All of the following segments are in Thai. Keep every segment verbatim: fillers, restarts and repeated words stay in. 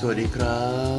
วัสดีครับ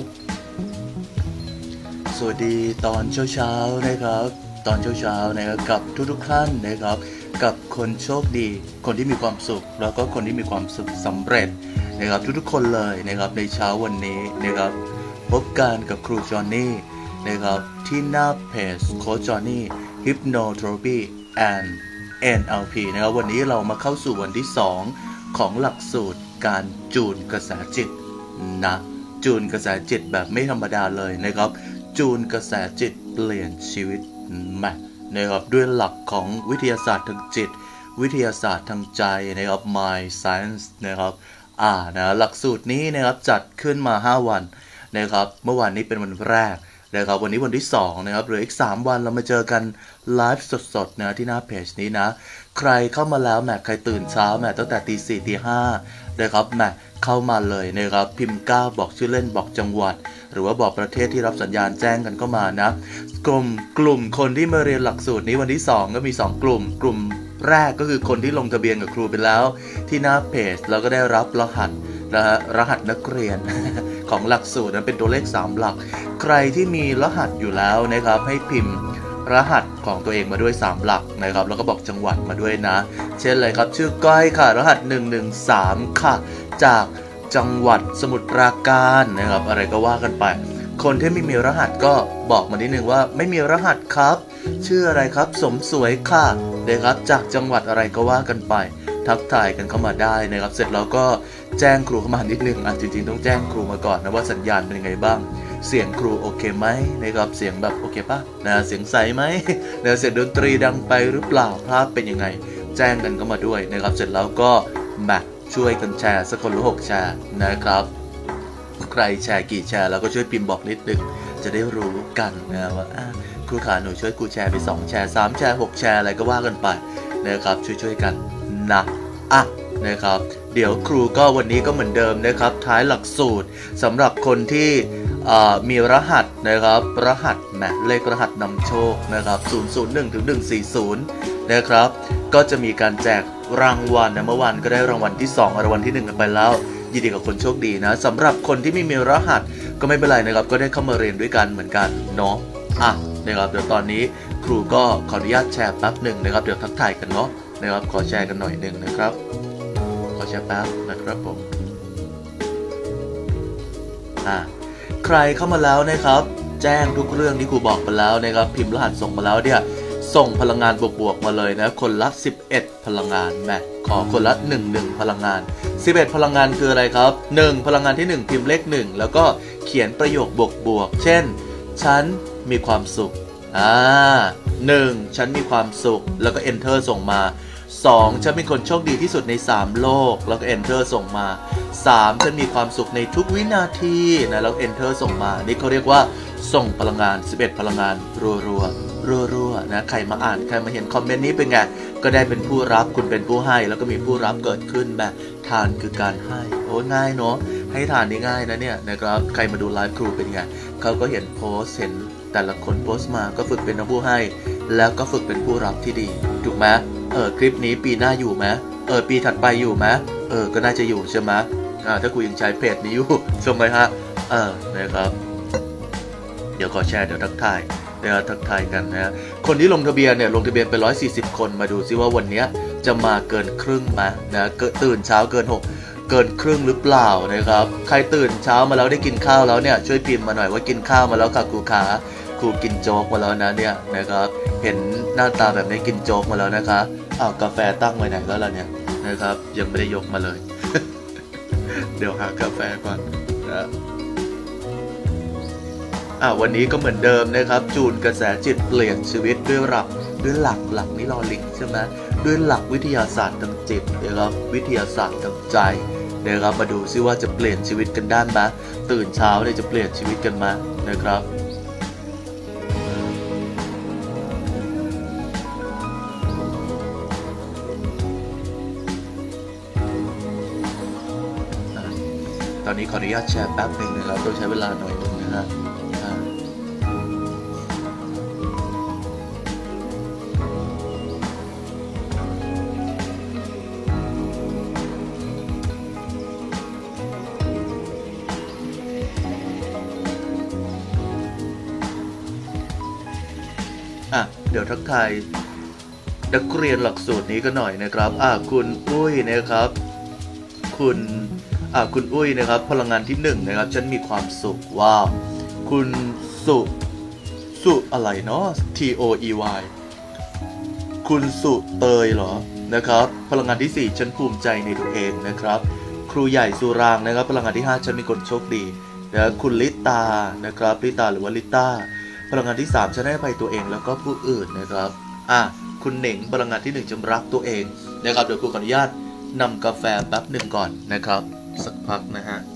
สวัสดีตอนเช้าๆนะครับตอนเช้าๆนะครับกับทุกๆท่านนะครับกับคนโชคดีคนที่มีความสุขแล้วก็คนที่มีความสุขสำเร็จนะครับทุกๆคนเลยนะครับในเช้าวันนี้นะครับพบกันกับครูจอห์นนี่นะครับที่หน้าเพจโค้ชจอห์นนี่ Hypnotherapy and เอ็น แอล พี นะครับวันนี้เรามาเข้าสู่วันที่สองของหลักสูตรการจูนกระแสจิตนะจูนกระแสจิตแบบไม่ธรรมดาเลยนะครับจูนกระแสจิตเปลี่ยนชีวิตมานะครับด้วยหลักของวิทยาศาสตร์ทางจิตวิทยาศาสตร์ทางใจนะครับ Mind Science นะครับอ่านะหลักสูตรนี้นะครับจัดขึ้นมาห้าวันนะครับเมื่อวานนี้เป็นวันแรกนะครับวันนี้วันที่สองนะครับเหลืออีกสามวันเรามาเจอกันไลฟ์สดๆนะที่หน้าเพจนี้นะใครเข้ามาแล้วแหมใครตื่นเช้าแหมตั้งแต่ตีสี่ตีห้านะครับแหมเข้ามาเลยนะครับพิมพ์เก้าบอกชื่อเล่นบอกจังหวัดหรือว่าบอกประเทศที่รับสัญญาณแจ้งกันเข้ามานะกลุ่มกลุ่มคนที่มาเรียนหลักสูตรนี้วันที่สองก็มีสองกลุ่มกลุ่มแรกก็คือคนที่ลงทะเบียนกับครูไปแล้วที่หน้าเพจแล้วก็ได้รับรหัสนะฮะรหัสนักเรียน ของหลักสูตรนั้นเป็นตัวเลขสามหลักใครที่มีรหัสอยู่แล้วนะครับให้พิมพ์รหัสของตัวเองมาด้วยสามหลักนะครับแล้วก็บอกจังหวัดมาด้วยนะเช่นเลยครับชื่อก้อยค่ะรหัสหนึ่งหนึ่งสามค่ะจากจังหวัดสมุทรปราการนะครับอะไรก็ว่ากันไปคนที่ไม่มีรหัสก็บอกมานิดนึงว่าไม่มีรหัสครับชื่ออะไรครับสมสวยค่ะนะครับจากจังหวัดอะไรก็ว่ากันไปทักทายกันเข้ามาได้นะครับเสร็จแล้วก็แจ้งครูเข้ามานิดนึงอ่ะจริงๆต้องแจ้งครูมาก่อนนะว่าสัญญาณเป็นยังไงบ้างเสียงครูโอเคไหมนะครับเสียงแบบโอเคป่ะนะเสียงใสไหมนะเสียงดนตรีดังไปหรือเปล่าภาพเป็นยังไงแจ้งกันเข้ามาด้วยนะครับเสร็จแล้วก็มาช่วยกันแชร์สักคนละหกแชร์นะครับใครแชร์กี่แชร์แล้วก็ช่วยพิมพ์บอกนิดนึงจะได้รู้กันนะว่าครูขาหนูช่วยครูแชร์ไปสองแชร์สามแชร์หกแชร์อะไรก็ว่ากันไปนะครับช่วยๆกันนะอ่ะนะครับเดี๋ยวครูก็วันนี้ก็เหมือนเดิมนะครับท้ายหลักสูตรสำหรับคนที่มีรหัสนะครับรหัสแหมเลขรหัสนำโชคนะครับศูนย์ ศูนย์ หนึ่ง ถึง หนึ่ง สี่ ศูนย์นะครับก็จะมีการแจกรางวัลนะเมื่อวานก็ได้รางวัลที่สองรางวัลที่หนึ่งกันไปแล้วยินดีกับคนโชคดีนะสำหรับคนที่ไม่มีรหัสก็ไม่เป็นไรนะครับก็ได้เข้ามาเรียนด้วยกันเหมือนกันเนาะอ่ะนะครับเดี๋ยวตอนนี้ครูก็ขออนุญาตแชร์แป๊บหนึ่งนะครับเดี๋ยวทักทายกันเนาะนะครับขอแชร์กันหน่อยหนึ่งนะครับขอแชร์แป๊บนะครับผมอ่ะใครเข้ามาแล้วนะครับแจ้งทุกเรื่องที่ครูบอกไปแล้วนะครับพิมพ์รหัสส่งมาแล้วเนี่ยส่งพลังงานบวกๆมาเลยนะคนละสิบเอ็ดพลังงานแม่ขอคนละหนึ่ง หนึ่งพลังงานสิบเอ็ดพลังงานคืออะไรครับหนึ่งพลังงานที่หนึ่งพิมพ์เลขหนึ่งแล้วก็เขียนประโยคบวกๆเช่นฉันมีความสุขอ่าหนึ่งฉันมีความสุขแล้วก็ enter ส่งมาสองฉันเป็นคนโชคดีที่สุดในสามโลกแล้วก็ enter ส่งมาสามฉันมีความสุขในทุกวินาทีนะแล้ว enter ส่งมานี่เขาเรียกว่าส่งพลังงานสิบเอ็ดพลังงานรัวๆรัวๆนะใครมาอ่านใครมาเห็นคอมเมนต์นี้เป็นไงก็ได้เป็นผู้รับคุณเป็นผู้ให้แล้วก็มีผู้รับเกิดขึ้นแบบทานคือการให้โอ้ง่ายเนาะให้ทานนี่ง่ายนะเนี่ยนะครับใครมาดูไลฟ์ครูเป็นไงเขาก็เห็นโพสเห็นแต่ละคนโพสมาก็ฝึกเป็นผู้ให้แล้วก็ฝึกเป็นผู้รับที่ดีถูกไหมเออคลิปนี้ปีหน้าอยู่ไหมเออปีถัดไปอยู่ไหมเออก็น่าจะอยู่ใช่ไหมอ่าถ้ากูยังใช้เพจนี้อยู่ใช่ไหมฮะเออนะครับเดี๋ยวขอแชร์เดี๋ยวทักทายเดี๋ยวทักทายกันนะคนที่ลงทะเบียนเนี่ยลงทะเบียนไปหนึ่งร้อยสี่สิบคนมาดูซิว่าวันนี้จะมาเกินครึ่งไหมนะตื่นเช้าเกินหกเกินครึ่งหรือเปล่านะครับใครตื่นเช้ามาแล้วได้กินข้าวแล้วเนี่ยช่วยพิมพ์มาหน่อยว่ากินข้าวมาแล้วค่ะครูขาครูกินโจ๊กมาแล้วนะเนี่ยนะครับเห็นหน้าตาแบบนี้กินโจ๊กมาแล้วนะคะอ้าวกาแฟตั้งไว้ไหนแล้วล่ะเนี่ยนะครับยังไม่ได้ยกมาเลย เดี๋ยวหากาแฟก่อนนะอ่ะวันนี้ก็เหมือนเดิมนะครับจูนกระแสจิตเปลี่ยนชีวิตด้วยหลักด้วยหลักหลักนี่รอลิงใช่ไหมด้วยหลักวิทยาศาสตร์ทางจิตนะครับวิทยาศาสตร์ทางใจนะครับมาดูซิว่าจะเปลี่ยนชีวิตกันได้ไหมตื่นเช้าเนี่ยจะเปลี่ยนชีวิตกันไหมนะครับตอนนี้ขออนุญาตแชร์แป๊บหนึ่งนะครับต้องใช้เวลาหน่อยนึงนะฮะเดี๋ยวทักทายนักเรียนหลักสูตรนี้ก็หน่อยนะครับอ่าคุณอุ้ยนะครับคุณอ่าคุณอุ้ยนะครับพลังงานที่หนึ่งนะครับฉันมีความสุขว้าวคุณสุสุอะไรเนาะ T O E Y คุณสุเตยเหรอนะครับพลังงานที่สี่ฉันภูมิใจในตัวเองนะครับครูใหญ่สุรางนะครับพลังงานที่ห้าฉันมีคนโชคดีนะคุณลิตานะครับลิตาหรือว่าลิต้าพลังงานที่สามฉันให้อภัยตัวเองแล้วก็ผู้อื่นนะครับอ่ะคุณเหน่งพลังงานที่หนึ่งฉันรักตัวเองนะครับเดี๋ยวครูขออนุญาตนำกาแฟแป๊บหนึ่งก่อนนะครับสักพักนะฮะ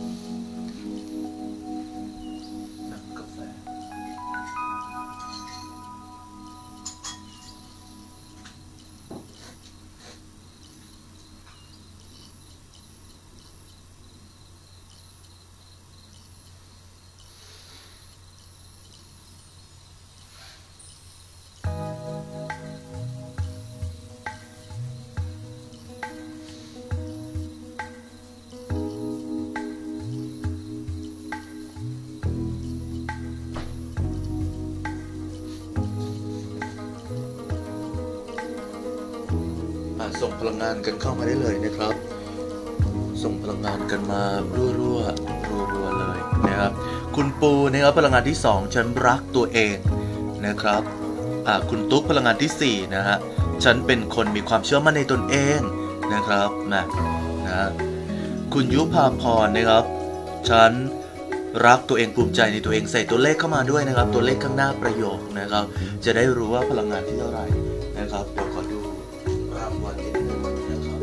ส่งพลังงานกันเข้ามาได้เลยนะครับส่งพลังงานกันมารัวรัวรัวรัวเลยนะครับคุณปูนะครับพลังงานที่สองฉันรักตัวเองนะครับอ่าคุณตุ๊กพลังงานที่สี่นะฮะฉันเป็นคนมีความเชื่อมั่นในตนเองนะครับนะนะคุณยุพาพรนะครับฉันรักตัวเองภูมิใจในตัวเองใส่ตัวเลขเข้ามาด้วยนะครับตัวเลขข้างหน้าประโยคนะครับจะได้รู้ว่าพลังงานที่เท่าไหร่นะครับเดี๋ยวขอดูรางวัลนิดนึงนะครับ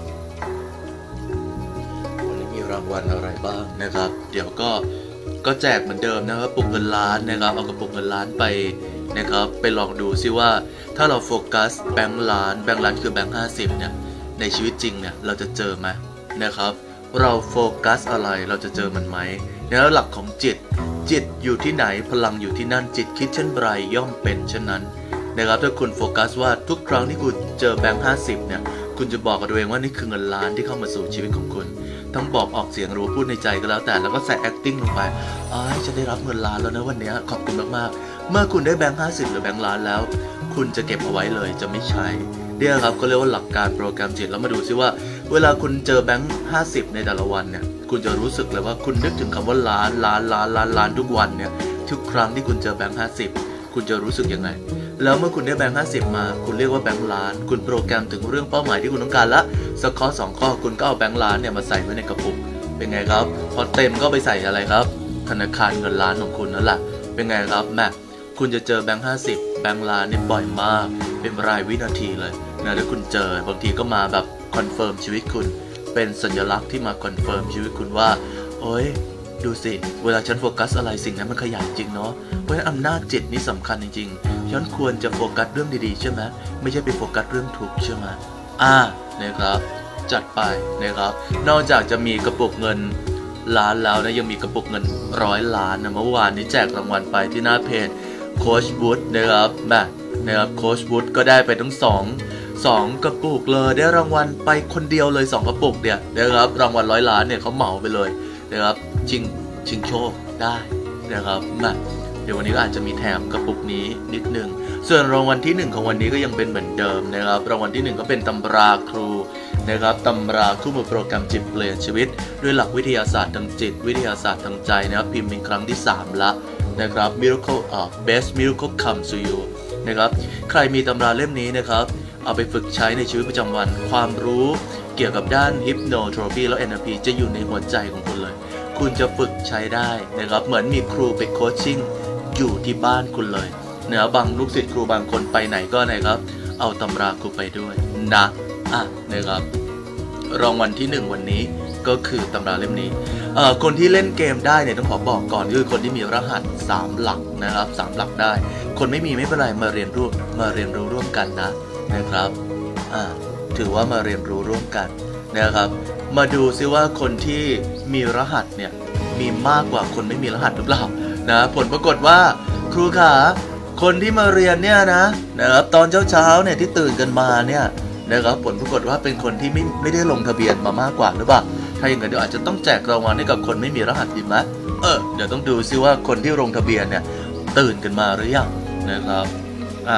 วันนี้มีรางวัลอะไรบ้างนะครับเดี๋ยวก็ก็แจกเหมือนเดิมนะครับปุกเงินล้านนะครับเอากระปุกเงินล้านไปนะครับไปลองดูซิว่าถ้าเราโฟกัสแบงค์ล้านแบงค์ล้านคือแบงค์ห้าสิบเนี่ยในชีวิตจริงเนี่ยเราจะเจอไหมนะครับเราโฟกัสอะไรเราจะเจอมันไหมแล้วหลักของจิตจิตอยู่ที่ไหนพลังอยู่ที่นั่นจิตคิดเช่นไรย่อมเป็นเช่นนั้นนะครับถ้าคุณโฟกัสว่าทุกครั้งที่คุณเจอแบงค์ห้าสิบเนี่ยคุณจะบอกกับตัวเองว่านี่คือเงินล้านที่เข้ามาสู่ชีวิตของคุณทั้งบอกออกเสียงหรือพูดในใจก็แล้วแต่แล้วก็ใส่ acting ลงไปอ๋อฉันได้รับเงินล้านแล้วนะวันนี้ขอบคุณมากๆเมื่อคุณได้แบงค์ห้าสิบหรือแบงค์ล้านแล้วคุณจะเก็บเอาไว้เลยจะไม่ใช้เนี่ยครับก็เรียกว่าหลักการโปรแกรมจิตแล้วมาดูซิว่าเวลาคุณเจอแบงค์ห้าสิบในแต่ละวันเนี่ยคุณจะรู้สึกเลยว่าคุณนึกถึงคำว่าล้านล้านล้านล้านล้านทุกวันเนี่ยทุกครั้งที่คุณเจอแบงค์ห้าสิบคุณจะรู้สึกยังไงแล้วเมื่อคุณได้แบงค์ห้าสิบมาคุณเรียกว่าแบงค์ล้านคุณโปรแกรมถึงเรื่องเป้าหมายที่คุณต้องการละสักข้อสองข้อคุณก็เอาแบงค์ล้านเนี่ยมาใส่ไว้ในกระปุกเป็นไงครับพอเต็มก็ไปใส่อะไรครับธนาคารเงินล้านของคุณนั่นแหละเป็นไงครับแม่คุณจะเจอแบงค์ห้าสิบแบงค์ล้านเนี่ยบ่อยมากเป็นรายวินาทีเลยนะถ้าคุณเจอบางทีก็มาแบบคอนเฟิร์มชีวิตคุณเป็นสัญลักษณ์ที่มาคอนเฟิร์มชีวิตคุณว่าโอ๊ยดูสิเวลาฉันโฟกัสอะไรสิ่งนั้นมันขยันจริงเนาะเพราะฉะนั้นอำนาจจิตนี่สำคัญจริงๆฉันควรจะโฟกัสเรื่องดีๆใช่ไหมไม่ใช่ไปโฟกัสเรื่องทุกข์ใช่ไหมอ่านะครับจัดไปนะครับนอกจากจะมีกระปุกเงินล้านแล้วนะยังมีกระปุกเงินร้อยล้านนะเมื่อวานนี้แจกรางวัลไปที่หน้าเพจโค้ชบูธนะครับแม่นะครับโค้ชบูธก็ได้ไปทั้งสองสองกระปุกเลยได้รางวัลไปคนเดียวเลยสองกระปุกเนี่ยนะครับรางวัลร้อยล้านเนี่ยเขาเหมาไปเลยนะครับชิงชิงโชคได้นะครับมาเดี๋ยววันนี้ก็อาจจะมีแถมกระปุกนี้นิดนึงส่วนรางวัลที่หนึ่งของวันนี้ก็ยังเป็นเหมือนเดิมนะครับรางวัลที่หนึ่งก็เป็นตำราครูนะครับตำราคู่มือโปรแกรมจิตเปลี่ยนชีวิตด้วยหลักวิทยาศาสตร์ทางจิตวิทยาศาสตร์ทางใจนะครับพิมพ์เป็นครั้งที่สามละนะครับ Miracle of Best Miracle Comes to You นะครับใครมีตำราเล่มนี้นะครับเอาไปฝึกใช้ในชีวิตประจำวันความรู้เกี่ยวกับด้าน Hypnotherapy และ เอ็น แอล พี จะอยู่ในหัวใจของคุณเลยคุณจะฝึกใช้ได้นะครับเหมือนมีครูไปโคชชิ่งอยู่ที่บ้านคุณเลยนะครับบางลูกศิษย์ครูบางคนไปไหนก็นะครับเอาตำราครูไปด้วยนะอ่ะนะครับรางวัลที่หนึ่งวันนี้ก็คือตำราเล่มนี้เอ่อคนที่เล่นเกมได้เนี่ยต้องขอบอกก่อนคือคนที่มีรหัสสามหลักนะครับสามหลักได้คนไม่มีไม่เป็นไรมาเรียนรู้มาเรียนรู้ร่วมกันนะนะครับอ่าถือว่ามาเรียนรู้ร่วมกันนะครับมาดูซิว่าคนที่มีรหัสเนี่ยมีมากกว่าคนไม่มีรหัสหรือเปล่านะผลปรากฏว่าครูขาคนที่มาเรียนเนี่ยนะนะครับตอนเช้าๆเนี่ยที่ตื่นกันมาเนี่ยนะครับผลปรากฏว่าเป็นคนที่ไม่ไม่ได้ลงทะเบียนมามากกว่าหรือเปล่าถ้าอย่างนั้นเดี๋ยวอาจจะต้องแจกรางวัลให้กับคนไม่มีรหัสดีไหมเออเดี๋ยวต้องดูซิว่าคนที่ลงทะเบียนเนี่ยตื่นกันมาหรือยังนะครับอ่ะ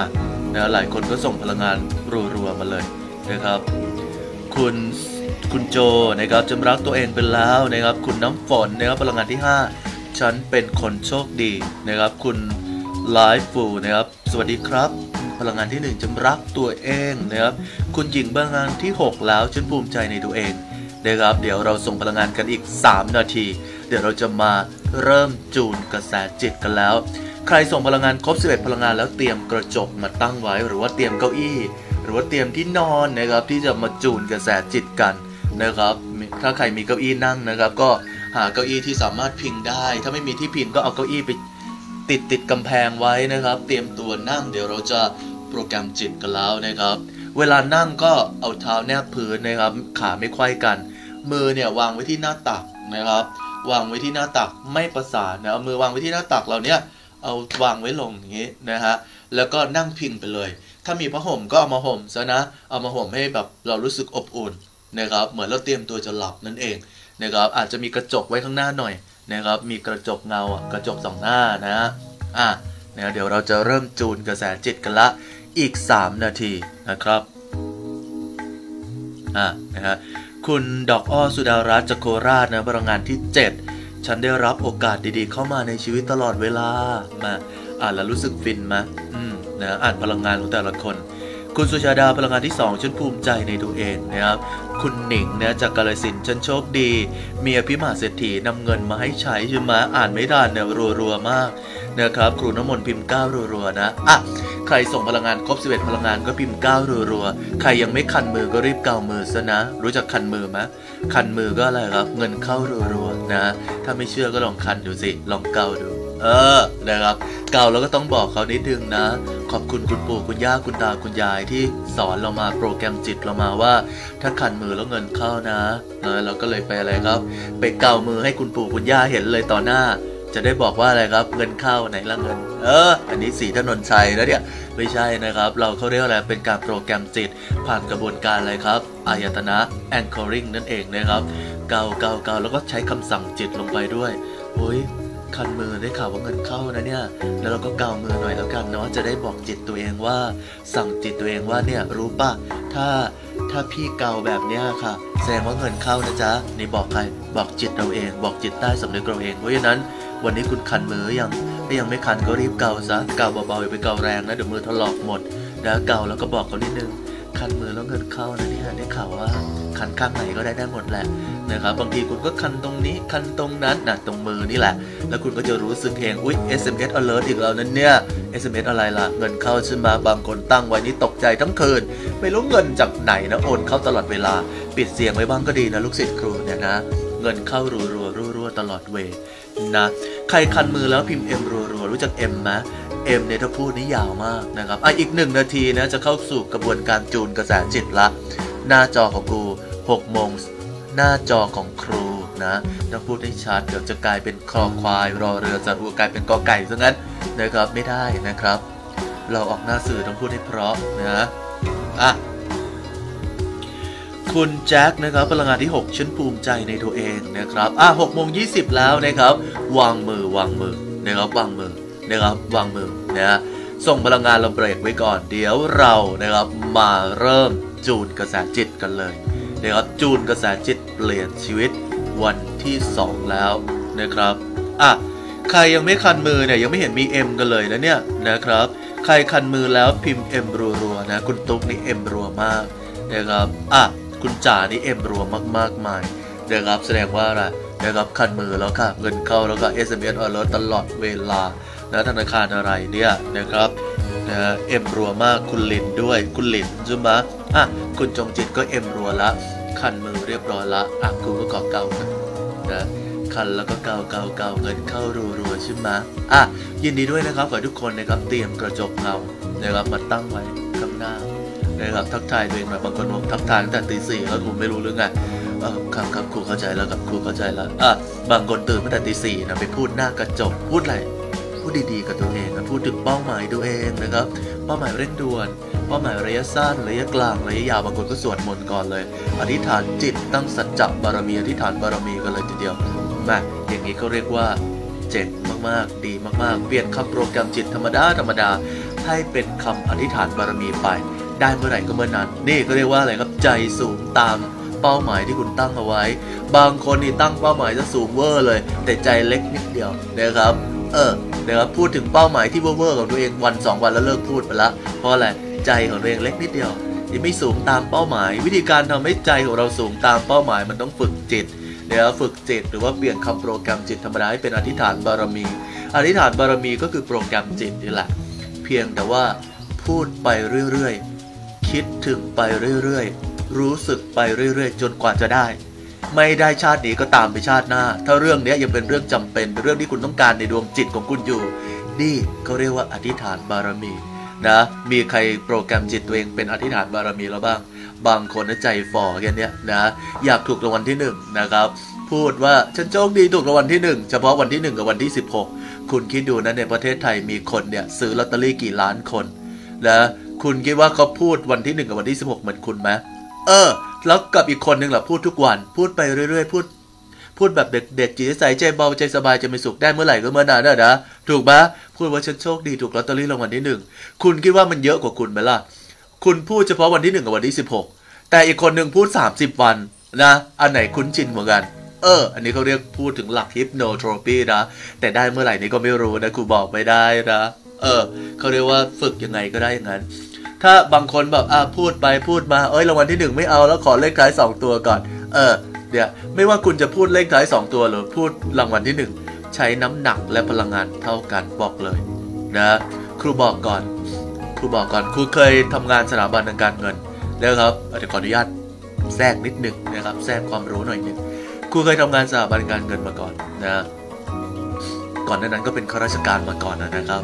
นะหลายคนก็ส่งพลังงานรัวๆมาเลยนะครับคุณคุณโจนะครับจำรักตัวเองเป็นแล้วนะครับคุณน้ำฝนนะครับพลังงานที่ห้าฉันเป็นคนโชคดีนะครับคุณไลฟ์ฟูนะครับสวัสดีครับพลังงานที่หนึ่งจำรักตัวเองนะครับคุณหญิงพลังงานที่หกแล้วฉันภูมิใจในตัวเองนะครับเดี๋ยวเราส่งพลังงานกันอีกสามนาทีเดี๋ยวเราจะมาเริ่มจูนกระแสจิตกันแล้วใครส่งพลังงานครบสิบเอ็ดพลังงานแล้วเตรียมกระจกมาตั้งไว้หรือว่าเตรียมเก้าอี้หรือว่าเตรียมที่นอนนะครับที่จะมาจูนกระแสจิตกันนะครับถ้าใครมีเก้าอี้นั่งนะครับก็หาเก้าอี้ที่สามารถพิงได้ถ้าไม่มีที่พิงก็เอาเก้าอี้ไปติดติดกำแพงไว้นะครับเตรียมตัวนั่งเดี๋ยวเราจะโปรแกรมจิตกันแล้วนะครับเวลานั่งก็เอาเท้าแนบพื้นนะครับขาไม่ไขว้กันมือเนี่ยวางไว้ที่หน้าตักนะครับวางไว้ที่หน้าตักไม่ประสานนะเอามือวางไว้ที่หน้าตักเราเนี่ยเอาวางไว้ลงอย่างนี้นะฮะแล้วก็นั่งพิงไปเลยถ้ามีผ้าห่มก็เอามาห่มซะนะเอามาห่มให้แบบเรารู้สึกอบอุ่นนะครับเหมือนเราเตรียมตัวจะหลับนั่นเองนะครับอาจจะมีกระจกไว้ข้างหน้าหน่อยนะครับมีกระจกเงาอ่ะกระจกสองหน้านะอ่ะนะเดี๋ยวเราจะเริ่มจูนกระแสจิตกันละอีกสามนาทีนะครับอ่ะนะฮะคุณดอกอ้อสุดารัตน์จากโคราชนะพลังงานที่เจ็ดฉันได้รับโอกาสดีๆเข้ามาในชีวิตตลอดเวลามาอ่านแล้วรู้สึกฟินไหมอืมนะอ่านพลังงานของแต่ละคนคุณสุชาดาพลังงานที่สองฉันภูมิใจในตัวเองนะครับคุณหนิงนะจากกาฬสินธุ์ฉันโชคดีมีอภิมหาเศรษฐีนำเงินมาให้ใช้ใช่ไหมอ่านไม่ทันเนี่ยรัวๆมากนะครับครูน้ำมนต์พิมพ์เก้ารัวๆนะอ่ะใครส่งพลังงานครบสิบเอ็ดพลังงานก็พิมพ์เก้ารัวๆใครยังไม่คันมือก็รีบเกามือซะนะรู้จักคันมือไหมคันมือก็อะไรครับเงินเข้ารัวๆนะถ้าไม่เชื่อก็ลองคันดูสิลองเกาดูเออนะครับเก่าแล้วก็ต้องบอกเขานิดนึงนะขอบคุณคุณปู่คุณย่าคุณตาคุณยายที่สอนเรามาโปรแกรมจิตเรามาว่าถ้าคันมือแล้วเงินเข้านะนะเราก็เลยไปอะไรครับไปเกามือให้คุณปู่คุณย่าเห็นเลยต่อหน้าจะได้บอกว่าอะไรครับเงินเข้าไหนละเงินเอออันนี้สีถนนชัยแล้วเนี่ยไม่ใช่นะครับเราเขาเรียกอะไรเป็นการโปรแกรมจิตผ่านกระบวนการอะไรครับอายตนะ anchoring นั่นเองนะครับเกาเกาเกาแล้วก็ใช้คำสั่งจิตลงไปด้วยโอ้ยคันมือได้ข่าวว่าเงินเข้านะเนี่ยแล้วเราก็เกามือหน่อยแล้วกันเนาะจะได้บอกจิตตัวเองว่าสั่งจิตตัวเองว่าเนี่ยรู้ป่ะถ้าถ้าพี่เกาแบบเนี้ยค่ะแสดงว่าเงินเข้านะจ๊ะนี่บอกใครบอกจิตเราเองบอกจิตใต้สำนึกเราเองเพราะฉะนั้นวันนี้คุณคันมือยังถ้ายังไม่คันก็รีบเกาซะเกาเบาๆอย่าไปเกาแรงนะเดี๋ยวมือถลอกหมดแล้วเกาแล้วก็บอกเขานิดนึงคันมือแล้วเงินเข้านะเนี่ยได้ข่าวว่าคันข้างไหนก็ได้ได้หมดแหละนะครับบางทีคุณก็คันตรงนี้คันตรงนั้นนะตรงมือนี่แหละแล้วคุณก็จะรู้สึกเองอุ๊ย เอส เอ็ม เอส alert อีกแล้วนั่นเนี่ย เอส เอ็ม เอส อะไรล่ะเงินเข้าใช่ไหมบางคนตั้งไว้นี่ตกใจทั้งคืนไม่รู้เงินจากไหนนะโอนเข้าตลอดเวลาปิดเสียงไว้บ้างก็ดีนะลูกศิษย์ครูเนี่ยนะเงินเข้ารัวรัวรัวรัวตลอดเวนะใครคันมือแล้วพิมพ์ M รัวรัวรู้จัก M ไหม M เนี่ยถ้าพูดนี่ยาวมากนะครับอ่ะอีกหนึ่งนาทีนะจะเข้าสู่กระบวนการจูนกระแสจิตละหน้าจอของกูหกโมงหน้าจอของครูนะต้องพูดให้ชัดเดี๋ยวจะกลายเป็นคอควายรอเรือสระอูกลายเป็นกอไก่ซะงั้นนะครับไม่ได้นะครับเราออกหน้าสื่อต้องพูดให้เพราะนะอ่ะคุณแจ็คนะครับพลังงานที่หกฉันภูมิใจในตัวเองนะครับอ่ะหกโมงยี่สิบแล้วนะครับวางมือวางมือนะครับวางมือนะครับวางมือนะส่งพลังงานเราเบรกไว้ก่อนเดี๋ยวเรานะครับมาเริ่มจูนกระแสจิตกันเลยนะครับจูนกระแสจิตเปลี่ยนชีวิตวันที่สองแล้วนะครับอ่ะใครยังไม่คันมือเนี่ยยังไม่เห็นมี M กันเลยนะเนี่ยนะครับใครคันมือแล้วพิมพ์ M รัวๆนะคุณตุ๊กนี่ M รัวมากนะครับอ่ะคุณจ่านี่ M รัวมากๆมายนะครับแสดงว่าอะไรนะครับคันมือแล้วค่ะเงินเข้าแล้วก็ เอส เอ็ม เอส alert ตลอดเวลานะธนาคารอะไรเนี่ยนะครับนะเอ็มรัวมากคุณลินด้วยคุณลินใช่ไหมอ่ะคุณจงจิตก็เอ็มรัวละคันมือเรียบร้อยละอ่ะคุณก็ขอเกากันนะคันแล้วก็เกาเกาเกาเงินเข้ารัวๆใช่ไหมอ่ะยินดีด้วยนะครับขอให้ทุกคนนะครับเตรียมกระจกเงานะครับมาตั้งไว้ข้างหน้านะครับทักทายตัวเองหน่อยบางคนบอกทักทายตั้งแต่ตีสี่แล้วผมไม่รู้เรื่องไงเออครับครับครูเข้าใจแล้วครับครูเข้าใจแล้วอ่ะบางคนตื่นตั้งแต่ตีสี่นะไปพูดหน้ากระจกพูดอะไรพูดดีๆกับตัวเองนะพูดถึงเป้าหมายตัวเองนะครับเป้าหมายเร่งด่วนเป้าหมายระยะสั้นระยะกลางระยะยาวบางคนก็สวดมนต์ก่อนเลยอธิษฐานจิตตั้งสัจจะบารมีอธิษฐานบารมีกันเลยทีเดียวมาอย่างนี้เขาเรียกว่าเจ๋งมากๆดีมากๆเปลี่ยนคำโปรแกรมจิตธรรมดาธรรมดาให้เป็นคำอธิษฐานบารมีไปได้เมื่อไหร่ก็เมื่อนั้นนี่ก็เรียกว่าอะไรครับใจสูงตามเป้าหมายที่คุณตั้งเอาไว้บางคนนี่ตั้งเป้าหมายจะสูงเวอร์เลยแต่ใจเล็กนิดเดียวนะครับเออนะครับพูดถึงเป้าหมายที่เวอร์ๆของตัวเองวันสองวันแล้วเลิกพูดไปละเพราะอะไรใจของตัวเองเล็กนิดเดียวยังไม่สูงตามเป้าหมายวิธีการทำให้ใจของเราสูงตามเป้าหมายมันต้องฝึกจิตเดี๋ยวฝึกจิตหรือว่าเปลี่ยนคำโปรแกรมจิตธรรมดาให้เป็นอธิษฐานบารมีอธิษฐานบารมีก็คือโปรแกรมจิตนี่แหละเพียงแต่ว่าพูดไปเรื่อยๆคิดถึงไปเรื่อยๆรู้สึกไปเรื่อยๆจนกว่าจะได้ไม่ได้ชาตินี้ก็ตามไปชาติหน้าถ้าเรื่องนี้ยังเป็นเรื่องจำเป็นเป็นเรื่องที่คุณต้องการในดวงจิตของคุณอยู่นี่เขาเรียกว่าอธิษฐานบารมีนะมีใครโปรแกรมจิตตัวเองเป็นอธิษฐานบารมีแล้วบ้างบางคนใจฝ่อแค่นี้นะอยากถูกรางวัลที่หนึ่งนะครับพูดว่าฉันโชคดีถูกรางวัลที่หนึ่งเฉพาะวันที่หนึ่งกับวันที่สิบหกคุณคิดดูนะในประเทศไทยมีคนเนี่ยซื้อลอตเตอรี่กี่ล้านคนนะคุณคิดว่าเขาพูดวันที่หนึ่งกับวันที่สิบหกเหมือนคุณไหมเออแล้วกับอีกคนหนึ่งล่ะพูดทุกวันพูดไปเรื่อยๆพูดพูดแบบเด็กๆจิตใสใจเบาใจสบายจะไม่สุขได้เมื่อไหร่ก็เมื่อนั้นนะนะถูกไหมพูดว่าฉันโชคดีถูกลอตเตอรี่รางวัลที่หนึ่งคุณคิดว่ามันเยอะกว่าคุณไหมล่ะคุณพูดเฉพาะวันที่หนึ่งกับวันที่สิบหกแต่อีกคนหนึ่งพูดสามสิบวันนะอันไหนคุ้นชินเหมือนกันเอออันนี้เขาเรียกพูดถึงหลักฮิปโนโทรปีนะแต่ได้เมื่อไหร่นี้ก็ไม่รู้นะครูบอกไม่ได้นะเออเขาเรียกว่าฝึกยังไงก็ได้อย่างนั้นถ้าบางคนแบบอ่ะพูดไปพูดมาเอ้ยรางวัลที่หนึ่งไม่เอาแล้วขอเลขท้ายสองตัวก่อนเออเดี๋ยวไม่ว่าคุณจะพูดเลขท้ายสองตัวหรือพูดรางวัลที่หนึ่งใช้น้ำหนักและพลังงานเท่ากันบอกเลยนะครูบอกก่อนครูบอกก่อนครูเคยทำงานสถาบันทางการเงินแล้วครับเดี๋ยวขออนุญาตแทรกนิดหนึ่งนะครับแทรกความรู้หน่อยหนึ่งครูเคยทำงานสถาบันการเงินมาก่อนนะก่อนหน้านั้นก็เป็นข้าราชการมาก่อนนะครับ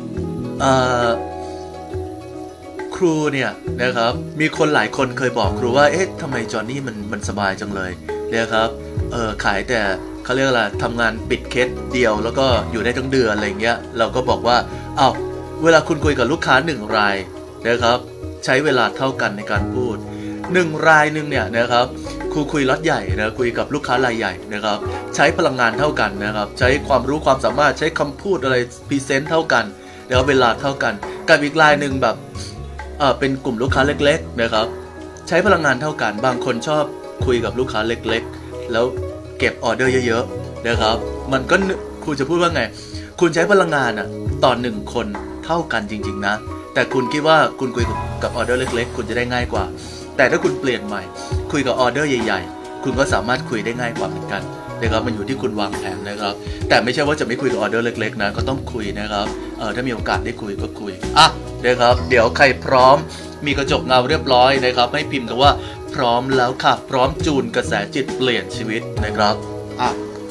ครูเนี่ยนะครับมีคนหลายคนเคยบอกครูว่าเอ๊ะทำไมจอห์นนี่มันมันสบายจังเลยนะครับเออขายแต่เขาเรียกอะไรทำงานปิดเคสเดียวแล้วก็อยู่ได้ทั้งเดือนอะไรเงี้ยเราก็บอกว่าอ้าวเวลาคุณคุยกับลูกค้าหนึ่งรายนะครับใช้เวลาเท่ากันในการพูดหนึ่งรายหนึ่งเนี่ยนะครับครูคุยล็อตใหญ่นะคุยกับลูกค้ารายใหญ่นะครับใช้พลังงานเท่ากันนะครับใช้ความรู้ความสามารถใช้คำพูดอะไรพรีเซนต์เท่ากันแล้วเวลาเท่ากันกับอีกรายหนึ่งแบบเออเป็นกลุ่มลูกค้าเล็กๆนะครับใช้พลังงานเท่ากันบางคนชอบคุยกับลูกค้าเล็กๆแล้วเก็บออเดอร์เยอะๆนะครับมันก็ครูจะพูดว่าไงคุณใช้พลังงานอ่ะต่อหนึ่งคนเท่ากันจริงๆนะแต่คุณคิดว่าคุณคุยกับออเดอร์เล็กๆคุณจะได้ง่ายกว่าแต่ถ้าคุณเปลี่ยนใหม่คุยกับออเดอร์ใหญ่ๆคุณก็สามารถคุยได้ง่ายกว่าเหมือนกันนะครับมันอยู่ที่คุณวางแผนนะครับแต่ไม่ใช่ว่าจะไม่คุยกับออเดอร์เล็กๆนะก็ต้องคุยนะครับเออถ้ามีโอกาสได้คุยก็คุยอ่ะนะครับเดี๋ยวใครพร้อมมีกระจกเงาเรียบร้อยนะครับให้พิมพ์คำว่าพร้อมแล้วค่ะพร้อมจูนกระแสจิตเปลี่ยนชีวิตนะครับอ่ะ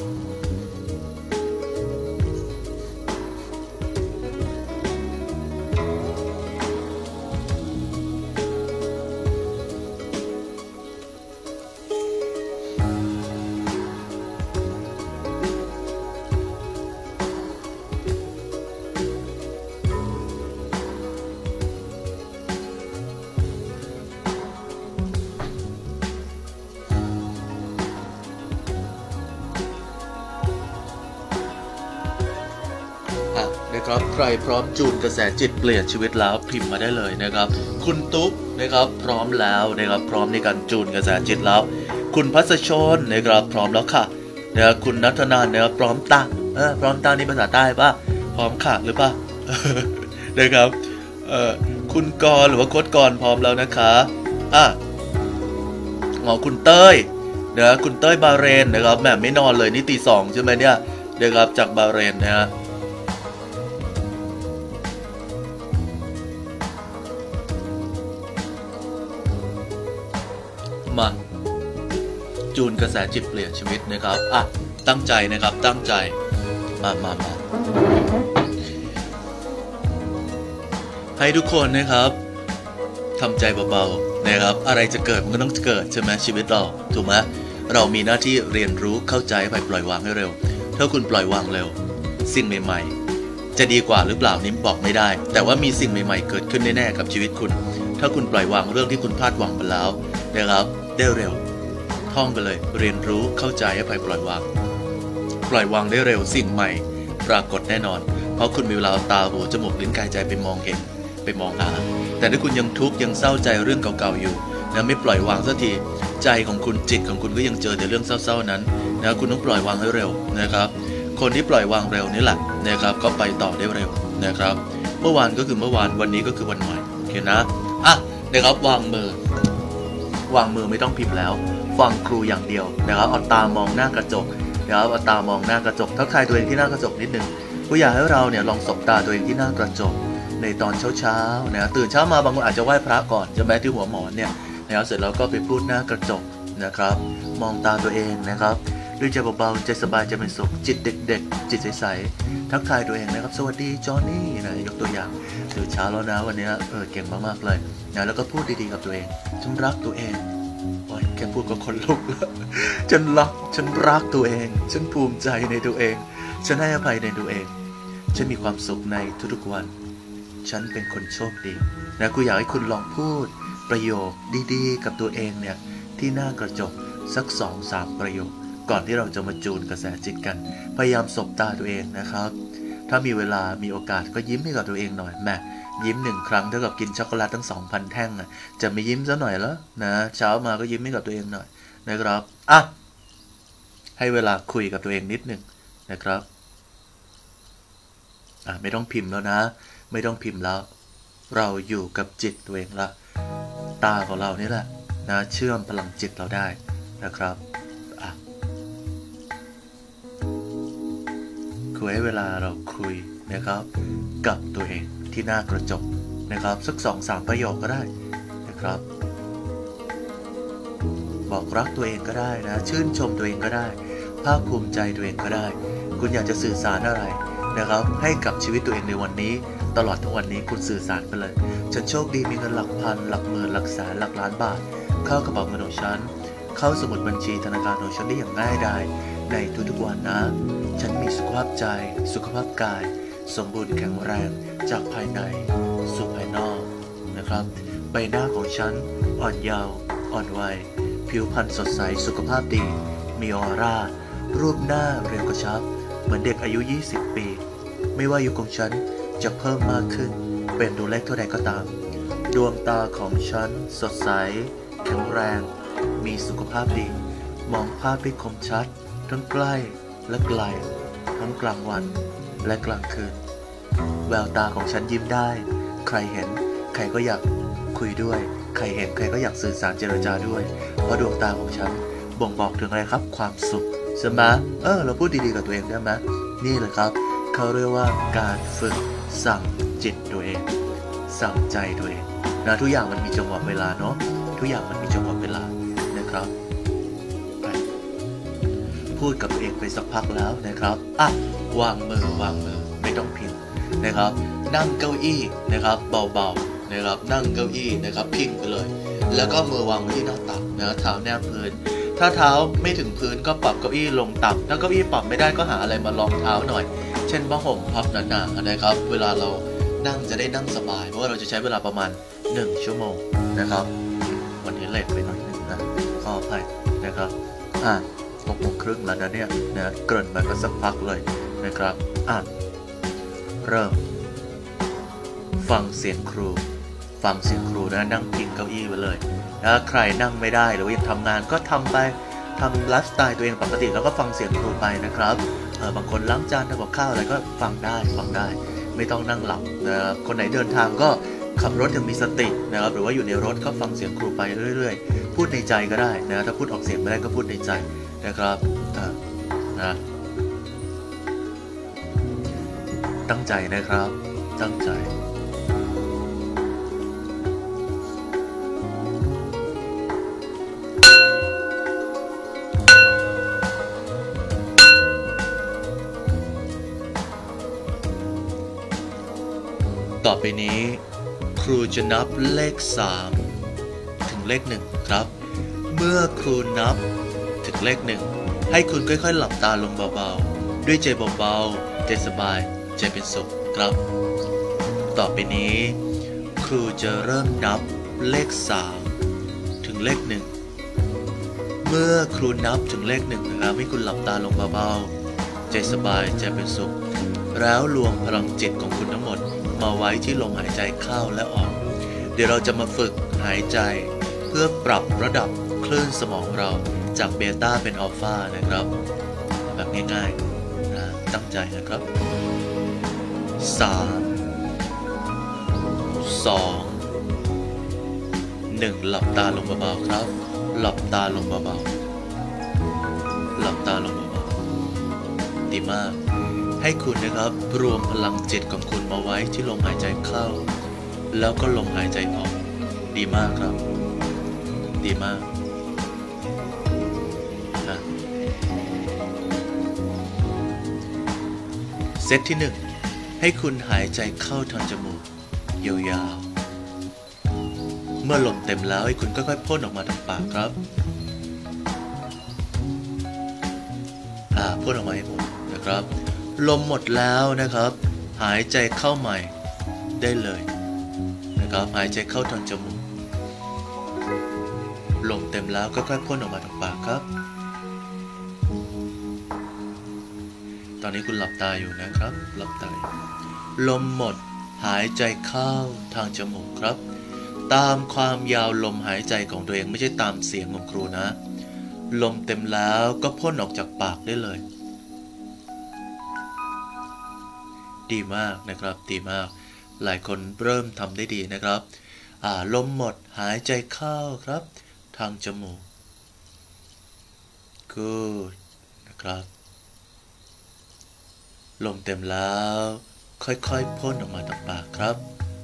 นะครับใครพร้อมจูนกระแสจิตเปลี่ยนชีวิตแล้วพิมพ์มาได้เลยนะครับคุณตุ๊กนะครับพร้อมแล้วนะครับพร้อมในการจูนกระแสจิตแล้วคุณพัสชนนะครับพร้อมแล้วค่ะนะครับคุณนัทนานนะครับพร้อมตาเออพร้อมตานี่ภาษาใต้ป่ะพร้อมค่ะหรือป่ะ นะครับเอ่อคุณกรหรือว่าโค้ดกรพร้อมแล้วนะคะอ่ะหมอคุณเต้ยนะคุณเต้ยบาเรนนะครับแหมไม่นอนเลยนี่ตีสองใช่ไหมเนี่ยนะครับจากบาเรนนะฮะมาจูนกระแสจิตเปลี่ยนชีวิตนะครับอ่ะตั้งใจนะครับตั้งใจมามามาให้ทุกคนนะครับทำใจเบาๆนะครับอะไรจะเกิดมันก็ต้องเกิดใช่ไหมชีวิตเราถูกไหมเรามีหน้าที่เรียนรู้เข้าใจไปปล่อยวางให้เร็วถ้าคุณปล่อยวางเร็วสิ่งใหม่ๆจะดีกว่าหรือเปล่านิ้มบอกไม่ได้แต่ว่ามีสิ่งใหม่ๆเกิดขึ้นแน่ๆกับชีวิตคุณถ้าคุณปล่อยวางเรื่องที่คุณพลาดหวังไปแล้วนะครับได้เร็วท่องไปเลยเรียนรู้เข้าใจให้ไปปล่อยวางปล่อยวางได้เร็วสิ่งใหม่ปรากฏแน่นอนเพราะคุณมีเวลาตาหูจมูกลิ้นกายใจไปมองเห็นไปมองหาแต่ถ้าคุณยังทุกข์ยังเศร้าใจเรื่องเก่าๆอยู่นะไม่ปล่อยวางสักทีใจของคุณจิตของคุณก็ยังเจอแต่เรื่องเศร้าๆนั้นนะคุณต้องปล่อยวางให้เร็วนะครับคนที่ปล่อยวางเร็วนี่แหละนะครับก็ไปต่อได้เร็วนะครับเมื่อวานก็คือเมื่อวานวันนี้ก็คือวันใหม่โอเคนะอ่ะนะครับวางมือวางมือไม่ต้องพิมพ์แล้วฟังครูอย่างเดียวนะครับเอาตามองหน้ากระจกนะครับเอาตามองหน้ากระจกทักทายตัวเองที่หน้ากระจกนิดนึงกูอยากให้เราเนี่ยลองสบตาตัวเองที่หน้ากระจกในตอนเช้าๆนะตื่นเช้ามาบางคนอาจจะไหว้พระก่อนจะแม้ที่หัวหมอนเนี่ยนะครับเสร็จแล้วก็ไปพูดหน้ากระจกนะครับมองตาตัวเองนะครับด้วยใจเบาๆใจสบายใจเป็นสุขจิตเด็กๆจิตใสๆทักทายตัวเองนะครับสวัสดีจอห์นนี่นะยกตัวอย่างตื่นเช้าแล้วนะวันนี้เออเก่งมากๆเลยนะแล้วก็พูดดีๆกับตัวเองฉันรักตัวเองโอ้ยแค่พูดก็คนลุกแล้วฉันรักฉันรักตัวเองฉันภูมิใจในตัวเองฉันให้อภัยในตัวเองฉันมีความสุขในทุกๆวันฉันเป็นคนโชคดีนะกูอยากให้คุณลองพูดประโยคดีๆกับตัวเองเนี่ยที่หน้ากระจกสัก สองสาม ประโยคก่อนที่เราจะมาจูนกระแสจิตกันพยายามสบตาตัวเองนะครับถ้ามีเวลามีโอกาสก็ยิ้มให้กับตัวเองหน่อยแหมยิ้มหนึ่งครั้งเท่ากับกินช็อกโกแลตทั้ง สองพัน แท่งอ่ะจะไม่ยิ้มซะหน่อยแล้วนะเช้ามาก็ยิ้มให้กับตัวเองหน่อยนะครับอ่ะให้เวลาคุยกับตัวเองนิดหนึ่งนะครับอ่ะไม่ต้องพิมพ์แล้วนะไม่ต้องพิมพ์แล้วเราอยู่กับจิตตัวเองละตาของเรานี่แหละนะเชื่อมพลังจิตเราได้นะครับอ่ะคุยให้เวลาเราคุยนะครับกับตัวเองที่หน้ากระจกนะครับสัก สองสาม ประโยคก็ได้นะครับบอกรักตัวเองก็ได้นะชื่นชมตัวเองก็ได้ภาคภูมิใจตัวเองก็ได้คุณอยากจะสื่อสารอะไรนะครับให้กับชีวิตตัวเองในวันนี้ตลอดทั้งวันนี้คุณสื่อสารไปเลยฉันโชคดีมีเงินหลักพันหลักหมื่นหลักแสนหลักล้านบาทเข้ากระเป๋าเงินของฉันเข้าสมุดบัญชีธนาคารของฉันได้อย่างง่ายดายในทุกๆวันนะฉันมีสุขภาพใจสุขภาพกายสมบูรณ์แข็งแรงจากภายในสู่ภายนอกนะครับใบหน้าของฉันอ่อนเยาว์อ่อนวัยผิวพรรณสดใสสุขภาพดีมีออร่ารูปหน้าเรียวกระชับเหมือนเด็กอายุยี่สิบปีไม่ว่าอายุของฉันจะเพิ่มมากขึ้นเป็นตัวเลขเท่าใดก็ตามดวงตาของฉันสดใสแข็งแรงมีสุขภาพดีมองภาพได้คมชัดทั้งใกล้และไกลทั้งกลางวันและกลางคืนแววตาของฉันยิ้มได้ใครเห็นใครก็อยากคุยด้วยใครเห็นใครก็อยากสื่อสารเจรจาด้วยเพราะดวงตาของฉันบ่งบอกถึงอะไรครับความสุขใช่ไหมเออเราพูดดีๆกับตัวเองได้ไหมนี่แหละครับเขาเรียกว่าการฝึกสั่งจิตตัวเองสั่งใจตัวเองนะทุกอย่างมันมีจังหวะเวลาเนาะทุกอย่างมันมีจังหวะเวลานะครับพูดกับตัวเองไปสักพักแล้วนะครับอ่ะวางมือวางมือไม่ต้องพิมพ์นะครับนั่งเก้าอี้นะครับเบาๆนะครับนั่งเก้าอี้นะครับพิงไปเลยแล้วก็มือวางไว้ที่หน้าตักนะเท้าแนบพื้นถ้าเท้าไม่ถึงพื้นก็ปรับเก้าอี้ลงต่ำถ้าเก้าอี้ปรับไม่ได้ก็หาอะไรมารองเท้าหน่อยเช่นผ้าห่มพับหนาๆนะครับเวลาเรานั่งจะได้นั่งสบายเพราะว่าเราจะใช้เวลาประมาณหนึ่งชั่วโมงนะครับวันนี้เลทไปหน่อยนึงนะขออภัยนะครับอ่ะหกโมงครึ่งแล้วนะเนี่ยนะเกริ่นมาก็สักพักเลยนะครับอ่ะเริ่มฟังเสียงครูฟังเสียงครูนะนั่งพิงเก้าอี้ไปเลยถ้าใครนั่งไม่ได้หรือว่ายังทำงานก็ทำไปทำไลฟ์สไตล์ตัวเองปกติแล้วก็ฟังเสียงครูไปนะครับเออบางคนล้างจานทำกับข้าวอะไรก็ฟังได้ฟังได้ไม่ต้องนั่งหลับนะครับคนไหนเดินทางก็ขับรถยังมีสตินะครับหรือว่าอยู่ในรถก็ฟังเสียงครูไปเรื่อยๆพูดในใจก็ได้นะถ้าพูดออกเสียงไม่ได้ก็พูดในใจนะครับนะตั้งใจนะครับตั้งใจต่อไปนี้ครูจะนับเลขสามถึงเลขหนึ่งครับเมื่อครูนับถึงเลขหนึ่งให้คุณค่อยๆหลับตาลงเบาๆด้วยใจเบาๆใจสบายใจเป็นสุขครับต่อไปนี้ครูจะเริ่มนับเลขสามถึงเลขหนึ่งเมื่อครูนับถึงเลขหนึ่งนะครับให้คุณหลับตาลงเบาๆใจสบายใจเป็นสุขแล้วรวมพลังจิตของคุณทั้งหมดมาไว้ที่ลมหายใจเข้าและออกเดี๋ยวเราจะมาฝึกหายใจเพื่อปรับระดับคลื่นสมองเราจากเบต้าเป็นอัลฟานะครับแบบง่ายๆนะตั้งใจนะครับสามสองหนึ่งหลับตาลงเบาๆครับหลับตาลงเบาๆหลับตาลงเบาๆดีมากให้คุณนะครับรวมพลังจิตของคุณมาไว้ที่ลมหายใจเข้าแล้วก็ลมหายใจออกดีมากครับดีมากนะเซตที่หนึ่งให้คุณหายใจเข้าทางจมูกยาวๆเมื่อลมเต็มแล้วให้คุณค่อยๆพ่นออกมาทางปากครับอ่าพ่นออกมาให้หมดนะครับลมหมดแล้วนะครับหายใจเข้าใหม่ได้เลยนะครับหายใจเข้าทางจมูกลมเต็มแล้วก็ค่อยพ่นออกมาทางปากครับตอนนี้คุณหลับตาอยู่นะครับหลับตาลมหมดหายใจเข้าทางจมูกครับตามความยาวลมหายใจของตัวเองไม่ใช่ตามเสียงของครูนะลมเต็มแล้วก็พ่นออกจากปากได้เลยดีมากนะครับดีมากหลายคนเริ่มทำได้ดีนะครับอ่าลมหมดหายใจเข้าครับทางจมูก good นะครับลมเต็มแล้วค่อยๆพ่นออกมาทางปากครับ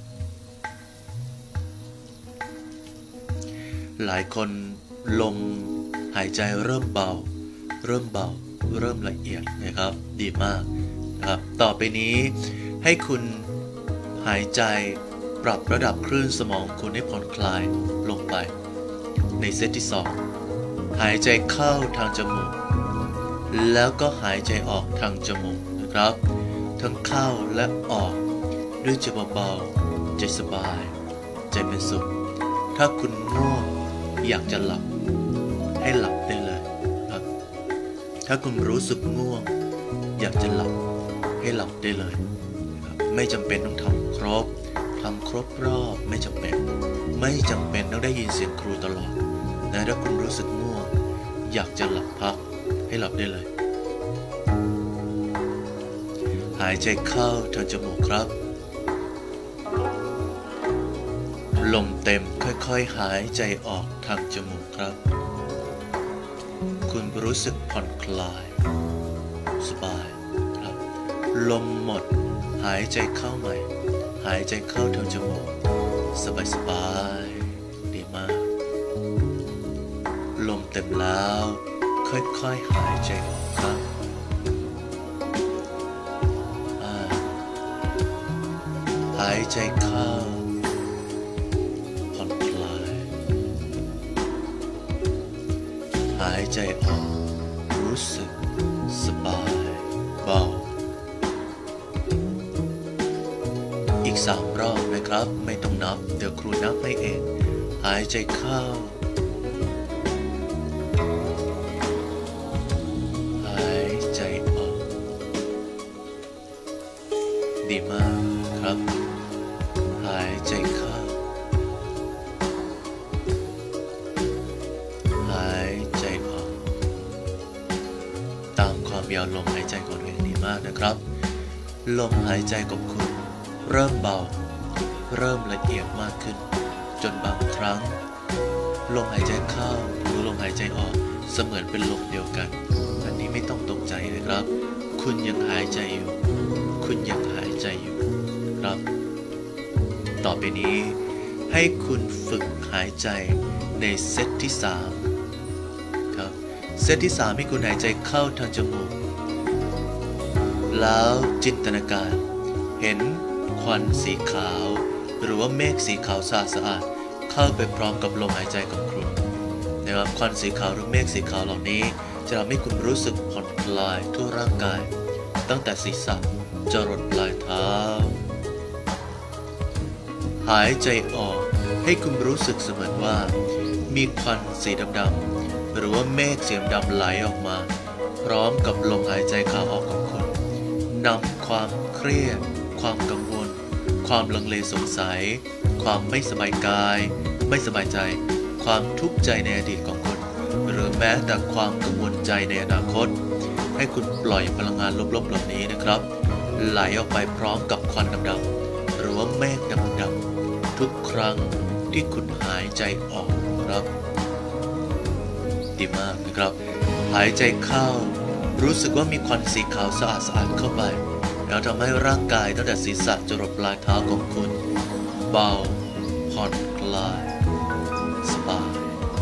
หลายคนลมหายใจเริ่มเบาเริ่มเบาเริ่มละเอียดนะครับดีมากครับต่อไปนี้ให้คุณหายใจปรับระดับคลื่นสมองคุณให้ผ่อนคลายลงไปในเซตที่สองหายใจเข้าทางจมูกแล้วก็หายใจออกทางจมูกนะครับทั้งเข้าและออกด้วยใจเบาๆใจสบายใจเป็นสุขถ้าคุณง่วงอยากจะหลับให้หลับได้เลยครับถ้าคุณรู้สึกง่วงอยากจะหลับให้หลับได้เลยครับไม่จำเป็นต้องทำครบทำครบรอบไม่จำเป็นไม่จำเป็นต้องได้ยินเสียงครูตลอดนะถ้าคุณรู้สึกง่วงอยากจะหลับพักให้หลับได้เลยหายใจเข้าทางจมูกครับลมเต็มค่อยๆหายใจออกทางจมูกครับคุณรู้สึกผ่อนคลายสบายครับลมหมดหายใจเข้าใหม่หายใจเข้าทางจมูกสบายสบายดีมากลมเต็มแล้วค่อยๆหายใจออกครับหายใจเข้าผ่อนคลายหายใจออกรู้สึกสบายเบาอีกสามรอบนะครับไม่ต้องนับเดี๋ยวครูนับให้เองหายใจเข้าหายใจออกดีมากครับหายใจเข้าหายใจออกตามความยาวลมหายใจของตัวเองดีมากนะครับลมหายใจของคุณเริ่มเบาเริ่มละเอียดมากขึ้นจนบางครั้งลมหายใจเข้าหรือลมหายใจออกเสมือนเป็นลมเดียวกันอันนี้ไม่ต้องตกใจนะครับคุณยังหายใจอยู่คุณยังหายใจอยู่ครับต่อไปนี้ให้คุณฝึกหายใจในเซตที่สามครับเซตที่สามให้คุณหายใจเข้าทางจมูกแล้วจินตนาการเห็นควันสีขาวหรือว่าเมฆสีขาวสะอาดสะอาดเข้าไปพร้อมกับลมหายใจของคุณนะครับควันสีขาวหรือเมฆสีขาวเหล่านี้จะทำให้คุณรู้สึกผ่อนคลายทั่วร่างกายตั้งแต่ศีรษะจรดปลายเท้าหายใจออกให้คุณรู้สึกเสมือนว่ามีควันสีดำๆหรือว่าเมฆสีดำไหลออกมาพร้อมกับลมหายใจเข้าออกของคุณนำความเครียดความกังวลความลังเลสงสัยความไม่สบายกายไม่สบายใจความทุกข์ใจในอดีตของคุณหรือแม้แต่ความกังวลใจในอนาคตให้คุณปล่อยพลังงานลบๆเหล่านี้นะครับไหลออกไปพร้อมกับควันดำๆหรือว่าเมฆดำๆทุกครั้งที่คุณหายใจออกครับดีมากนะครับหายใจเข้ารู้สึกว่ามีควันสีขาวสะอาดๆเข้าไปแล้วทำให้ร่างกายตั้งแต่ศีรษะจรดปลายเท้าของคุณเบาผ่อนคลายสบาย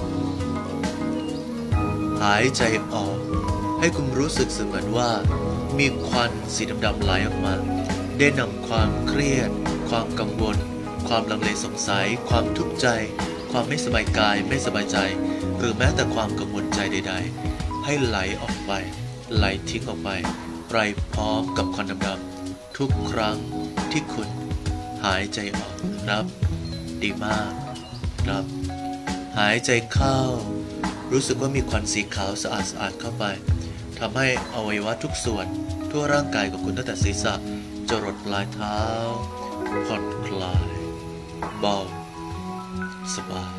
หายใจออกให้คุณรู้สึกเสมือนว่ามีควันสีดำๆไหลออกมาได้นำความเครียดความกังวลความลังเลสงสัยความทุกข์ใจความไม่สบายกายไม่สบายใจหรือแม้แต่ความกังวลใจใดๆให้ไหลออกไปไหลทิ้งออกไปไปพร้อมกับควันดำๆทุกครั้งที่คุณหายใจออกครับดีมากครับหายใจเข้ารู้สึกว่ามีควันสีขาวสะอาดๆเข้าไปทำให้อวัยวะทุกส่วนทั่วร่างกายของคุณตั้งแต่ศีรษะจรดปลายเท้าผ่อนคลายเบาสบาย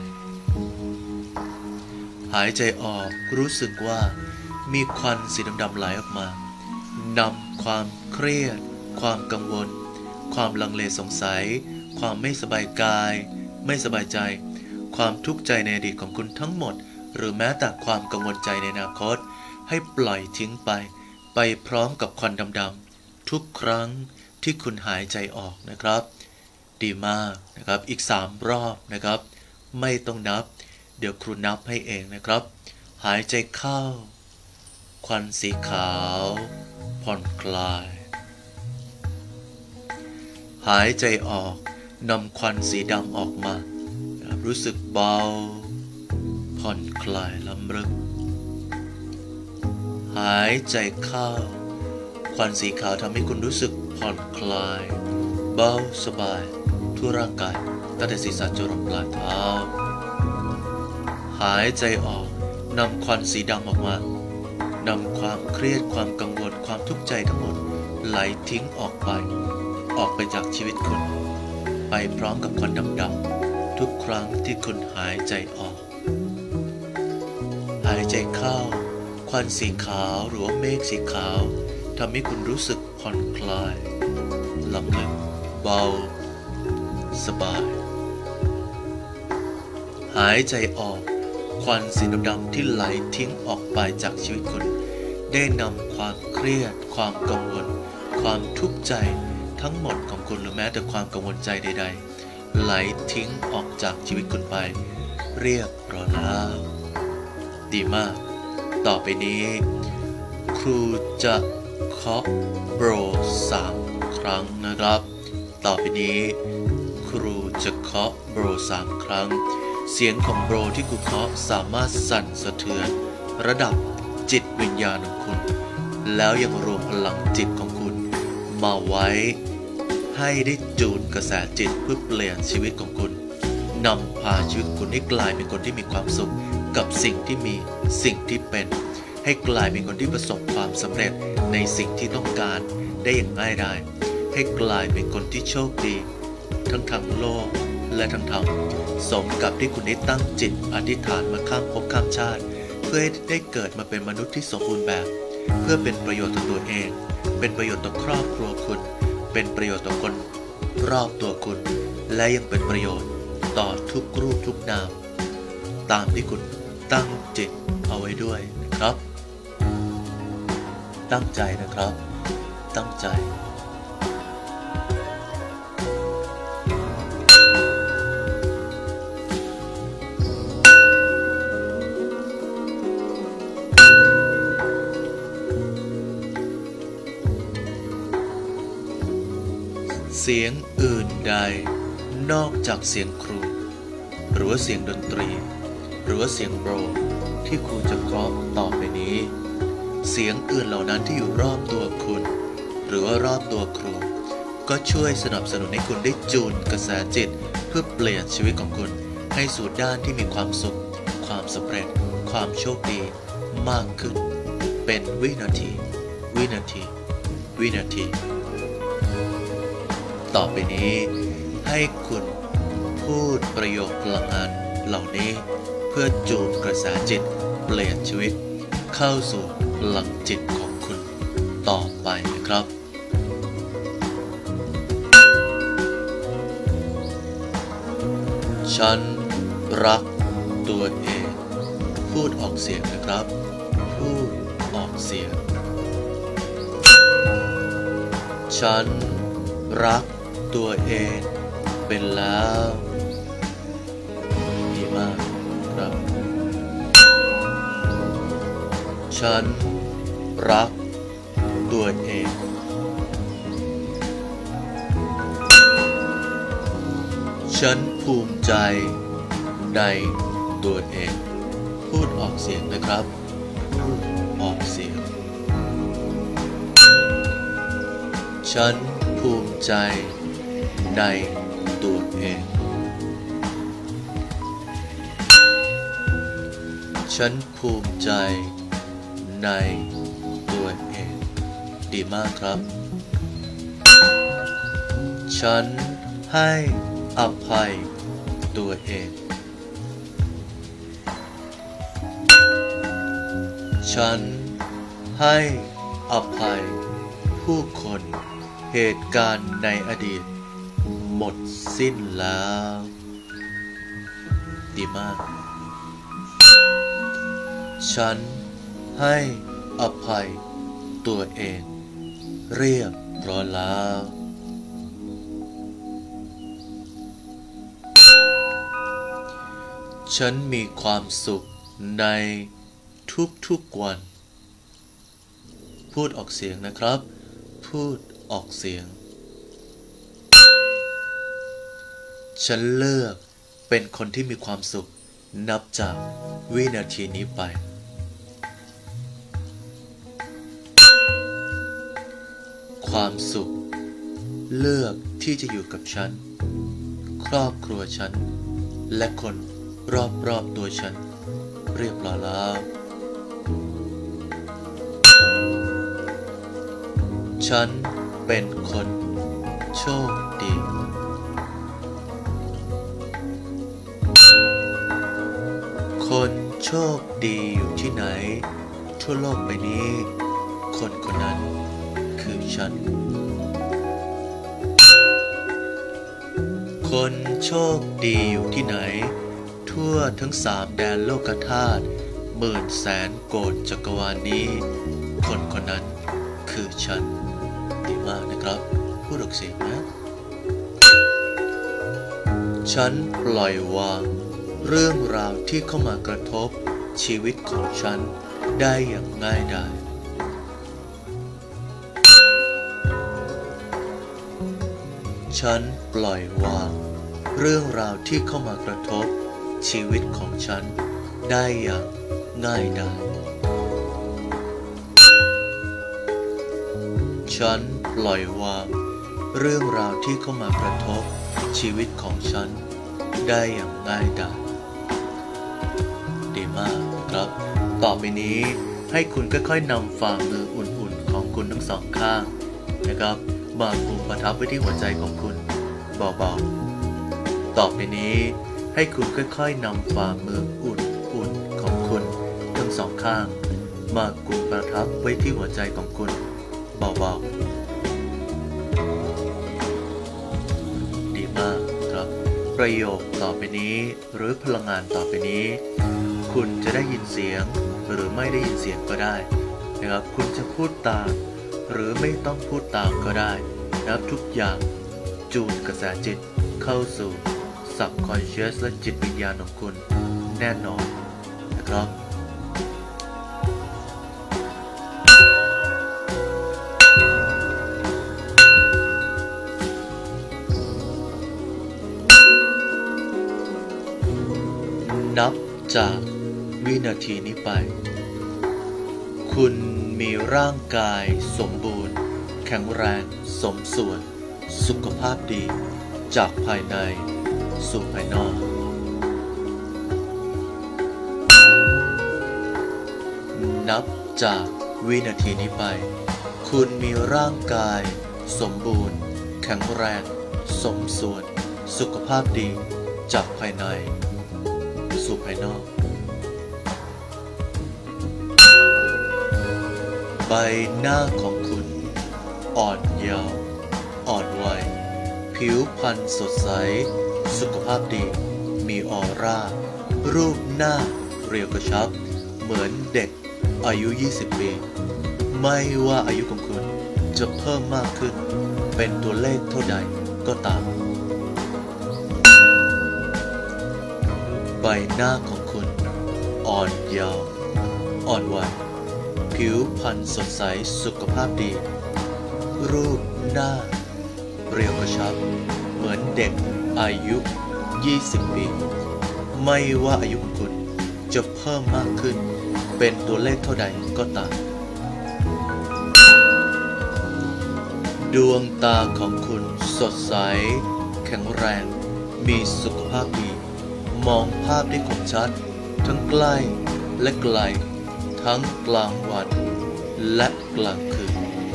หายใจออกรู้สึกว่ามีควันสีดำๆไหลออกมานำความเครียดความกังวลความลังเลสงสัยความไม่สบายกายไม่สบายใจความทุกข์ใจในอดีตของคุณทั้งหมดหรือแม้แต่ความกังวลใจในอนาคตให้ปล่อยทิ้งไปไปพร้อมกับควันดำๆทุกครั้งที่คุณหายใจออกนะครับดีมากนะครับอีกสามรอบนะครับไม่ต้องนับเดี๋ยวครูนับให้เองนะครับหายใจเข้าควันสีขาวผ่อนคลายหายใจออกนำควันสีดำออกมารู้สึกเบาผ่อนคลายล้ำลึกหายใจเข้าควันสีขาวทำให้คุณรู้สึกผ่อนคลายเบาสบายทั่วร่างกายตั้งแต่ศีรษะจรดปลายเท้าหายใจออกนำควันสีดำออกมานำความเครียดความกังวลความทุกข์ใจทั้งหมดไหลทิ้งออกไปออกไปจากชีวิตคุณไปพร้อมกับควันดำๆทุกครั้งที่คุณหายใจออกหายใจเข้าควันสีขาวหรือว่าเมฆสีขาวทำให้คุณรู้สึกผ่อนคลายลำลึกเบาสบายหายใจออกควันสีดำๆที่ไหลทิ้งออกไปจากชีวิตคุณได้นำความเครียดความกังวลความทุกข์ใจทั้งหมดของคุณหรือแม้แต่ความกังวลใจใดๆไหลทิ้งออกจากชีวิตคุณไปเรียบร้อยแล้วดีมากต่อไปนี้ครูจะเคาะโบรสามครั้งนะครับต่อไปนี้ครูจะเคาะโบรสามครั้งเสียงของโบรที่ครูเคาะสามารถสั่นสะเทือนระดับจิตวิญญาณของคุณแล้วยังรวมพลังจิตของคุณมาไว้ให้ได้จูนกระแสจิตเพื่อเปลี่ยนชีวิตของคุณนำพาชีวิตคุณให้กลายเป็นคนที่มีความสุขกับสิ่งที่มีสิ่งที่เป็นให้กลายเป็นคนที่ประสบความสำเร็จในสิ่งที่ต้องการได้อย่างง่ายดายให้กลายเป็นคนที่โชคดีทั้งทางโลกและทางธรรมสมกับที่คุณได้ตั้งจิตอธิษฐานมาข้ามภพข้ามชาติเพื่อให้ได้เกิดมาเป็นมนุษย์ที่สมบูรณ์แบบเพื่อเป็นประโยชน์ต่อตัวเองเป็นประโยชน์ต่อครอบครัวคุณเป็นประโยชน์ต่อคนรอบตัวคุณและยังเป็นประโยชน์ต่อทุกรูปทุกนามตามที่คุณตั้งจิตเอาไว้ด้วยนะครับตั้งใจนะครับตั้งใจเสียงอื่นใดนอกจากเสียงครูหรือว่าเสียงดนตรีหรือว่าเสียงโบรที่ครูจะเคาะต่อไปนี้เสียงอื่นเหล่านั้นที่อยู่รอบตัวคุณหรือว่ารอบตัวครูก็ช่วยสนับสนุนให้คุณได้จูนกระแสจิตเพื่อเปลี่ยนชีวิตของคุณให้สู่ด้านที่มีความสุขความสำเร็จความโชคดีมากขึ้นเป็นวินาทีวินาทีวินาทีต่อไปนี้ให้คุณพูดประโยคพลังงานเหล่านี้เพื่อจูนกระแสจิตเปลี่ยนชีวิตเข้าสู่พลังจิตของคุณต่อไปนะครับฉันรักตัวเองพูดออกเสียงนะครับพูดออกเสียงฉันรักตัวเองเป็นแล้วดีมากครับฉันรักตัวเองฉันภูมิใจในตัวเองพูดออกเสียงนะครับพูดออกเสียงฉันภูมิใจในตัวเองฉันภูมิใจในตัวเองดีมากครับฉันให้อภัยตัวเองฉันให้อภัยผู้คนเหตุการณ์ในอดีตหมดสิ้นแล้วดีมากฉันให้อภัยตัวเองเรียบร้อยแล้วฉันมีความสุขในทุกๆวันพูดออกเสียงนะครับพูดออกเสียงฉันเลือกเป็นคนที่มีความสุขนับจากวินาทีนี้ไปความสุขเลือกที่จะอยู่กับฉันครอบครัวฉันและคนรอบๆตัวฉันเรียบร้อยแล้วฉันเป็นคนโชคดีคนโชคดีอยู่ที่ไหนทั่วโลกใบนี้คนคนนั้นคือฉันคนโชคดีอยู่ที่ไหนทั่วทั้งสามแดนโลกธาตุหมื่นแสนโกฏจักรวาลนี้คนคนนั้นคือฉันดีมากนะครับพูดออกเสียงนะฉันปล่อยวางเรื่องราวที่เข้ามากระทบชีวิตของฉันได้อย่างง่ายดายฉันปล่อยวางเรื่องราวที่เข้ามากระทบชีวิตของฉันได้อย่างง่ายดายฉันปล่อยวางเรื่องราวที่เข้ามากระทบชีวิตของฉันได้อย่างง่ายดายดีมากครับต่อไปนี้ให้คุณค่อยๆนำฝ่ามืออุ่นๆของคุณทั้งสองข้างนะครับมากุมประทับไว้ที่หัวใจของคุณเบาๆต่อไปนี้ให้คุณค่อยๆนำฝ่ามืออุ่นๆของคุณทั้งสองข้างมากุมประทับไว้ที่หัวใจของคุณเบาๆดีมากครับประโยคต่อไปนี้หรือพลังงานต่อไปนี้คุณจะได้ยินเสียงหรือไม่ได้ยินเสียงก็ได้นะครับคุณจะพูดตามหรือไม่ต้องพูดตามก็ได้นะครับทุกอย่างจูนกระแสจิตเข้าสู่ subconscious และจิตวิญญาณของคุณแน่นอนนะครับนับจากวินาทีนี้ไปคุณมีร่างกายสมบูรณ์แข็งแรงสมส่วนสุขภาพดีจากภายในสู่ภายนอกนับจากวินาทีนี้ไปคุณมีร่างกายสมบูรณ์แข็งแรงสมส่วนสุขภาพดีจากภายในสู่ภายนอกใบหน้าของคุณอ่อนเยาว์อ่อนวัยผิวพรรณสดใสสุขภาพดีมีออร่ารูปหน้าเรียวกระชับเหมือนเด็กอายุยี่สิบปีไม่ว่าอายุของคุณจะเพิ่มมากขึ้นเป็นตัวเลขเท่าใดก็ตามใบหน้าของคุณอ่อนเยาว์อ่อนวัยผิวพรรณสดใสสุขภาพดีรูปหน้าเรียวกระชับเหมือนเด็กอายุยี่สิบปีไม่ว่าอายุของคุณจะเพิ่มมากขึ้นเป็นตัวเลขเท่าใดก็ตามดวงตาของคุณสดใสแข็งแรงมีสุขภาพดีมองภาพได้คมชัดทั้งใกล้และไกลทั้งกลางวันและกลางคืน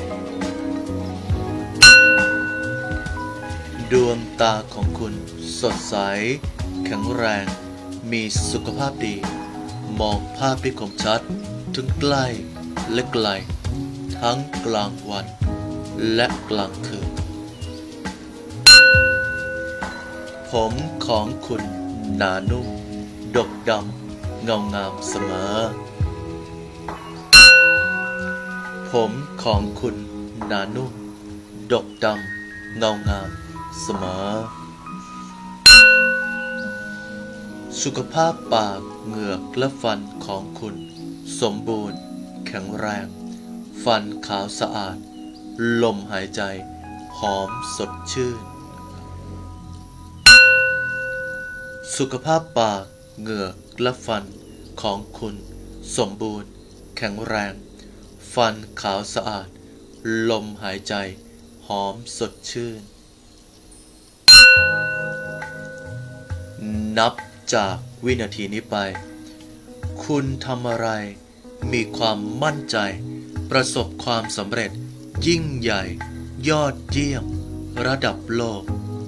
ดวงตาของคุณสดใสแข็งแรงมีสุขภาพดีมองภาพได้คมชัดทั้งใกล้และไกลทั้งกลางวันและกลางคืนผมของคุณหนานุ่มดกดำเงางามเสมอผมของคุณหนานุ่มดกดำเงางามเสมอสุขภาพปากเหงือกและฟันของคุณสมบูรณ์แข็งแรงฟันขาวสะอาดลมหายใจหอมสดชื่นสุขภาพปากเหงือกและฟันของคุณสมบูรณ์แข็งแรงฟันขาวสะอาดลมหายใจหอมสดชื่นนับจากวินาทีนี้ไปคุณทำอะไรมีความมั่นใจประสบความสำเร็จยิ่งใหญ่ยอดเยี่ยมระดับโลก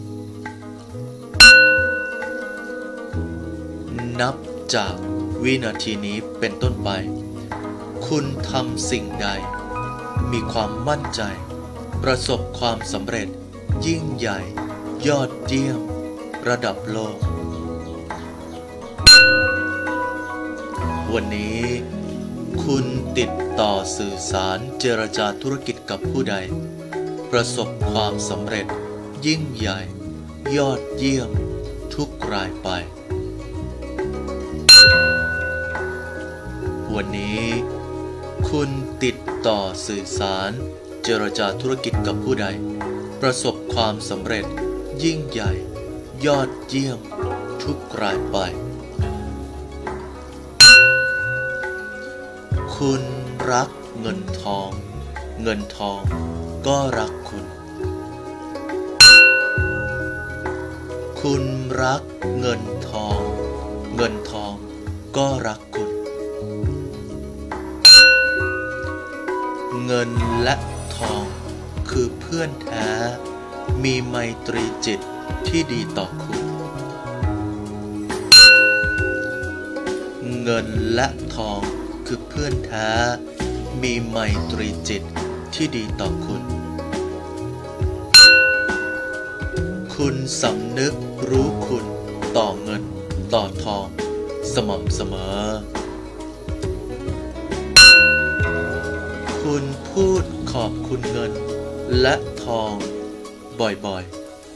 นับจากวินาทีนี้เป็นต้นไปคุณทำสิ่งใดมีความมั่นใจประสบความสำเร็จยิ่งใหญ่ยอดเยี่ยมระดับโลกวันนี้คุณติดต่อสื่อสารเจรจาธุรกิจกับผู้ใดประสบความสำเร็จยิ่งใหญ่ยอดเยี่ยมทุกรายไปวันนี้คุณติดต่อสื่อสารเจรจาธุรกิจกับผู้ใดประสบความสำเร็จยิ่งใหญ่ยอดเยี่ยมทุกรายไปคุณรักเงินทองเงินทองก็รักคุณคุณรักเงินทองเงินทองก็รักคุณเงินและทองคือเพื่อนแท้มีไมตรีจิตที่ดีต่อคุณเงินและทองคือเพื่อนแท้มีไมตรีจิตที่ดีต่อคุณคุณสำนึกรู้คุณต่อเงินต่อทองสม่ำเสมอคุณพูดขอบคุณเงินและทองบ่อย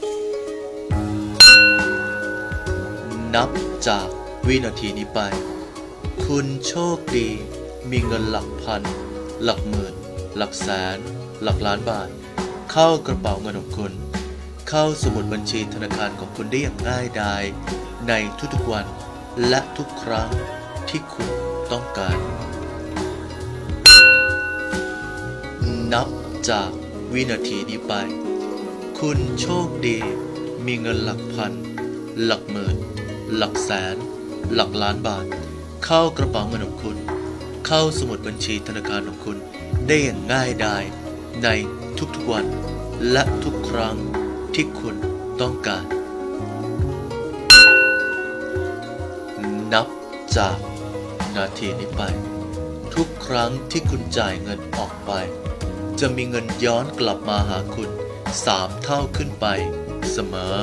ๆนับจากวินาทีนี้ไปคุณโชคดีมีเงินหลักพันหลักหมื่นหลักแสนหลักล้านบาทเข้ากระเป๋าเงินของคุณเข้าสมุดบัญชีธนาคารของคุณได้อย่างง่ายดายในทุกๆวันและทุกครั้งที่คุณต้องการนับจากวินาทีนี้ไปคุณโชคดีมีเงินหลักพันหลักหมื่นหลักแสนหลักล้านบาทเข้ากระเป๋าเงินของคุณเข้าสมุดบัญชีธนาคารของคุณได้อย่างง่ายดายในทุกๆวันและทุกครั้งที่คุณต้องการนับจากนาทีนี้ไปทุกครั้งที่คุณจ่ายเงินออกไปจะมีเงินย้อนกลับมาหาคุณสามเท่าขึ้นไปเสมอ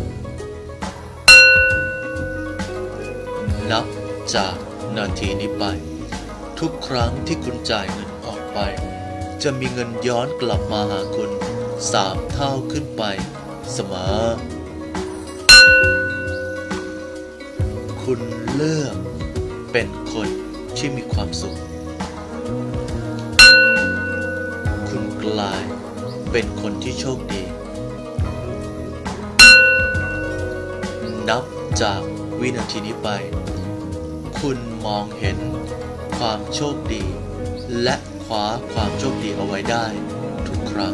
นับจากนาทีนี้ไปทุกครั้งที่คุณจ่ายเงินออกไปจะมีเงินย้อนกลับมาหาคุณสามเท่าขึ้นไปเสมอคุณเลือกเป็นคนที่มีความสุขคุณกลายเป็นคนที่โชคดีนับจากวินาทีนี้ไปคุณมองเห็นความโชคดีและคว้าความโชคดีเอาไว้ได้ทุกครั้ง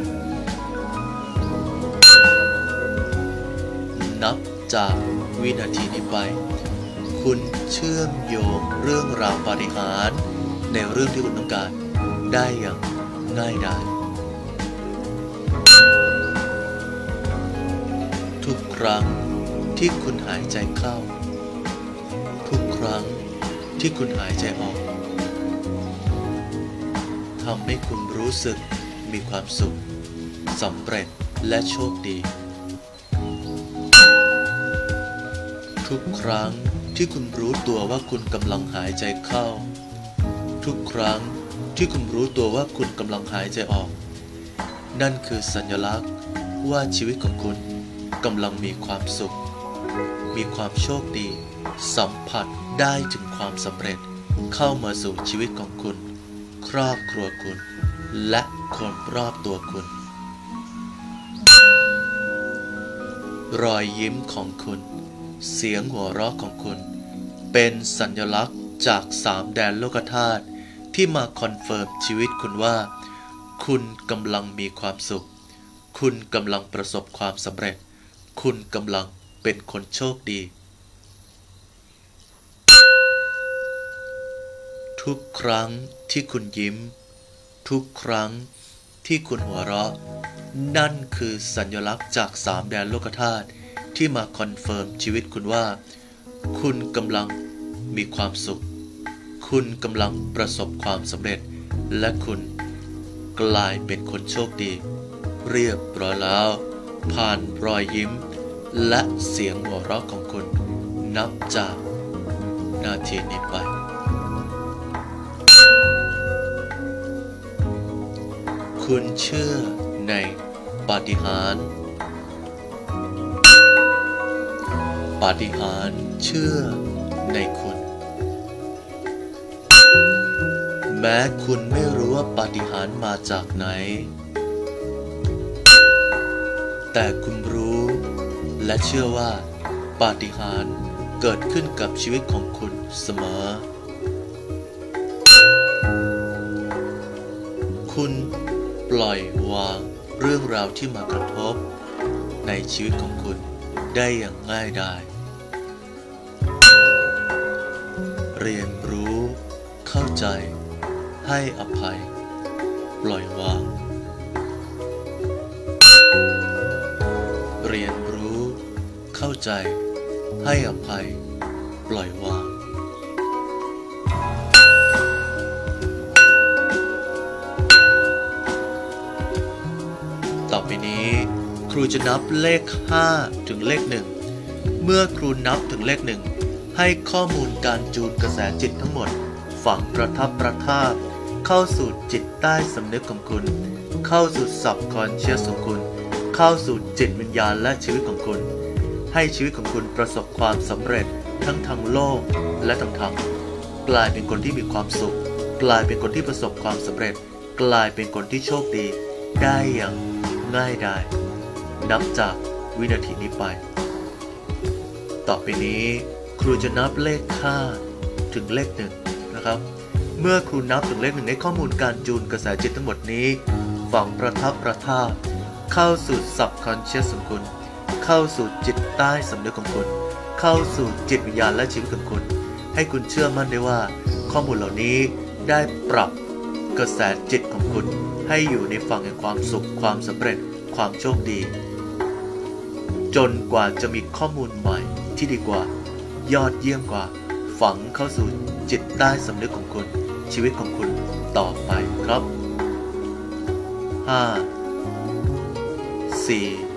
นับจากวินาทีนี้ไปคุณเชื่อมโยงเรื่องราวปาฏิหาริย์ในเรื่องที่คุณต้องการได้อย่างง่ายดายทุกครั้งที่คุณหายใจเข้าทุกครั้งที่คุณหายใจออกทำให้คุณรู้สึกมีความสุขสำเร็จและโชคดีทุกครั้งที่คุณรู้ตัวว่าคุณกำลังหายใจเข้าทุกครั้งที่คุณรู้ตัวว่าคุณกำลังหายใจออกนั่นคือสัญลักษณ์ว่าชีวิตของคุณกำลังมีความสุขมีความโชคดีสัมผัสได้ถึงความสำเร็จเข้ามาสู่ชีวิตของคุณครอบครัวคุณและคนรอบตัวคุณรอยยิ้มของคุณเสียงหัวเราะของคุณเป็นสัญลักษณ์จากสามแดนโลกธาตุที่มาคอนเฟิร์มชีวิตคุณว่าคุณกำลังมีความสุขคุณกำลังประสบความสำเร็จคุณกำลังเป็นคนโชคดีทุกครั้งที่คุณยิ้มทุกครั้งที่คุณหัวเราะนั่นคือสัญลักษณ์จากสามแดนโลกธาตุที่มาคอนเฟิร์มชีวิตคุณว่าคุณกำลังมีความสุขคุณกำลังประสบความสำเร็จและคุณกลายเป็นคนโชคดีเรียบร้อยแล้วผ่านรอยยิ้มและเสียงหัวเราะของคุณนับจากนาทีนี้ไปคุณเชื่อในปาฏิหาริย์ปาฏิหาริย์เชื่อในคุณแม้คุณไม่รู้ว่าปาฏิหาริย์มาจากไหนแต่คุณรู้และเชื่อว่าปาฏิหาริย์เกิดขึ้นกับชีวิตของคุณเสมอคุณปล่อยวางเรื่องราวที่มากระทบในชีวิตของคุณได้อย่างง่ายดายเรียนรู้เข้าใจให้อภัยปล่อยวางเรียนรู้เข้าใจให้อภัยปล่อยวางต่อไปนี้ครูจะนับเลขห้าถึงเลขหนึ่งเมื่อครูนับถึงเลขหนึ่งให้ข้อมูลการจูนกระแสจิตทั้งหมดฝังประทับประทาบเข้าสู่จิตใต้สำนึกของคุณเข้าสู่ซับคอนเชียสของคุณเข้าสู่จิตวิญญาณและชีวิตของคุณให้ชีวิตของคุณประสบความสำเร็จทั้งทางโลกและทางธรรมกลายเป็นคนที่มีความสุขกลายเป็นคนที่ประสบความสำเร็จกลายเป็นคนที่โชคดีได้อย่างง่ายดายนับจากวินาทีนี้ไปต่อไปนี้ครูจะนับเลขห้าถึงเลขหนึ่งนะครับเมื่อครูนับถึงเลขหนึ่งในข้อมูลการจูนกระแสจิตทั้งหมดนี้ฝังประทับประทาบเข้าสู่ subconscious ของคุณเข้าสู่จิตใต้สำนึกของคุณเข้าสู่จิตวิญญาณและชีวิตของคุณให้คุณเชื่อมั่นได้ว่าข้อมูลเหล่านี้ได้ปรับกระแสจิตของคุณให้อยู่ในฝั่งแห่งความสุขความสำเร็จความโชคดีจนกว่าจะมีข้อมูลใหม่ที่ดีกว่ายอดเยี่ยมกว่าฝังเข้าสู่จิตใต้สำนึกของคุณชีวิตของคุณต่อไปครับห้า สี่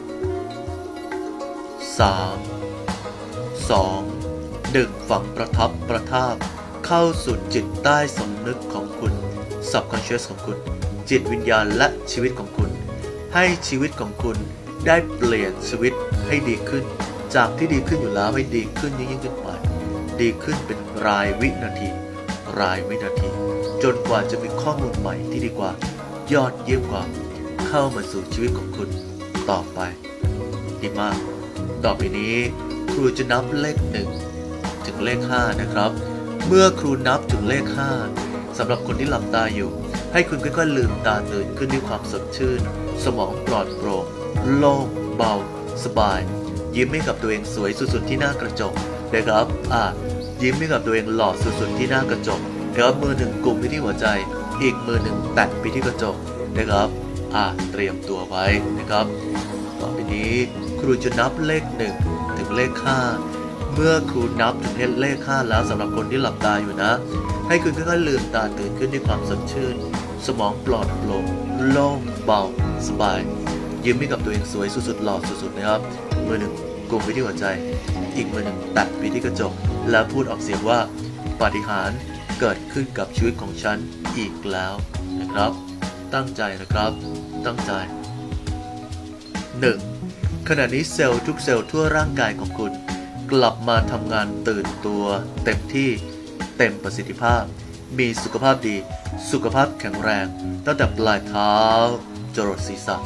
สาม สอง หนึ่งฝังประทับประทาบเข้าสู่จิตใต้สำนึกของคุณ subconscious ของคุณจิตวิญญาณและชีวิตของคุณให้ชีวิตของคุณได้เปลี่ยนชีวิตให้ดีขึ้นจากที่ดีขึ้นอยู่แล้วให้ดีขึ้นยิ่งขึ้นไปดีขึ้นเป็นรายวินาทีรายวินาทีจนกว่าจะมีข้อมูลใหม่ที่ดีกว่ายอดเยี่ยมกว่าเข้ามาสู่ชีวิตของคุณต่อไปดีมากต่อไปนี้ครูจะนับเลขหนึ่งถึงเลขห้านะครับเมื่อครูนับถึงเลขห้าสำหรับคนที่หลับตาอยู่ให้คุณค่อยๆลืมตาตื่นขึ้นด้วยความสดชื่นสมองปลอดโปร่งโล่งเบาสบายยิ้มให้กับตัวเองสวยสุดๆที่หน้ากระจกนะครับอ่ะยิ้มให้กับตัวเองหล่อสุดๆที่หน้ากระจกนะครับมือหนึ่งกุมไปที่หัวใจอีกมือหนึ่งแตะไปที่กระจกนะครับอ่ะเตรียมตัวไว้นะครับต่อไปนี้ครูจะนับเลขหนึ่งถึงเลขห้าเมื่อครูนับถึงเลขห้าแล้วสำหรับคนที่หลับตาอยู่นะให้คุณค่อยๆลืมตาตื่นขึ้นด้วยความสดชื่นสมองปลอดโปร่งโล่งเบาสบายยิ้มให้กับตัวเองสวยสุดๆหล่อสุดๆนะครับมือหนึ่งกุมไปที่หัวใจอีกมือหนึ่งแตะไปที่กระจกแล้วพูดออกเสียงว่าปาฏิหาริย์เกิดขึ้นกับชีวิตของฉันอีกแล้วนะครับตั้งใจนะครับตั้งใจ หนึ่ง ขณะนี้เซลล์ทุกเซลล์ทั่วร่างกายของคุณกลับมาทำงานตื่นตัวเต็มที่เต็มประสิทธิภาพมีสุขภาพดีสุขภาพแข็งแรงตั้งแต่ปลายเท้าจรดศีรษะ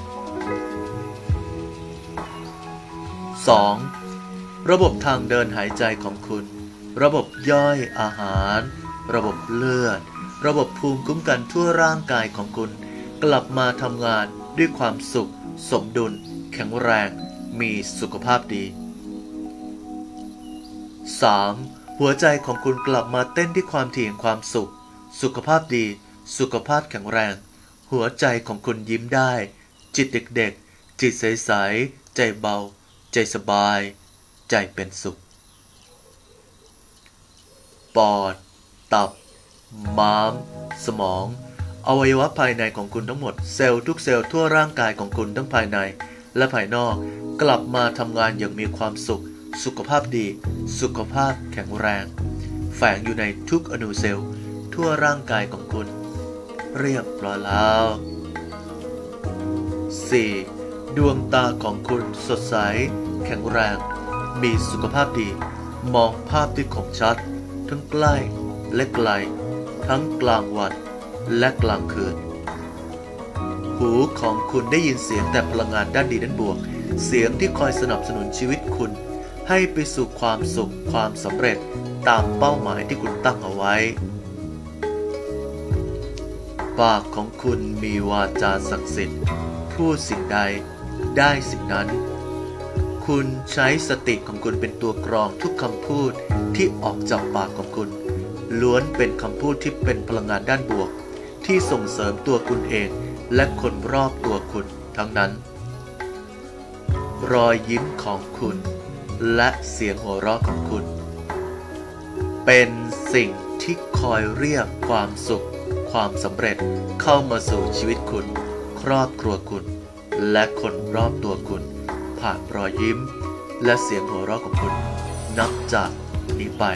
สอง ระบบทางเดินหายใจของคุณระบบย่อยอาหารระบบเลือดระบบภูมิคุ้มกันทั่วร่างกายของคุณกลับมาทำงานด้วยความสุขสมดุลแข็งแรงมีสุขภาพดี สาม หัวใจของคุณกลับมาเต้นที่ความถี่แห่งความสุขสุขภาพดีสุขภาพแข็งแรงหัวใจของคุณยิ้มได้จิตเด็กๆจิตใสๆใจเบาใจสบายใจเป็นสุขปอดตับม้ามสมองอวัยวะภายในของคุณทั้งหมดเซลล์ทุกเซลล์ทั่วร่างกายของคุณทั้งภายในและภายนอกกลับมาทำงานอย่างมีความสุขสุขภาพดีสุขภาพแข็งแรงแฝงอยู่ในทุกอนูเซลล์ทั่วร่างกายของคุณเรียบร้อยแล้ว สี่ ดวงตาของคุณสดใสแข็งแรงมีสุขภาพดีมองภาพได้คมชัดทั้งใกล้และไกลทั้งกลางวันและกลางคืนหูของคุณได้ยินเสียงแต่พลังงานด้านดีด้านบวกเสียงที่คอยสนับสนุนชีวิตคุณให้ไปสู่ความสุขความสำเร็จตามเป้าหมายที่คุณตั้งเอาไว้ปากของคุณมีวาจาศักดิ์สิทธิ์พูดสิ่งใดได้สิ่งนั้นคุณใช้สติของคุณเป็นตัวกรองทุกคำพูดที่ออกจากปากของคุณล้วนเป็นคำพูดที่เป็นพลังงานด้านบวกที่ส่งเสริมตัวคุณเองและคนรอบตัวคุณทั้งนั้นรอยยิ้มของคุณและเสียงหัวเราะของคุณเป็นสิ่งที่คอยเรียกความสุขความสำเร็จเข้ามาสู่ชีวิตคุณครอบครัวคุณและคนรอบตัวคุณผ่านรอยยิ้มและเสียงหัวเราะของคุณนับจากนี้ไป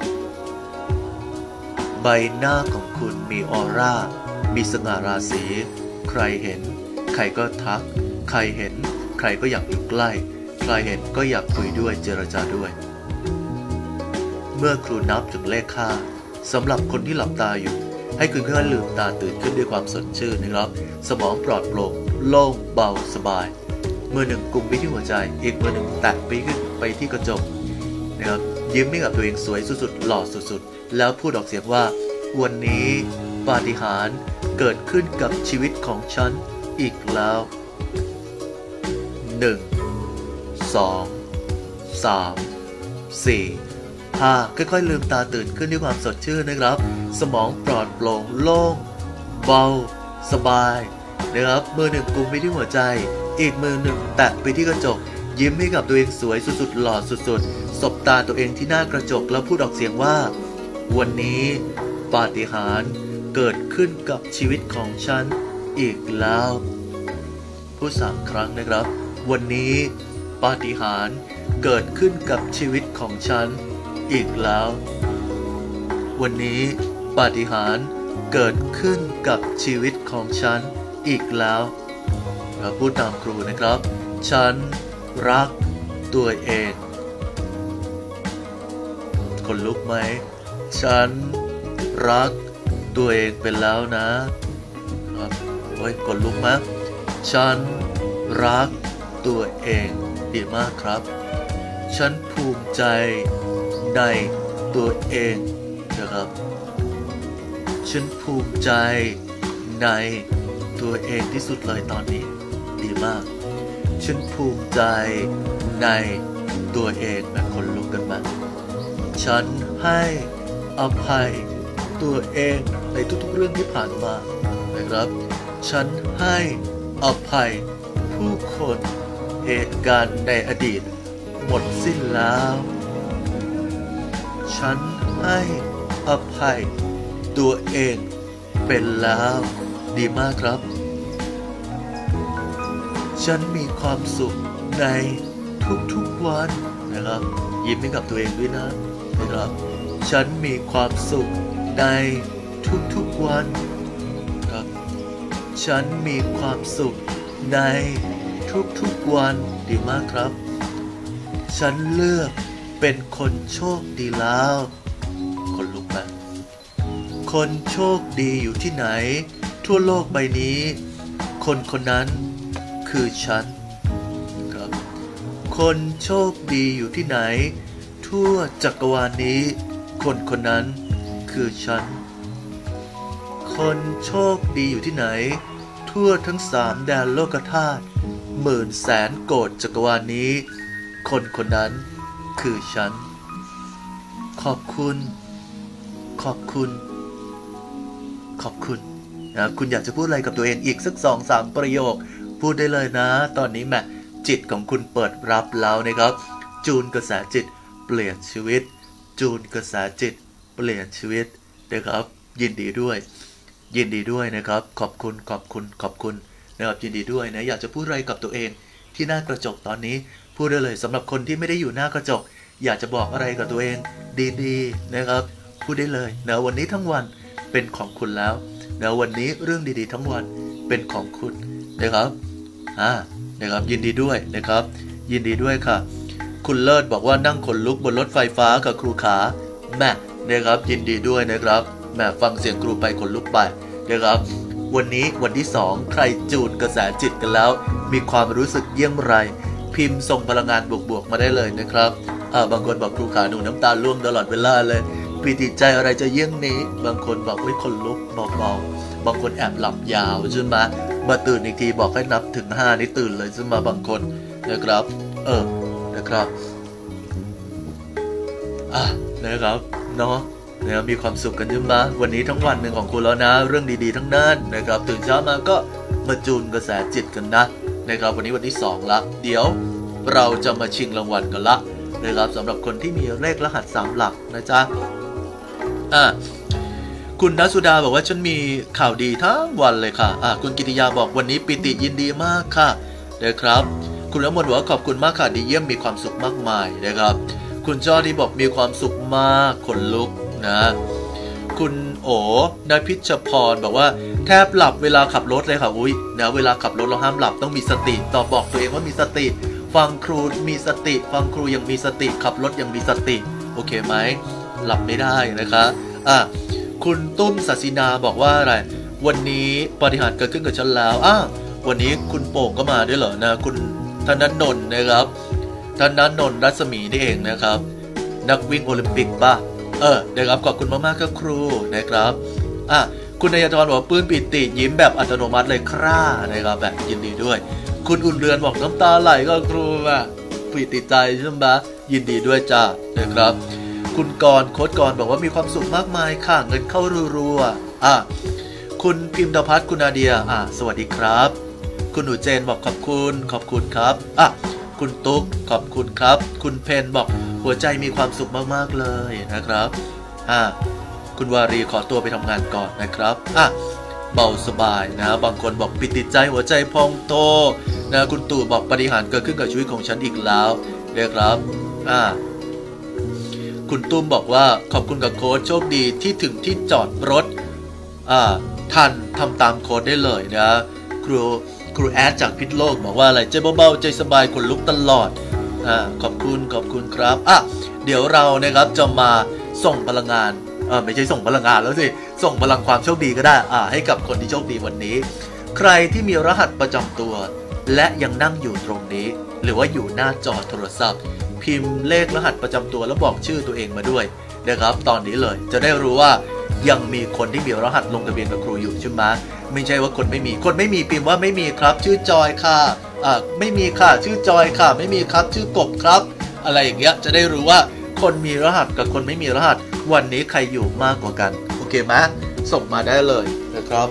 ใบหน้าของคุณมีออร่ามีสง่าราศีใครเห็นใครก็ทักใครเห็นใครก็อยากอยู่ใกล้ใครเห็นก็อยากคุยด้วยเจรจาด้วยเมื่อครูนับถึงเลขห้าสำหรับคนที่หลับตาอยู่ให้คุณค่อยๆลืมตาตื่นขึ้นด้วยความสดชื่นนะครับสมองปลอดโปร่งโล่งเบาสบายมือหนึ่งกุมไปที่หัวใจอีกมือหนึ่งแตะไปขึ้นไปที่กระจกนะครับยิ้มให้กับตัวเองสวยสุดๆหล่อสุดๆแล้วพูดออกเสียงว่าวันนี้ปาฏิหาริย์เกิดขึ้นกับชีวิตของฉันอีกแล้วหนึ่ง สอง สาม สี่ ห้าค่อยๆลืมตาตื่นขึ้นด้วยความสดชื่นนะครับสมองปลอดโปร่งโล่งเบาสบายนะครับมือหนึ่งกุมไปที่หัวใจอีกมือหนึ่งแตะไปที่กระจกยิ้มให้กับตัวเองสวยสุดๆหล่อสุดๆสบตาตัวเองที่หน้ากระจกแล้วพูดออกเสียงว่าวันนี้ปาฏิหาริย์เกิดขึ้นกับชีวิตของฉันอีกแล้วพูดสามครั้งนะครับวันนี้ปาฏิหาริย์เกิดขึ้นกับชีวิตของฉันอีกแล้ววันนี้ปาฏิหาริย์เกิดขึ้นกับชีวิตของฉันอีกแล้วเราพูดตามครูนะครับฉันรักตัวเองคนลุกไหมฉันรักตัวเองเป็นแล้วนะครับโอ้ยคนลุกไหมฉันรักตัวเองดีมากครับฉันภูมิใจในตัวเองนะครับฉันภูมิใจในตัวเองที่สุดเลยตอนนี้ดีมากฉันภูมิใจในตัวเองแบบคนลุกกันมาฉันให้อภัยตัวเองในทุกๆเรื่องที่ผ่านมานะครับฉันให้อภัยผู้คนเหตุการณ์ในอดีตหมดสิ้นแล้วฉันให้อภัยตัวเองเป็นแล้วดีมากครับฉันมีความสุขในทุกๆวันนะครับยิ้มให้กับตัวเองด้วยนะนะครับฉันมีความสุขในทุกๆวันครับฉันมีความสุขในทุกๆวันดีมากครับฉันเลือกเป็นคนโชคดีแล้วคนลุกไหมคนโชคดีอยู่ที่ไหนทั่วโลกใบนี้คนคนนั้นคือฉันครับคนโชคดีอยู่ที่ไหนทั่วจักรวาลนี้คนคนนั้นคือฉันคนโชคดีอยู่ที่ไหนทั่วทั้งสามแดนโลกธาตุหมื่นแสนโกฏจักรวาลนี้คนคนนั้นคือฉันขอบคุณขอบคุณขอบคุณนะคุณอยากจะพูดอะไรกับตัวเองอีกสักสองสามประโยคพูดได้เลยนะตอนนี้แม่จิตของคุณเปิดรับแล้วนะครับจูนกระแสจิตเปลี่ยนชีวิตจูนกระแสจิตเปลี่ยนชีวิตนะครับยินดีด้วยยินดีด้วยนะครับขอบคุณขอบคุณขอบคุณนะครับยินดีด้วยนะอยากจะพูดอะไรกับตัวเองที่หน้ากระจกตอนนี้พูดได้เลยสำหรับคนที่ไม่ได้อยู่หน้ากระจกอยากจะบอกอะไรกับตัวเองดีๆนะครับพูดได้เลยนะวันนี้ทั้งวันเป็นของคุณแล้วนะวันนี้เรื่องดีๆทั้งวันเป็นของคุณนะครับอ่านะครับยินดีด้วยนะครับยินดีด้วยค่ะคุณเลิศบอกว่านั่งขนลุกบนรถไฟฟ้ากับครูขาแม่นะครับยินดีด้วยนะครับแม่ฟังเสียงครูไปขนลุกไปนะครับวันนี้วันที่สองใครจูนกระแสจิตกันแล้วมีความรู้สึกเยี่ยมไรพิมพ์ส่งพลังงานบวกๆมาได้เลยนะครับอ่าบางคนบอกครูขาหนูน้ำตาล่วงตลอดเวลาเลยปีติใจอะไรจะเยี่ยงนี้บางคนบอกว่าคนลุกเบาๆบางคนแอบหลับยาวใช่ไหมมาตื่นอีกทีบอกให้นับถึงห้านี่ตื่นเลยใช่ไหมบางคนนะครับเออนะครับอ่ะนะครับเนาะนะมีความสุขกันใช่ไหมวันนี้ทั้งวันหนึ่งของคุณแล้วนะเรื่องดีๆทั้งนั้นนะครับตื่นเช้ามาก็มาจูนกระแสจิตกันนะนะครับวันนี้วันที่สองละเดี๋ยวเราจะมาชิงรางวัลกันละนะครับสำหรับคนที่มีเลขรหัสสามหลักนะจ๊ะอ่ะคุณนัสุดาบอกว่าฉันมีข่าวดีทั้งวันเลยค่ะอ่ะคุณกิติยาบอกวันนี้ปิติยินดีมากค่ะนะครับคุณน้ำมนต์บอกว่าขอบคุณมากค่ะดีเยี่ยมมีความสุขมากมายนะครับคุณจอดีบอกมีความสุขมากขนลุกนะคุณโอ๋นายพิชพรบอกว่าแทบหลับเวลาขับรถเลยค่ะอุ้ยนะเวลาขับรถเราห้ามหลับต้องมีสติตอบบอกตัวเองว่ามีสติฟังครูมีสติฟังครูยังมีสติขับรถยังมีสติโอเคไหมหลับไม่ได้นะคะอ่ะคุณตุ้มศศินาบอกว่าอะไรวันนี้ปาฏิหาริย์เกิดขึ้นกับฉันแล้วอ้าววันนี้คุณโป่งก็มาด้วยเหรอนะคุณธนนนท์นะครับธนนนท์รัศมีนี่เองนะครับนักวิ่งโอลิมปิกป่ะเออนะครับขอบคุณมากๆครับครูนะครับอ่ะคุณนายธรบอกว่าปื้นปิติยิ้มแบบอัตโนมัติเลยคร่านะครับแบบยินดีด้วยคุณอุ่นเรือนบอกน้ำตาไหลก็ครูอ่ะปิติใจใช่ไหมยินดีด้วยจ้านะครับคุณกรณ์โค้ดกรณ์บอกว่ามีความสุขมากมายค่ะเงินเข้ารัวๆอ่ะคุณพิมพ์ดพัฒน์คุณนาเดียอ่ะสวัสดีครับคุณหนูเจนบอกขอบคุณขอบคุณครับอ่ะคุณตุ๊กขอบคุณครับคุณเพนบอกหัวใจมีความสุขมากๆเลยนะครับอ่าคุณวารีขอตัวไปทำงานก่อนนะครับอ่ะเบาสบายนะบางคนบอกปิติดใจหัวใจพองโตนะคุณตู่บอกปฏิหารย์เกิดขึ้นกับชีวิตของฉันอีกแล้วเรียกครับอ่าคุณตุ้มบอกว่าขอบคุณกับโค้ชโชคดีที่ถึงที่จอดรถอ่าทันทำตามโค้ชได้เลยนะครูครูแอดจากพิษโลกบอกว่าอะไรใจเบาๆใจสบายคนลุกตลอดอ่าขอบคุณขอบคุณครับอ่ะเดี๋ยวเรานะครับจะมาส่งพลังงานเออไม่ใช่ส่งพลังงานแล้วสิส่งพลังความโชคดีก็ได้อ่าให้กับคนที่โชคดีวันนี้ใครที่มีรหัสประจำตัวและยังนั่งอยู่ตรงนี้หรือว่าอยู่หน้าจอโทรศัพท์พิมพ์เลขรหัสประจำตัวแล้วบอกชื่อตัวเองมาด้วยนะครับตอนนี้เลยจะได้รู้ว่ายังมีคนที่มีรหัสลงทะเบียนกับครูอยู่ใช่ไหมไม่ใช่ว่าคนไม่มีคนไม่มีพิมพ์ว่าไม่มีครับชื่อจอยค่ะอ่าไม่มีค่ะชื่อจอยค่ะไม่มีครับชื่อกบครับอะไรอย่างเงี้ยจะได้รู้ว่าคนมีรหัสกับคนไม่มีรหัสวันนี้ใครอยู่มากกว่ากันโอเคไหมส่งมาได้เลยนะครับ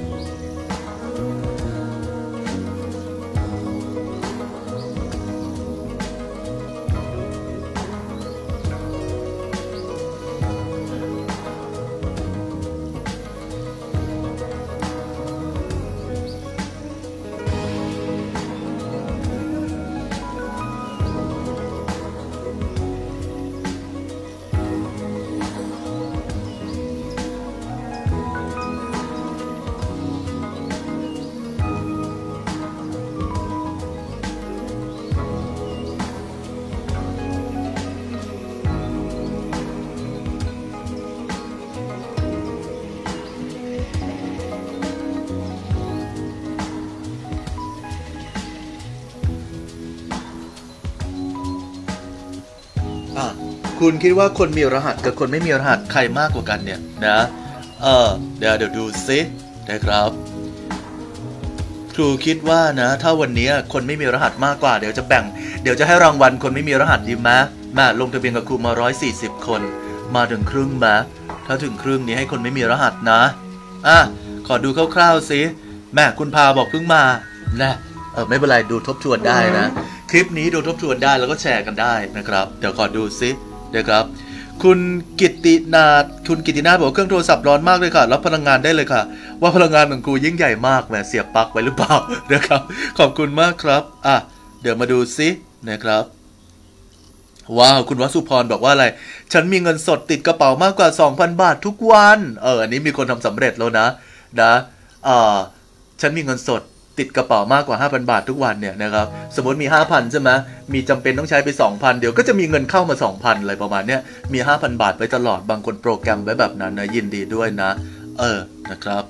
คุณคิดว่าคนมีรหัสกับคนไม่มีรหัสใครมากกว่ากันเนี่ยนะเออเดี๋ยวเดี๋ยวดูซินะครับครูคิดว่านะถ้าวันนี้คนไม่มีรหัสมากกว่าเดี๋ยวจะแบ่งเดี๋ยวจะให้รางวัลคนไม่มีรหัสดีไหมมาลงทะเบียนกับครูมาหนึ่งร้อยสี่สิบคนมาถึงครึ่งไหมถ้าถึงครึ่งนี้ให้คนไม่มีรหัสนะอ่ะขอดูคร่าวๆซิแม่คุณพาบอกเพิ่งมานะเออไม่เป็นไรดูทบทวนได้นะคลิปนี้ดูทบทวนได้แล้วก็แชร์กันได้นะครับเดี๋ยวขอดูซินะครับคุณกิตตินาถคุณกิตตินาถบอกเครื่องโทรศัพท์ร้อนมากเลยค่ะรับพลังงานได้เลยค่ะว่าพลังงานของครูยิ่งใหญ่มากแหมเสียบปลั๊กไว้หรือเปล่านะครับขอบคุณมากครับอ่ะเดี๋ยวมาดูซินะครับว้าวคุณวสุพรบอกว่าอะไรฉันมีเงินสดติดกระเป๋ามากกว่า สองพัน บาททุกวันเอออันนี้มีคนทำสำเร็จแล้วนะนะอ่าฉันมีเงินสดติดกระเป๋ามากกว่า ห้าพัน บาททุกวันเนี่ยนะครับสมมติมี ห้าพัน ใช่ไหมมีจำเป็นต้องใช้ไป สองพัน เดี๋ยวก็จะมีเงินเข้ามา สองพัน อะไรประมาณเนี้ยมี ห้าพัน บาทไว้ตลอดบางคนโปรแกรมไว้แบบนั้นนะยินดีด้วยนะเออนะครับ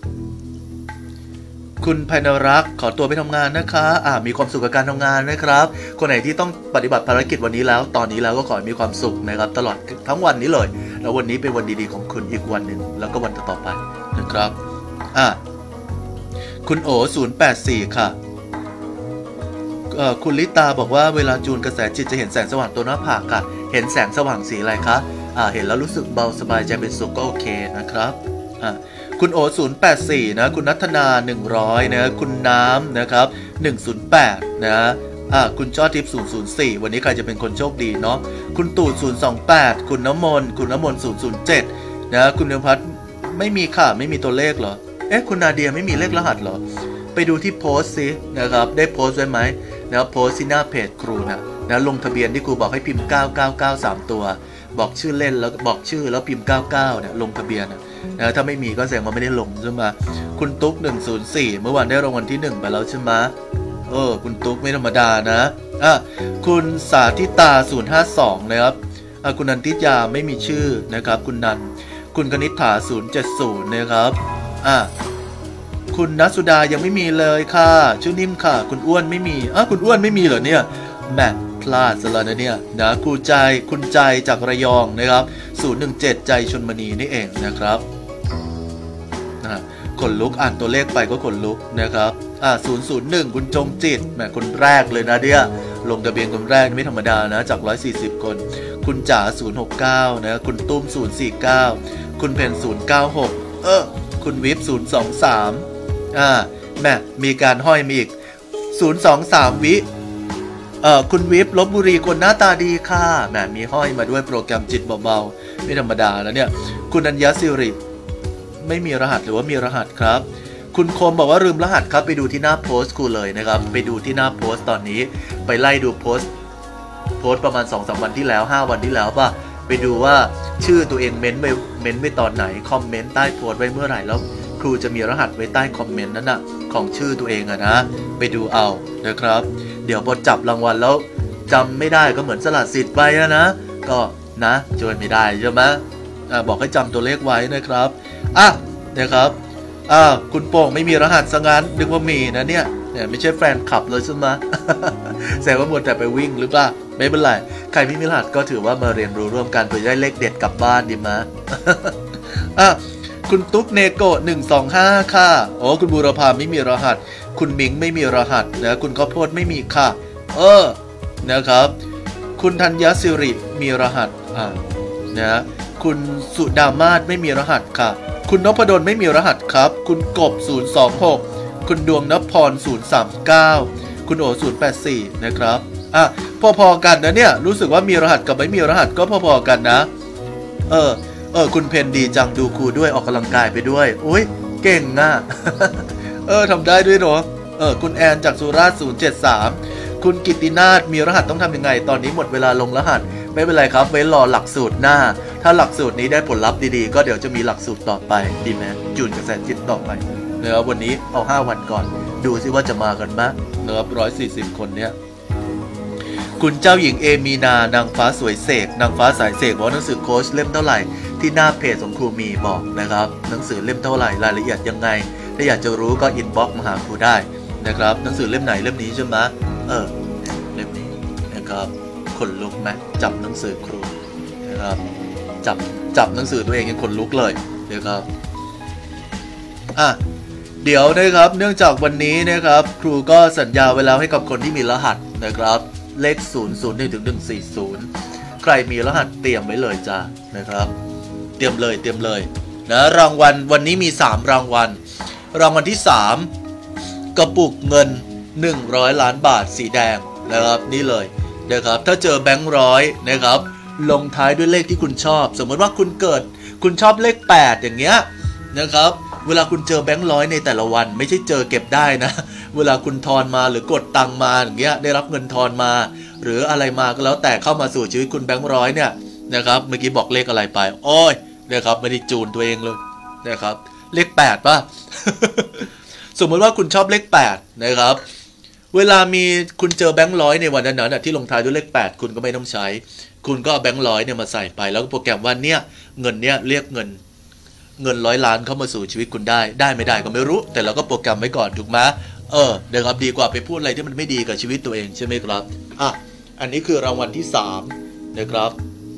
คุณภัยนรักขอตัวไปทำงานนะคะอ่ามีความสุขกับการทำงานนะครับคนไหนที่ต้องปฏิบัติภารกิจวันนี้แล้วตอนนี้แล้วก็ขอให้มีความสุขนะครับตลอดทั้งวันนี้เลยแล้ววันนี้เป็นวันดีๆของคุณอีกวันหนึ่งแล้วก็วันต่อไปนะครับอ่าคุณโอศูนย์แปดสี่ค่ะคุณลิตาบอกว่าเวลาจูนกระแสจิตจะเห็นแสงสว่างตัวหน้าผากค่ะเห็นแสงสว่างสีอะไรคะอ่าเห็นแล้วรู้สึกเบาสบายใจเป็นสุขก็โอเคนะครับอ่าคุณโอศูนย์แปดสี่นะคุณนัทนาหนึ่งร้อยนะคุณน้ำนะครับหนึ่งศูนย์แปดนะอ่าคุณช่อทิพย์ศูนย์ศูนย์สี่วันนี้ใครจะเป็นคนโชคดีเนาะคุณตูดศูนย์สองแปดคุณน้ำมนต์คุณน้ำมนต์ศูนย์ศูนย์เจ็ดนะคุณเนพัฒน์ไม่มีค่ะไม่มีตัวเลขเหรอเอ๊ะคุณนาเดียไม่มีเลขรหัสเหรอไปดูที่โพสต์ซินะครับได้โพสต์ไว้ไหมนะโพสต์ที่หน้าเพจครูนะนะลงทะเบียนที่ครูบอกให้พิมพ์เก้าเก้าเก้า สามตัวบอกชื่อเล่นแล้วบอกชื่อแล้วพิมพ์เก้าเก้าเนี่ยลงทะเบียนนะนะถ้าไม่มีก็แสดงว่าไม่ได้ลงใช่ไหมคุณตุ๊กหนึ่งศูนย์สี่เมื่อวานได้รางวัลที่หนึ่งไปแล้วใช่ไหมเออคุณตุ๊กไม่ธรรมดานะอ่ะคุณสาธิตาศูนย์ห้าสองนะครับอ่ะคุณนันทิยาไม่มีชื่อนะครับคุณนันคุณคณิษฐาศูนย์เจ็ดศูนย์นะครับอ่ะคุณนัสุดายังไม่มีเลยค่ะชื่อนิ่มค่ะคุณอ้วนไม่มีอ่ะคุณอ้วนไม่มีเหรอเนี่ยแหมพลาดซะแล้วนะเนี่ยนะครูใจคุณใจจากระยองนะครับศูนย์หนึ่งเจ็ดใจชลมณีนี่เองนะครับนะขนลุกอ่านตัวเลขไปก็ขนลุกนะครับอ่าศูนย์ศูนย์หนึ่งคุณจงจิตแหมคนแรกเลยนะเดียลงทะเบียนคนแรกไม่ธรรมดานะจากหนึ่งร้อยสี่สิบคนคุณจ๋าศูนย์หกเก้านะคุณตุ้มศูนย์สี่เก้าคุณเพนศูนย์เก้าหกเออคุณวิฟศูนย์สองสามอ่าแม่มีการห้อยมีอีกศูนย์สองสามวิเอ่อคุณวิปลบบุรีคนหน้าตาดีค่ะแหมมีห้อยมาด้วยโปรแกรมจิตเบาๆไม่ธรรมดาแล้วเนี่ยคุณอัญญาสิริไม่มีรหัสหรือว่ามีรหัสครับคุณคมบอกว่าลืมรหัสครับไปดูที่หน้าโพสต์ครูเลยนะครับไปดูที่หน้าโพสต์ตอนนี้ไปไล่ดูโพสต์โพสต์ประมาณ สองสาม วันที่แล้วห้าวันที่แล้วป่ะไปดูว่าชื่อตัวเองเม้นต์ไปเม้นต์ไปตอนไหนคอมเมนต์ใต้โพสต์ไว้เมื่อไหร่แล้วครูจะมีรหัสไว้ใต้คอมเมนต์นั้นน่ะของชื่อตัวเองอะนะไปดูเอานะครับเดี๋ยวพอจับรางวัลแล้วจำไม่ได้ก็เหมือนสลัดสิทธิ์ไปนะนะก็นะช่วยไม่ได้ใช่ไหมอ่าบอกให้จำตัวเลขไว้นะครับอ่ะนะครับอ่าคุณโป่งไม่มีรหัสซะงั้นนึกว่ามีนะเนี่ยเนี่ยไม่ใช่แฟนคลับเลยใช่ไหม แสดงว่าหมดแต่ไปวิ่งหรือเปล่าไม่เป็นไรใครไม่มีรหัสก็ถือว่ามาเรียนรู้ร่วมกันเพื่อได้เลขเด็ดกลับบ้านดีไหม อ่ะคุณตุ๊กเนโกะหนึ่งสองห้าค่ะโอ้คุณบูรพาไม่มีรหัสคุณมิงไม่มีรหัสนะคุณข้าวโพดไม่มีค่ะเออนะครับคุณธัญสิริมีรหัสอ่านะคุณสุดามาศไม่มีรหัสค่ะคุณนพดลไม่มีรหัสครับคุณกบศูนย์สองหกคุณดวงนพรศูนย์สามเก้าคุณโอศูนย์แปดสี่นะครับอ่ะพอๆกันนะเนี่ยรู้สึกว่ามีรหัสกับไม่มีรหัสก็พอๆกันนะเออเออคุณเพนดีจังดูครูด้วยออกกำลังกายไปด้วยอุ้ยเก่งอ่ะ เออทำได้ด้วยเนาะเออคุณแอนจากสุราษฎร์ศูนย์เจ็ดสามคุณกิตตินาถมีรหัสต้องทำยังไงตอนนี้หมดเวลาลงรหัสไม่เป็นไรครับไว้รอหลักสูตรหน้าถ้าหลักสูตรนี้ได้ผลลัพธ์ดีๆก็เดี๋ยวจะมีหลักสูตรต่อไปดีไหมจูนกระแสจิตต่อไปเนื้อวันนี้เอาห้าวันก่อนดูซิว่าจะมากันไหมเนื้อร้อยสี่สิบคนเนี้ยคุณเจ้าหญิงเอมีนานางฟ้าสวยเสกนางฟ้าสายเสกบอกหนังสือโค้ชเล่มเท่าไหร่ที่หน้าเพจของครูมีบอกนะครับหนังสือเล่มเท่าไหร่รายละเอียดยังไงถ้าอยากจะรู้ก็อินบ็อกซ์มาหาครูได้นะครับหนังสือเล่มไหนเล่มนี้ใช่ไหมเออเล่มนี้นะครับขนลุกไหมจับหนังสือครูนะครับจับจับหนังสือตัวเองยังขนลุกเลยนะครับอ่ะเดี๋ยวนะครับเนื่องจากวันนี้นะครับครูก็สัญญาไว้แล้วให้กับคนที่มีรหัสนะครับเลขศูนย์ ศูนย์ หนึ่ง ถึง หนึ่ง สี่ ศูนย์ใครมีรหัสเตรียมไว้เลยจ้านะครับเตรียมเลยเตรียมเลยนะรางวัลวันนี้มีสามรางวัลรางวัลที่สามกระปุกเงินหนึ่งร้อยล้านบาทสีแดงนะครับนี่เลยนะครับถ้าเจอแบงค์ร้อยนะครับลงท้ายด้วยเลขที่คุณชอบสมมติว่าคุณเกิดคุณชอบเลขแปดอย่างเงี้ยนะครับเวลาคุณเจอแบงค์ร้อยในแต่ละวันไม่ใช่เจอเก็บได้นะเวลาคุณทอนมาหรือกดตังมาอย่างเงี้ยได้รับเงินทอนมาหรืออะไรมาก็แล้วแต่เข้ามาสู่ชีวิตคุณแบงค์ร้อยเนี่ยนะครับเมื่อกี้บอกเลขอะไรไปโอ้ยนะครับไม่ได้จูนตัวเองเลยนะครับเลขแปดป่ะ สมมติว่าคุณชอบเลขแปดนะครับเวลามีคุณเจอแบงค์ร้อยในวันนั้นๆที่ลงท้ายด้วยเลขแปดคุณก็ไม่ต้องใช้คุณก็เอาแบงค์ร้อยเนี่ยมาใส่ไปแล้วก็โปรแกรมว่าเนี่ยเงินเนี่ยเรียกเงินเงินร้อยล้านเข้ามาสู่ชีวิตคุณได้ได้ไม่ได้ก็ไม่รู้แต่เราก็โปรแกรมไว้ก่อนถูกไหมเออเดี๋ยวครับดีกว่าไปพูดอะไรที่มันไม่ดีกับชีวิตตัวเองใช่ไหมครับอ่ะอันนี้คือรางวัลที่สามนะครับ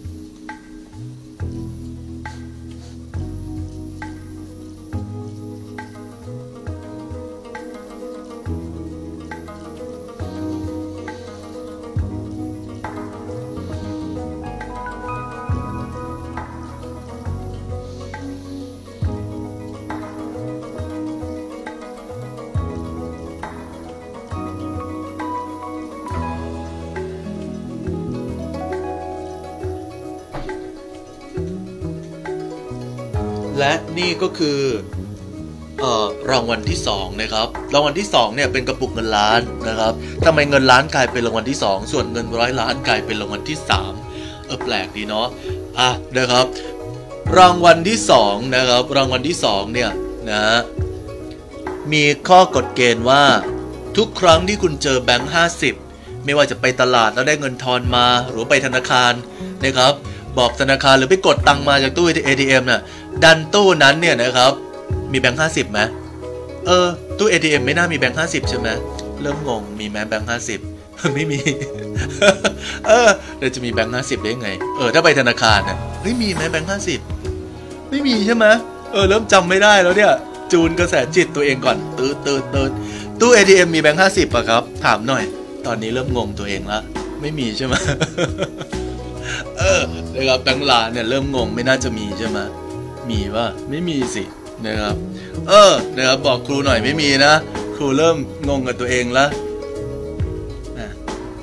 และนี่ก็คือเอ่อรางวัลที่สองนะครับรางวัลที่สองเนี่ยเป็นกระปุกเงินล้านนะครับทำไมเงินล้านกลายเป็นรางวัลที่สองส่วนเงินร้อยล้านกลายเป็นรางวัลที่สามเออแปลกดีเนาะอ่ะนะครับรางวัลที่สองนะครับรางวัลที่สองเนี่ยนะมีข้อกฎเกณฑ์ว่าทุกครั้งที่คุณเจอแบงค์ห้าสิบไม่ว่าจะไปตลาดแล้วได้เงินทอนมาหรือไปธนาคารนะครับบอกธนาคารหรือไปกดตังค์มาจากตู้ เอ ที เอ็ม น่ะดันตู้นั้นเนี่ยนะครับมีแบงค์ห้าสิบไหมเออตู้ เอ ที เอ็ม ไม่น่ามีแบงค์ห้าสิบใช่ไหมเริ่มงงมีไหมแบงค์ห้าสิบไม่มี เออเราจะมีแบงค์ห้าสิบได้ไงเออถ้าไปธนาคารน่ะเฮ้ยมีไหมแบงค์ห้าสิบไม่มีใช่ไหมเออเริ่มจำไม่ได้แล้วเนี่ยจูนกระแสจิตตัวเองก่อนตื่นตื่นตื่นตู้ เอ ที เอ็ม มีแบงค์ห้าสิบป่ะครับถามหน่อยตอนนี้เริ่มงงตัวเองละไม่มีใช่ไหม เออนะครับแบงค์ล้านเนี่ยเริ่มงงไม่น่าจะมีใช่ไหมมีป่ะไม่มีสินะครับเออนะครับบอกครูหน่อยไม่มีนะครูเริ่มงงกับตัวเองแล้ว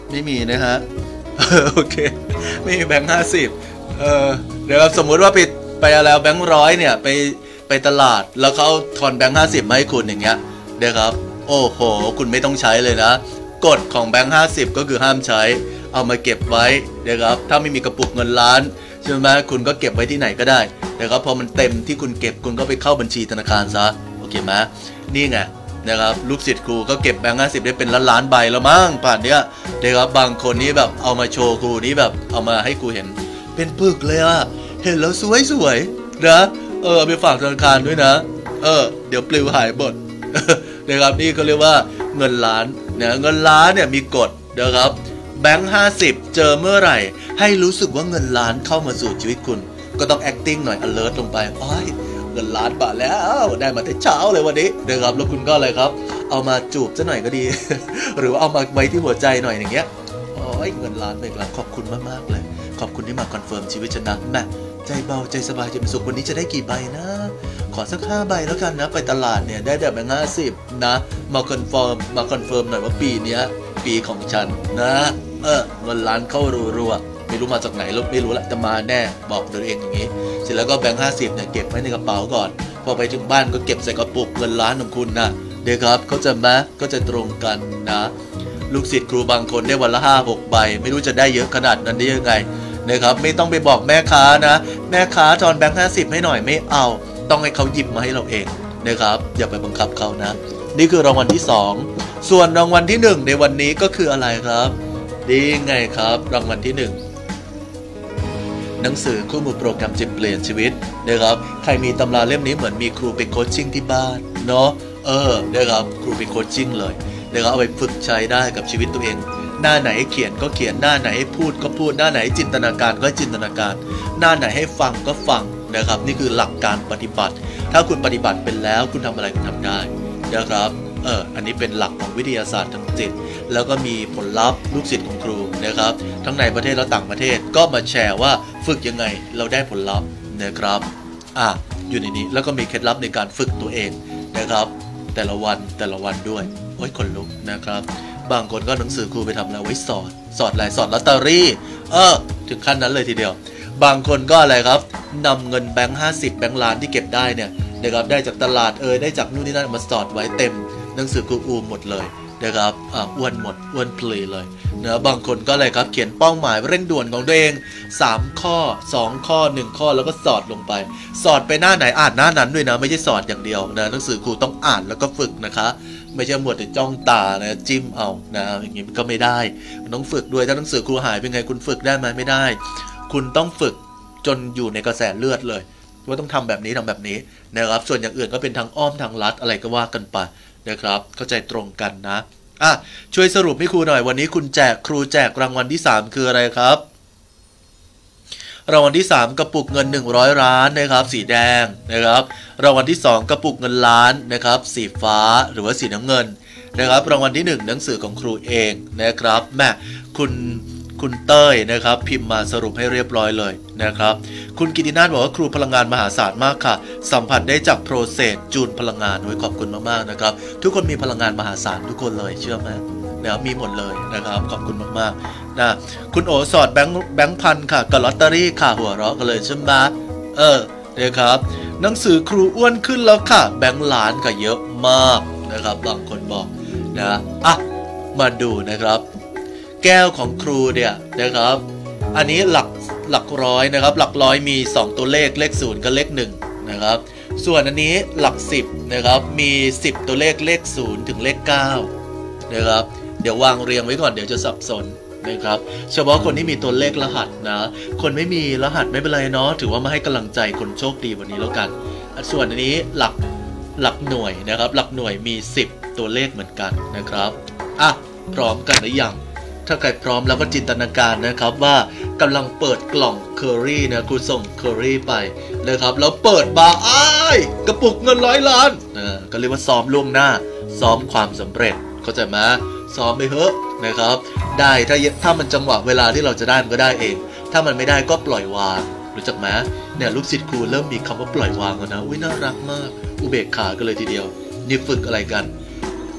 ไม่มีนะฮะโอเคไม่มีแบงค์ห้าสิบเออเดี๋ยวสมมุติว่าไปไปอะไรแบงค์ร้อยเนี่ยไปไปตลาดแล้วเขาทอนแบงค์ห้าสิบมาให้คุณอย่างเงี้ยเดี๋ยวครับโอ้โหคุณไม่ต้องใช้เลยนะกฎของแบงค์ห้าสิบก็คือห้ามใช้เอามาเก็บไว้เดี๋ยวครับถ้าไม่มีกระปุกเงินล้านใช่ไหมคุณก็เก็บไว้ที่ไหนก็ได้เดี๋ยวครับพอมันเต็มที่คุณเก็บคุณก็ไปเข้าบัญชีธนาคารซะโอเคไหมนี่ไงนะครับลูกศิษย์ครูก็เก็บแบงค์ห้าสิบได้เป็นล้านล้านใบแล้วมั้งป่านเนี้ยเดี๋ยวครับบางคนนี้แบบเอามาโชว์ครูนี้แบบเอามาให้ครูเห็นเป็นปึกเลยอะเห็นแล้วสวยสวยนะเออไปฝากธนาคารด้วยนะเออเดี๋ยวปลิวหายหมดนะครับนี่เขาเรียกว่าเงินล้านเนี่ยเงินล้านเนี่ยมีกฎนะครับแบงค์ห้าสิบเจอเมื่อไหร่ให้รู้สึกว่าเงินล้านเข้ามาสู่ชีวิตคุณก็ต้อง acting หน่อย alert ลงไปโอ้ยเงินล้านบาทแล้วได้มาแต่เช้าเลยวันนี้นะครับแล้วคุณก็อะไรครับเอามาจูบซะหน่อยก็ดี หรือว่าเอามาไว้ที่หัวใจหน่อยอย่างเงี้ยโอ้ยเงินล้านไปแล้วขอบคุณมากๆเลยขอบคุณที่มาคอนเฟิร์มชีวิตฉันนะแม่ใจเบาใจสบายใจเป็นสุขวันนี้จะได้กี่ใบนะขอสักห้าใบแล้วกันนะไปตลาดเนี่ยได้แต่แบงค์ห้าสิบนะมาคอนเฟิร์มมาคอนเฟิร์มหน่อยว่าปีนี้ปีของฉันนะเออเงินล้านเข้ารัวๆไม่รู้มาจากไหนแล้วไม่รู้ละจะมาแน่บอกตัวเองอย่างนี้เสร็จแล้วก็แบงค์ห้าสิบเนี่ยเก็บไว้ในกระเป๋าก่อนพอไปถึงบ้านก็เก็บใส่กระปุกเงินล้านของคุณนะเดี๋ยวครับเขาจะมาก็จะตรงกันนะลูกศิษย์ครูบางคนได้วันละห้าหกใบไม่รู้จะได้เยอะขนาดนั้นได้ยังไงนะครับไม่ต้องไปบอกแม่ค้านะแม่ค้าทอนแบงค์ห้าสิบให้หน่อยไม่เอาต้องให้เขาหยิบมาให้เราเองนะครับอย่าไปบังคับเขานะนี่คือรางวัลที่สองส่วนรางวัลที่หนึ่งในวันนี้ก็คืออะไรครับดีไงครับรางวัลที่หนึ่งหนังสือคู่มือโปรแกรมจิตเปลี่ยนชีวิตนะครับใครมีตำราเล่มนี้เหมือนมีครูเป็นโคชชิ่งที่บ้านเนาะเออนะครับครูเป็นโคชชิ่งเลยนะครับเอาไปฝึกใช้ได้กับชีวิตตัวเองหน้าไหนให้เขียนก็เขียนหน้าไหนให้พูดก็พูดหน้าไหนจินตนาการก็จินตนาการหน้าไหนให้ฟังก็ฟังนะครับนี่คือหลักการปฏิบัติถ้าคุณปฏิบัติเป็นแล้วคุณทำอะไรคุณทำได้นะครับเอออันนี้เป็นหลักของวิทยาศาสตร์ทางจิตแล้วก็มีผลลัพธ์ลูกศิษย์ของครูนะครับทั้งในประเทศและต่างประเทศก็มาแชร์ว่าฝึกยังไงเราได้ผลลัพธ์นะครับอ่ะอยู่ในนี้แล้วก็มีเคล็ดลับในการฝึกตัวเองนะครับแต่ละวันแต่ละวันด้วยโอ้ยคนลุกนะครับบางคนก็หนังสือครูไปทำอะไรไว้สอนสอนอะไรสอนลอตเตอรี่เออถึงขั้นนั้นเลยทีเดียวบางคนก็อะไรครับนำเงินแบงค์ห้าสิบแบงค์ล้านที่เก็บได้เนี่ยนะครับได้จากตลาดเออได้จากนู่นนี่นั่นมาสอดไว้เต็มหนังสือครูอูมหมดเลยนะครับอ่าอ้วนหมดอ้วนเพลยเลยนะบางคนก็อะไรครับเขียนเป้าหมายเร่งด่วนของตัวเองสามข้อสองข้อหนึ่งข้อแล้วก็สอดลงไปสอดไปหน้าไหนอ่านหน้านั้นด้วยนะไม่ใช่สอดอย่างเดียวนะหนังสือครูต้องอ่านแล้วก็ฝึกนะคะไม่ใช่หมดแต่จ้องตานะจิ้มเอานะอย่างนี้ก็ไม่ได้มันต้องฝึกด้วยถ้าหนังสือครูหายเป็นไงคุณฝึกได้ไหมไม่ได้คุณต้องฝึกจนอยู่ในกระแสเลือดเลยว่าต้องทำแบบนี้ทำแบบนี้นะครับส่วนอย่างอื่นก็เป็นทางอ้อมทางลัดอะไรก็ว่ากันไปนะครับเข้าใจตรงกันนะอ่ะช่วยสรุปให้ครูหน่อยวันนี้คุณแจกครูแจกรางวัลที่สามคืออะไรครับรางวัลที่สามกระปุกเงินหนึ่งร้อยล้านนะครับสีแดงนะครับรางวัลที่สองกระปุกเงินล้านนะครับสีฟ้าหรือว่าสีน้ำเงินนะครับรางวัลที่หนึ่งหนังสือของครูเองนะครับแม่คุณคุณเต้ยนะครับพิมพ์มาสรุปให้เรียบร้อยเลยนะครับคุณกิตินาถบอกว่าครูพลังงานมหาศาลมากค่ะสัมผัสได้จากโปรเซสจูนพลังงานโดยขอบคุณมากๆนะครับทุกคนมีพลังงานมหาศาลทุกคนเลยเชื่อไหมนะมีหมดเลยนะครับขอบคุณมากๆนะคุณโอสอดแบงค์แบงค์พันค่ะกับลอตเตอรี่ค่ะหัวเราะกันเลยใช่ไหมเออนะครับหนังสือครูอ้วนขึ้นแล้วค่ะแบงค์ล้านก็เยอะมากนะครับบางคนบอกนะอ่ะมาดูนะครับแก้วของครูเนี่ยนะครับอันนี้หลักหลักร้อยนะครับหลักร้อยมีสองตัวเลขเลขศูนย์กับเลขหนึ่งนะครับส่วนอันนี้หลักสิบนะครับมีสิบตัวเลขเลขศูนย์ถึงเลขเก้านะครับเดี๋ยววางเรียงไว้ก่อนเดี๋ยวจะสับสนนะครับเฉพาะคนที่มีตัวเลขรหัสนะคนไม่มีรหัสไม่เป็นไรเนาะถือว่ามาให้กำลังใจคนโชคดีวันนี้แล้วกันส่วนอันนี้หลักหลักหน่วยนะครับหลักหน่วยมีสิบตัวเลขเหมือนกันนะครับอ่ะพร้อมกันหรือยังถ้าใครพร้อมแล้วก็จินตนาการนะครับว่ากำลังเปิดกล่องเคอรี่นะครูส่งเคอรี่ไปนะครับแล้วเปิดมาอ้ายกระปุกเงินร้อยล้านนะก็เรียกว่าซ้อมล่วงหน้าซ้อมความสำเร็จเข้าใจไหมซ้อมไปเถอะนะครับได้ถ้าถ้ามันจังหวะเวลาที่เราจะได้มันก็ได้เองถ้ามันไม่ได้ก็ปล่อยวางรู้จักไหมเนี่ยลูกศิษย์ครูเริ่มมีคำว่าปล่อยวางแล้วนะอุ้ยน่ารักมากอุเบกขากันเลยทีเดียวนี่ฝึกอะไรกัน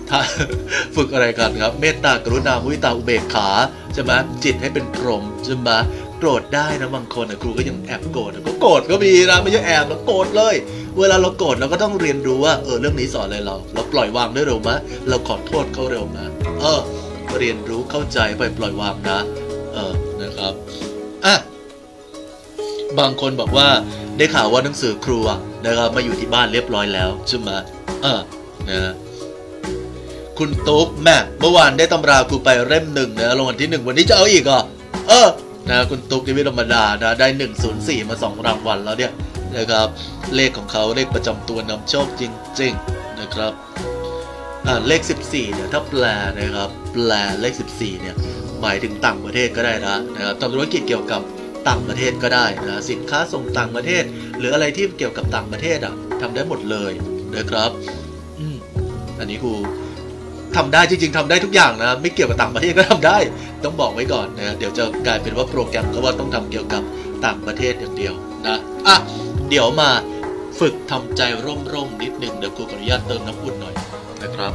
ถ้าฝึกอะไรกันครับเมตตากรุณามุทิตาอุเบกขาใช่ไหมจิตให้เป็นพรหมใช่ไหมโกรธได้นะบางคนครูก็ยังแอบโกรธก็โกรธก็มีนะไม่ใช่แอบแล้วโกรธเลยเวลาเราโกรธเราก็ต้องเรียนรู้ว่าเออเรื่องนี้สอนอะไรเราเราปล่อยวางได้เร็วไหมเราขอโทษเขาเร็วไหมเออเรียนรู้เข้าใจไปปล่อยวางนะเออนะครับอ่ะบางคนบอกว่าได้ข่าวว่าหนังสือครูนะครับมาอยู่ที่บ้านเรียบร้อยแล้วใช่ไหมเออนะคุณตุ๊กแม่เมื่อวานได้ตำราครูไปเล่มหนึ่งนะรางวัลที่หนึ่งวันนี้จะเอาอีกอ่ะเออนะคุณตุ๊กที่ไม่ธรรมดานะได้หนึ่งศูนย์สี่มาสองรางวัลแล้วเนี่ยนะครับเลขของเขาเลขประจำตัวนำโชคจริงๆนะครับอ่าเลขสิบสี่เนี่ยถ้าแปลนะครับแปลเลขสิบสี่เนี่ยหมายถึงต่างประเทศก็ได้นะนะครับทำธุรกิจเกี่ยวกับต่างประเทศก็ได้นะสินค้าส่งต่างประเทศหรืออะไรที่เกี่ยวกับต่างประเทศอ่ะทำได้หมดเลยนะครับอืมอันนี้ครูทำได้จริงๆทำได้ทุกอย่างนะไม่เกี่ยวกับต่างประเทศก็ทำได้ต้องบอกไว้ก่อนนะเดี๋ยวจะกลายเป็นว่าโปรแกรมก็ว่าต้องทำเกี่ยวกับต่างประเทศอย่างเดียวนะอ่ะเดี๋ยวมาฝึกทำใจร่มๆนิดนึงเดี๋ยวครูขออนุญาตเติมน้ำอุ่นหน่อยนะครับ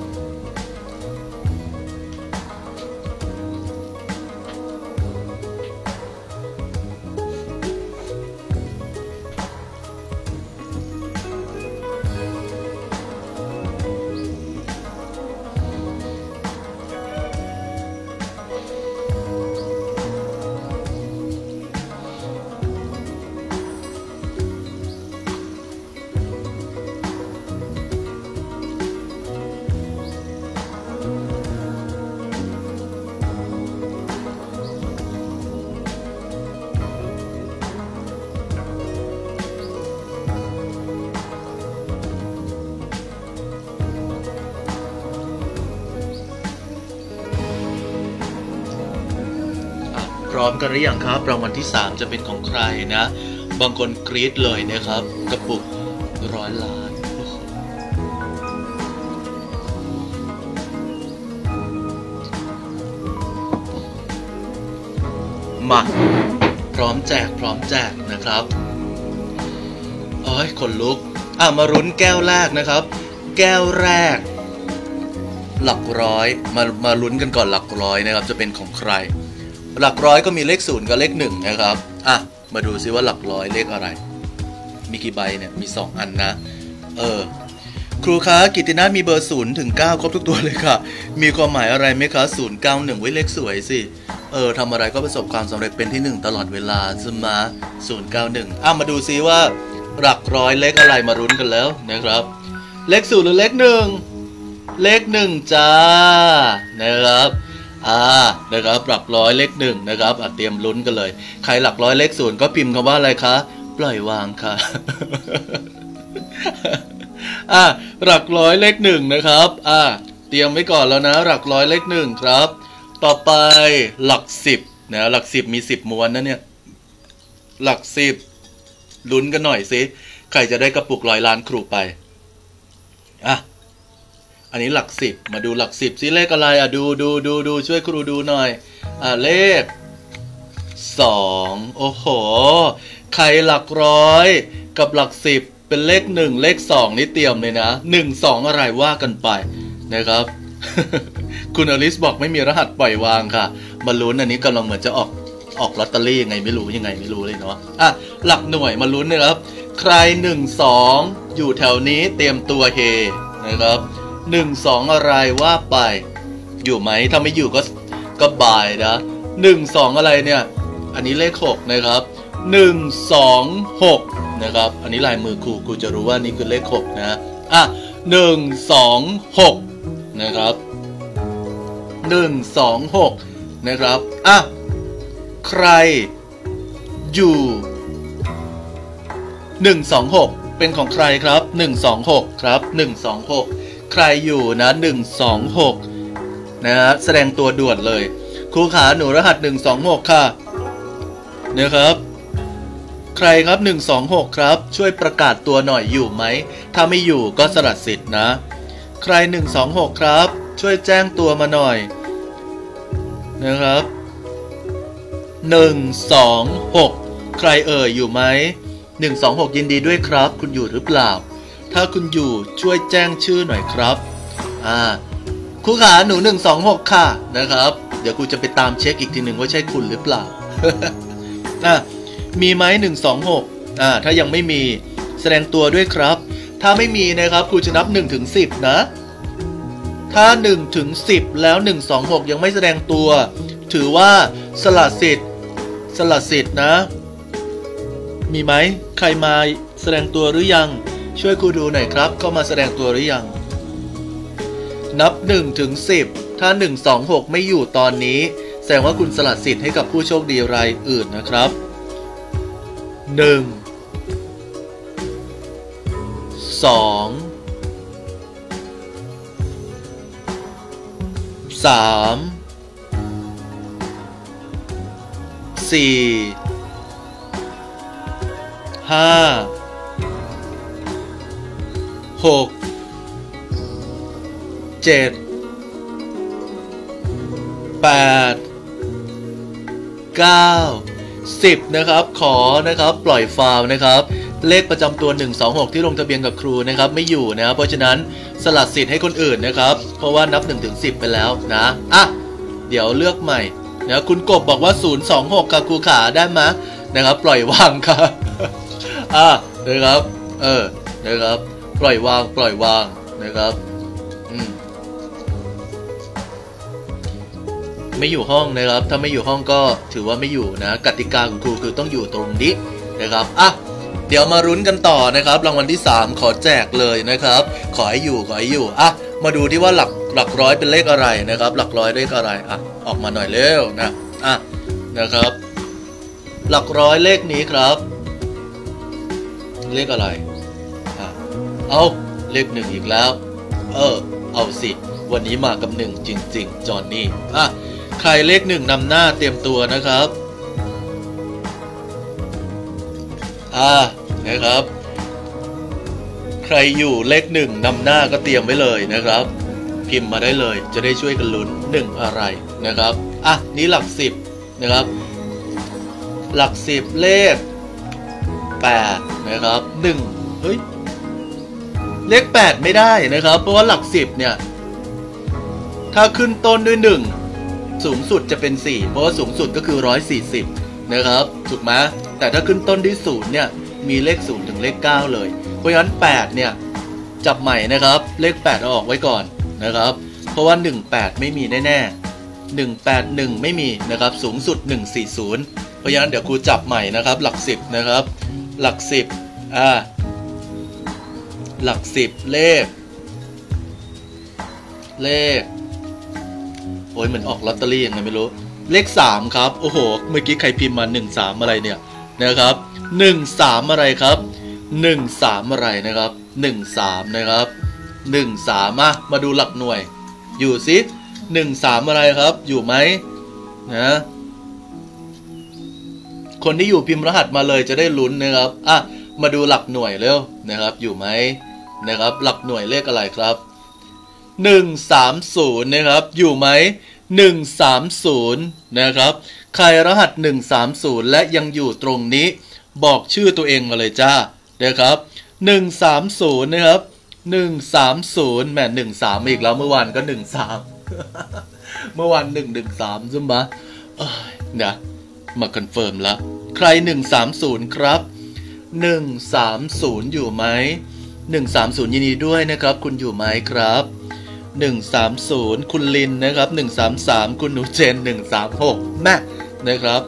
พร้อมกันหรือยังครับรางวัลที่สามจะเป็นของใครนะบางคนกรี๊ดเลยนะครับกระปุกร้อยล้านมาพร้อมแจกพร้อมแจกนะครับเอ้ยขนลุกอ่ะมาลุ้นแก้วแรกนะครับแก้วแรกหลักร้อยมามาลุ้นกันก่อนหลักร้อยนะครับจะเป็นของใครหลักร้อยก็มีเลขศูนย์กับเลขหนึ่งนะครับอ่ะมาดูซิว่าหลักร้อยเลขอะไรมีกี่ใบเนี่ยมีสองอันนะเออครูคะกิตตินามีเบอร์ศูนย์ถึงเก้าครบทุกตัวเลยค่ะมีความหมายอะไรไหมคะศูนย์เก้าหนึ่งไว้เลขสวยสิเออทำอะไรก็ประสบความสำเร็จเป็นที่หนึ่งตลอดเวลาใช่ไหมศูนย์เก้าหนึ่งอ่ะมาดูซิว่าหลักร้อยเลขอะไรมารุ้นกันแล้วนะครับเลขศูนย์หรือเลขหนึ่งเลขหนึ่งจ้านะครับอ่านะครับหลักร้อยเลขหนึ่งนะครับเตรียมลุ้นกันเลยใครหลักร้อยเลขศูนย์ก็พิมพ์คำว่าอะไรคะปล่อยวางค่ะ อ่าหลักร้อยเลขหนึ่งนะครับอ่าเตรียมไว้ก่อนแล้วนะหลักร้อยเลขหนึ่งครับต่อไปหลักสิบนะหลักสิบมีสิบม้วนนะเนี่ยหลักสิบลุ้นกันหน่อยสิใครจะได้กระปุกร้อยล้านครูไปอ่ะอันนี้หลักสิบมาดูหลักสิบซิเลขอะไรอ่ะดูดูดูดูช่วยครูดูหน่อยอ่ะเลขสองโอ้โหใครหลักร้อยกับหลักสิบเป็นเลขหนึ่งเลขสองนี่เตรียมเลยนะหนึ่งสองอะไรว่ากันไปนะครับ คุณอลิสบอกไม่มีรหัสปล่อยวางค่ะมาลุ้นอันนี้กำลังเหมือนจะออกออกลอตเตอรี่ยังไงไม่รู้ยังไงไม่รู้เลยเนาะอ่ะหลักหน่วยมาลุ้นนะครับใครหนึ่งสองอยู่แถวนี้เตรียมตัวเฮนะครับหนึ่งสองอะไรว่าไปอยู่ไหมถ้าไม่อยู่ก็ก็บายนะหนึ่งสองอะไรเนี่ยอันนี้เลขหกนะครับหนึ่งสองหกนะครับอันนี้ลายมือครูครูจะรู้ว่านี่คือเลขหกนะอ่ะหนึ่งสองหกนะครับหนึ่งสองหกนะครับอ่ะใครอยู่หนึ่งสองหกเป็นของใครครับหนึ่งสองหกครับหนึ่งสองหกใครอยู่นะหนึ่งสองหกนะฮะแสดงตัวด่วนเลยครูขาหนูรหัสหนึ่งสองหกค่ะนะครับใครครับหนึ่งสองหกครับช่วยประกาศตัวหน่อยอยู่ไหมถ้าไม่อยู่ก็สละสิทธิ์นะใครหนึ่งสองหกครับช่วยแจ้งตัวมาหน่อยนะครับหนึ่งสองหกใครเอ่ยอยู่ไหมหนึ่งสองหกยินดีด้วยครับคุณอยู่หรือเปล่าถ้าคุณอยู่ช่วยแจ้งชื่อหน่อยครับอ่าครูขาหนูหนึ่งสองหกค่ะนะครับเดี๋ยวครูจะไปตามเช็คอีกทีหนึ่งว่าใช่คุณหรือเปล่า อ่ะมีไหมหนึ่งสองหกอ่าถ้ายังไม่มีแสดงตัวด้วยครับถ้าไม่มีนะครับครูจะนับหนึ่งถึงสิบนะถ้าหนึ่งถึงสิบแล้วหนึ่งสองหกยังไม่แสดงตัวถือว่าสละสิทธิ์สละสิทธิ์นะมีไหมใครมาแสดงตัวหรือยังช่วยครูดูหน่อยครับเข้ามาแสดงตัวหรือยังนับหนึ่งถึงสิบถ้าหนึ่ง สอง หกไม่อยู่ตอนนี้แสดงว่าคุณสละสิทธิ์ให้กับผู้โชคดีรายอื่นนะครับหนึ่ง สอง สาม สี่ ห้า หก เจ็ด แปด เก้า สิบนะครับขอนะครับปล่อยฟาวนะครับเลขประจำตัวหนึ่ง สอง หกที่ลงทะเบียนกับครูนะครับไม่อยู่นะครับเพราะฉะนั้นสลัดสิทธิ์ให้คนอื่นนะครับเพราะว่านับหนึ่งถึงสิบไปแล้วนะอ่ะเดี๋ยวเลือกใหม่นะคุณกบบอกว่าศูนย์ สอง หกค่ะครูขาได้ไหมนะครับปล่อยวางครับอ่ะนะครับเออนะครับปล่อยวางปล่อยวางนะครับอืมไม่อยู่ห้องนะครับถ้าไม่อยู่ห้องก็ถือว่าไม่อยู่นะกติกาของครูคือต้องอยู่ตรงนี้นะครับอ่ะเดี๋ยวมารุ้นกันต่อนะครับรางวัลที่สามขอแจกเลยนะครับขอให้อยู่ขอให้อยู่อ่ะมาดูที่ว่าหลักหลักร้อยเป็นเลขอะไรนะครับหลักร้อยเลขอะไรอ่ะออกมาหน่อยเร็วนะอ่ะนะครับหลักร้อยเลขนี้ครับเลขอะไรอ่ะเอาเลขหนึ่งอีกแล้วเออเอาสิวันนี้มากับหนึ่งจริงๆจอนนี่อ่ะใครเลขหนึ่งนำหน้าเตรียมตัวนะครับอ่านะครับใครอยู่เลขหนึ่งนำหน้าก็เตรียมไว้เลยนะครับพิมพ์มาได้เลยจะได้ช่วยกันลุ้นหนึ่งอะไรนะครับอ่ะนี่หลักสิบนะครับหลักสิบเลขแปดนะครับหนึ่งเฮ้ยเลขแปดไม่ได้นะครับเพราะว่าหลักสิบเนี่ยถ้าขึ้นต้นด้วยหนึ่งสูงสุดจะเป็นสี่เพราะว่าสูงสุดก็คือหนึ่งร้อยสี่สิบนะครับถูกไหมแต่ถ้าขึ้นต้นด้วยศูนย์เนี่ยมีเลขศูนย์ถึงเลขเก้าเลยเพราะฉะนั้นแปดเนี่ยจับใหม่นะครับเลขแปดเอาออกไว้ก่อนนะครับเพราะว่าหนึ่งแปดไม่มีแน่ๆหนึ่งแปดหนึ่งไม่มีนะครับสูงสุดหนึ่งสี่ศูนย์เพราะฉะนั้นเดี๋ยวครูจับใหม่นะครับหลักสิบนะครับหลักสิบอ่าหลักสิบเลขเลขโอ้ยเหมือนออกลอตเตอรี่ยังไงไม่รู้เลขสามครับโอ้โหเมื่อกี้ใครพิมพ์มาหนึ่งสามอะไรเนี่ยนะครับหนึ่งสามอะไรครับหนึ่งสามอะไรนะครับหนึ่งสามนะครับหนึ่งสามมามาดูหลักหน่วยอยู่ซิหนึ่งสามอะไรครับอยู่ไหมนะคนที่อยู่พิมพ์รหัสมาเลยจะได้ลุ้นนะครับอ่ะมาดูหลักหน่วยเร็วนะครับอยู่ไหมนะครับหลักหน่วยเลขอะไรครับหนึ่งสามศูนย์นะครับอยู่ไหมหนึ่งสามศูนย์นะครับใครรหัสหนึ่งสามศูนย์และยังอยู่ตรงนี้บอกชื่อตัวเองมาเลยจ้านะครับหนึ่งสามศูนย์นะครับหนึ่งสามศูนย์แหมหนึ่งสามอีกแล้วเมื่อวานก็หนึ่งสาม เมื่อวานหนึ่งหนึ่งสามใช่ไหมเนี่ยมาคอนเฟิร์มแล้วใครหนึ่งสามศูนย์ครับหนึ่งสามศูนย์อยู่ไหมหนึ่งสามศูนย์ยินดีด้วยนะครับคุณอยู่ไหมครับหนึ่งสามศูนย์คุณลินนะครับหนึ่งสามสามคุณหนูเจนหนึ่งสามหกแม่นะครับ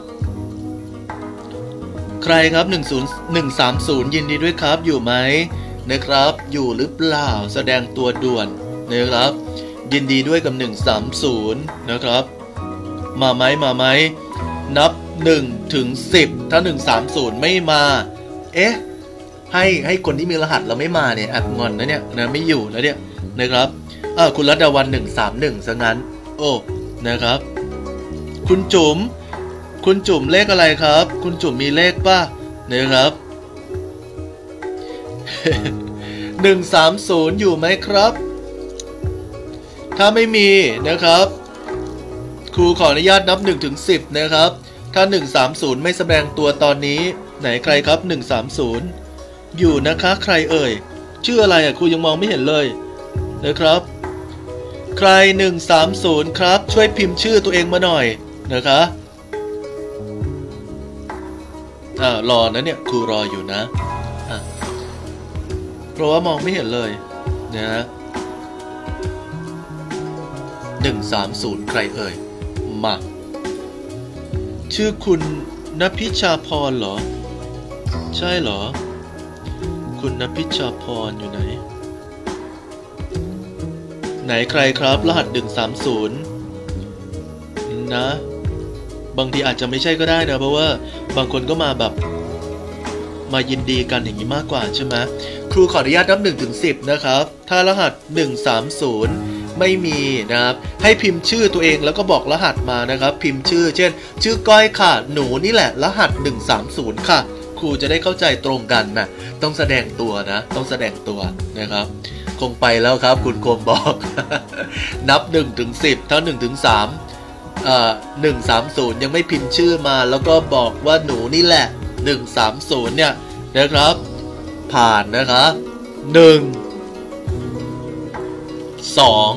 ใครครับหนึ่งศูนย์ หนึ่งสามศูนย์ยินดีด้วยครับอยู่ไหมนะครับอยู่หรือเปล่าแสดงตัวด่วนนะครับยินดีด้วยกับหนึ่งสามศูนย์นะครับมาไหมมาไหมนับหนึ่งถึงสิบถ้าหนึ่งสามศูนย์ไม่มาเอ๊ะให้ให้คนที่มีรหัสเราไม่มาเนี่ยอัดงอนนะเนี่ยนะไม่อยู่แล้วเนี่ยนะครับอ่าคุณรัตดาวันหนึ่งสามหนึ่งซะงั้นโอ้นะครับคุณจุ๋มคุณจุ๋มเลขอะไรครับคุณจุ๋มมีเลขป่ะนะครับ หนึ่งสามศูนย์อยู่ไหมครับถ้าไม่มีนะครับครูขออนุญาตนับหนึ่งถึงสิบนะครับถ้าหนึ่งสามศูนย์ไม่แสดงตัวตอนนี้ไหนใครครับหนึ่งสามศูนย์อยู่นะคะใครเอ่ยชื่ออะไรอ่ะครูยังมองไม่เห็นเลยนะครับใครหนึ่งสามศูนย์ครับช่วยพิมพ์ชื่อตัวเองมาหน่อยนะคะอ่ารอนะเนี่ยครูรออยู่นะอ่ะเพราะว่ามองไม่เห็นเลยนะฮะหนึ่งสามศูนย์ใครเอ่ยมาชื่อคุณณพิชาพรเหรอใช่เหรอคุณณพิชาพรอยู่ไหนไหนใครครับรหัสหนึ่งสามศูนย์นะบางทีอาจจะไม่ใช่ก็ได้นะเพราะว่าบางคนก็มาแบบมายินดีกันอย่างนี้มากกว่าใช่ไหมครูขออนุญาตนับหนึ่งถึงสิบนะครับถ้ารหัสหนึ่งสามศูนย์ไม่มีนะครับให้พิมพ์ชื่อตัวเองแล้วก็บอกรหัสมานะครับพิมพ์ชื่อเช่นชื่อก้อยค่ะหนูนี่แหละรหัสหนึ่งสามศูนย์ค่ะครูจะได้เข้าใจตรงกันนะต้องแสดงตัวนะต้องแสดงตัวนะครับคงไปแล้วครับคุณโคมบอก นับหนึ่งถึงสิบถ้าหนึ่งถึงสามเอ่อหนึ่งสามศูนย์ยังไม่พิมพ์ชื่อมาแล้วก็บอกว่าหนูนี่แหละหนึ่งสามศูนย์เนี่ยนะครับผ่านนะครับหนึ่งสอง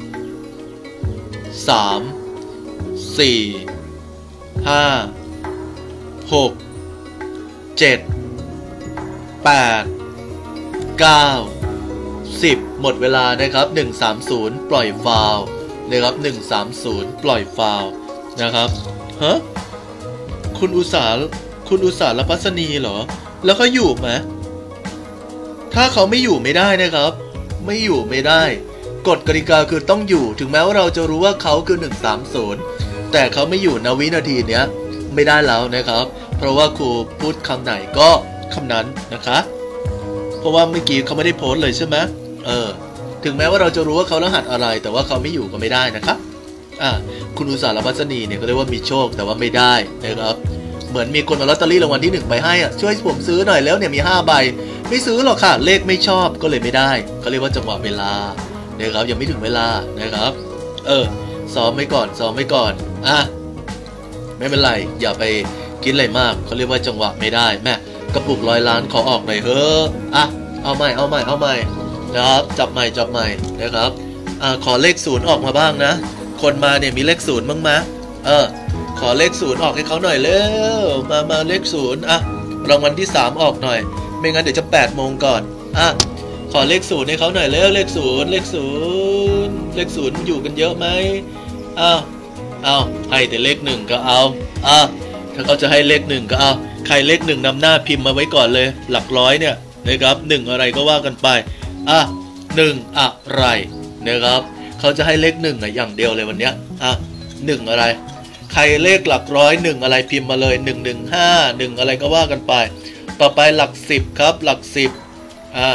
สามสี่ห้าหกเจ็ดแปดเก้าสิบหมดเวลานะครับหนึ่งสามศูนย์ปล่อยฟาวล์นะครับหนึ่งสามศูนย์ปล่อยฟาวล์นะครับฮะคุณอุตสาคุณอุตสาหพัสนีเหรอแล้วเขาอยู่ไหมถ้าเขาไม่อยู่ไม่ได้นะครับไม่อยู่ไม่ได้กฎกติกาคือต้องอยู่ถึงแม้ว่าเราจะรู้ว่าเขาคือหนึ่งสามศูนย์แต่เขาไม่อยู่ณวินาทีเนี้ยไม่ได้แล้วนะครับเพราะว่าครูพูดคำไหนก็คำนั้นนะคะเพราะว่าเมื่อกี้เขาไม่ได้โพสต์เลยใช่ไหมเออถึงแม้ว่าเราจะรู้ว่าเขารหัสอะไรแต่ว่าเขาไม่อยู่ก็ไม่ได้นะครับอ่าคุณอุตสาหพัสนีเนี่ยก็เรียกว่ามีโชคแต่ว่าไม่ได้นะครับเหมือนมีคนเอาลอตเตอรี่รางวัลที่หนึ่งไปให้อ่ะช่วยผมซื้อหน่อยแล้วเนี่ยมีห้าใบไม่ซื้อหรอกค่ะเลขไม่ชอบก็เลยไม่ได้เขาเรียกว่าจังหวะเวลานะครับยังไม่ถึงเวลานะครับเออซ้อมไว้ก่อนซ้อมไว้ก่อนอ่ะไม่เป็นไรอย่าไปคิดอะไรมากเขาเรียกว่าจังหวะไม่ได้แม่กระปุกร้อยล้านขอออกหน่อยเฮ้ออ่ะเอาใหม่เอาใหม่เอาใหม่นะครับจับใหม่จับใหม่นะครับอ่าขอเลขศูนย์ออกมาบ้างนะคนมาเนี่ยมีเลขศูนย์บ้างไหมเออขอเลขศูนย์ออกให้เขาหน่อยเร็วมามาเลขศูนย์อ่ะรางวัลที่สามออกหน่อยไม่งั้นเดี๋ยวจะแปดโมงก่อนอ่ะขอเลขศูนย์ให้เขาหน่อยเร็วเลขศูนย์เลขศูนย์เลขศูนย์อยู่กันเยอะไหมอ้าวอ้าวให้แต่เลขหนึ่งก็เอาอ้าวถ้าเขาจะให้เลขหนึ่งก็เอาใครเลขหนึ่งนำหน้าพิมพ์มาไว้ก่อนเลยหลักร้อยเนี่ยนะครับหนึ่งอะไรก็ว่ากันไปอ่ะหนึ่งอะไรนะครับเขาจะให้เลขหนึ่งอ่ะอย่างเดียวเลยวันเนี้ยอ่ะหนึ่งอะไรใครเลขหลักร้อยหนึ่งอะไรพิมพ์มาเลยหนึ่งหนึ่งห้าหนึ่งอะไรก็ว่ากันไปต่อไปหลักสิบครับหลักสิบอ่า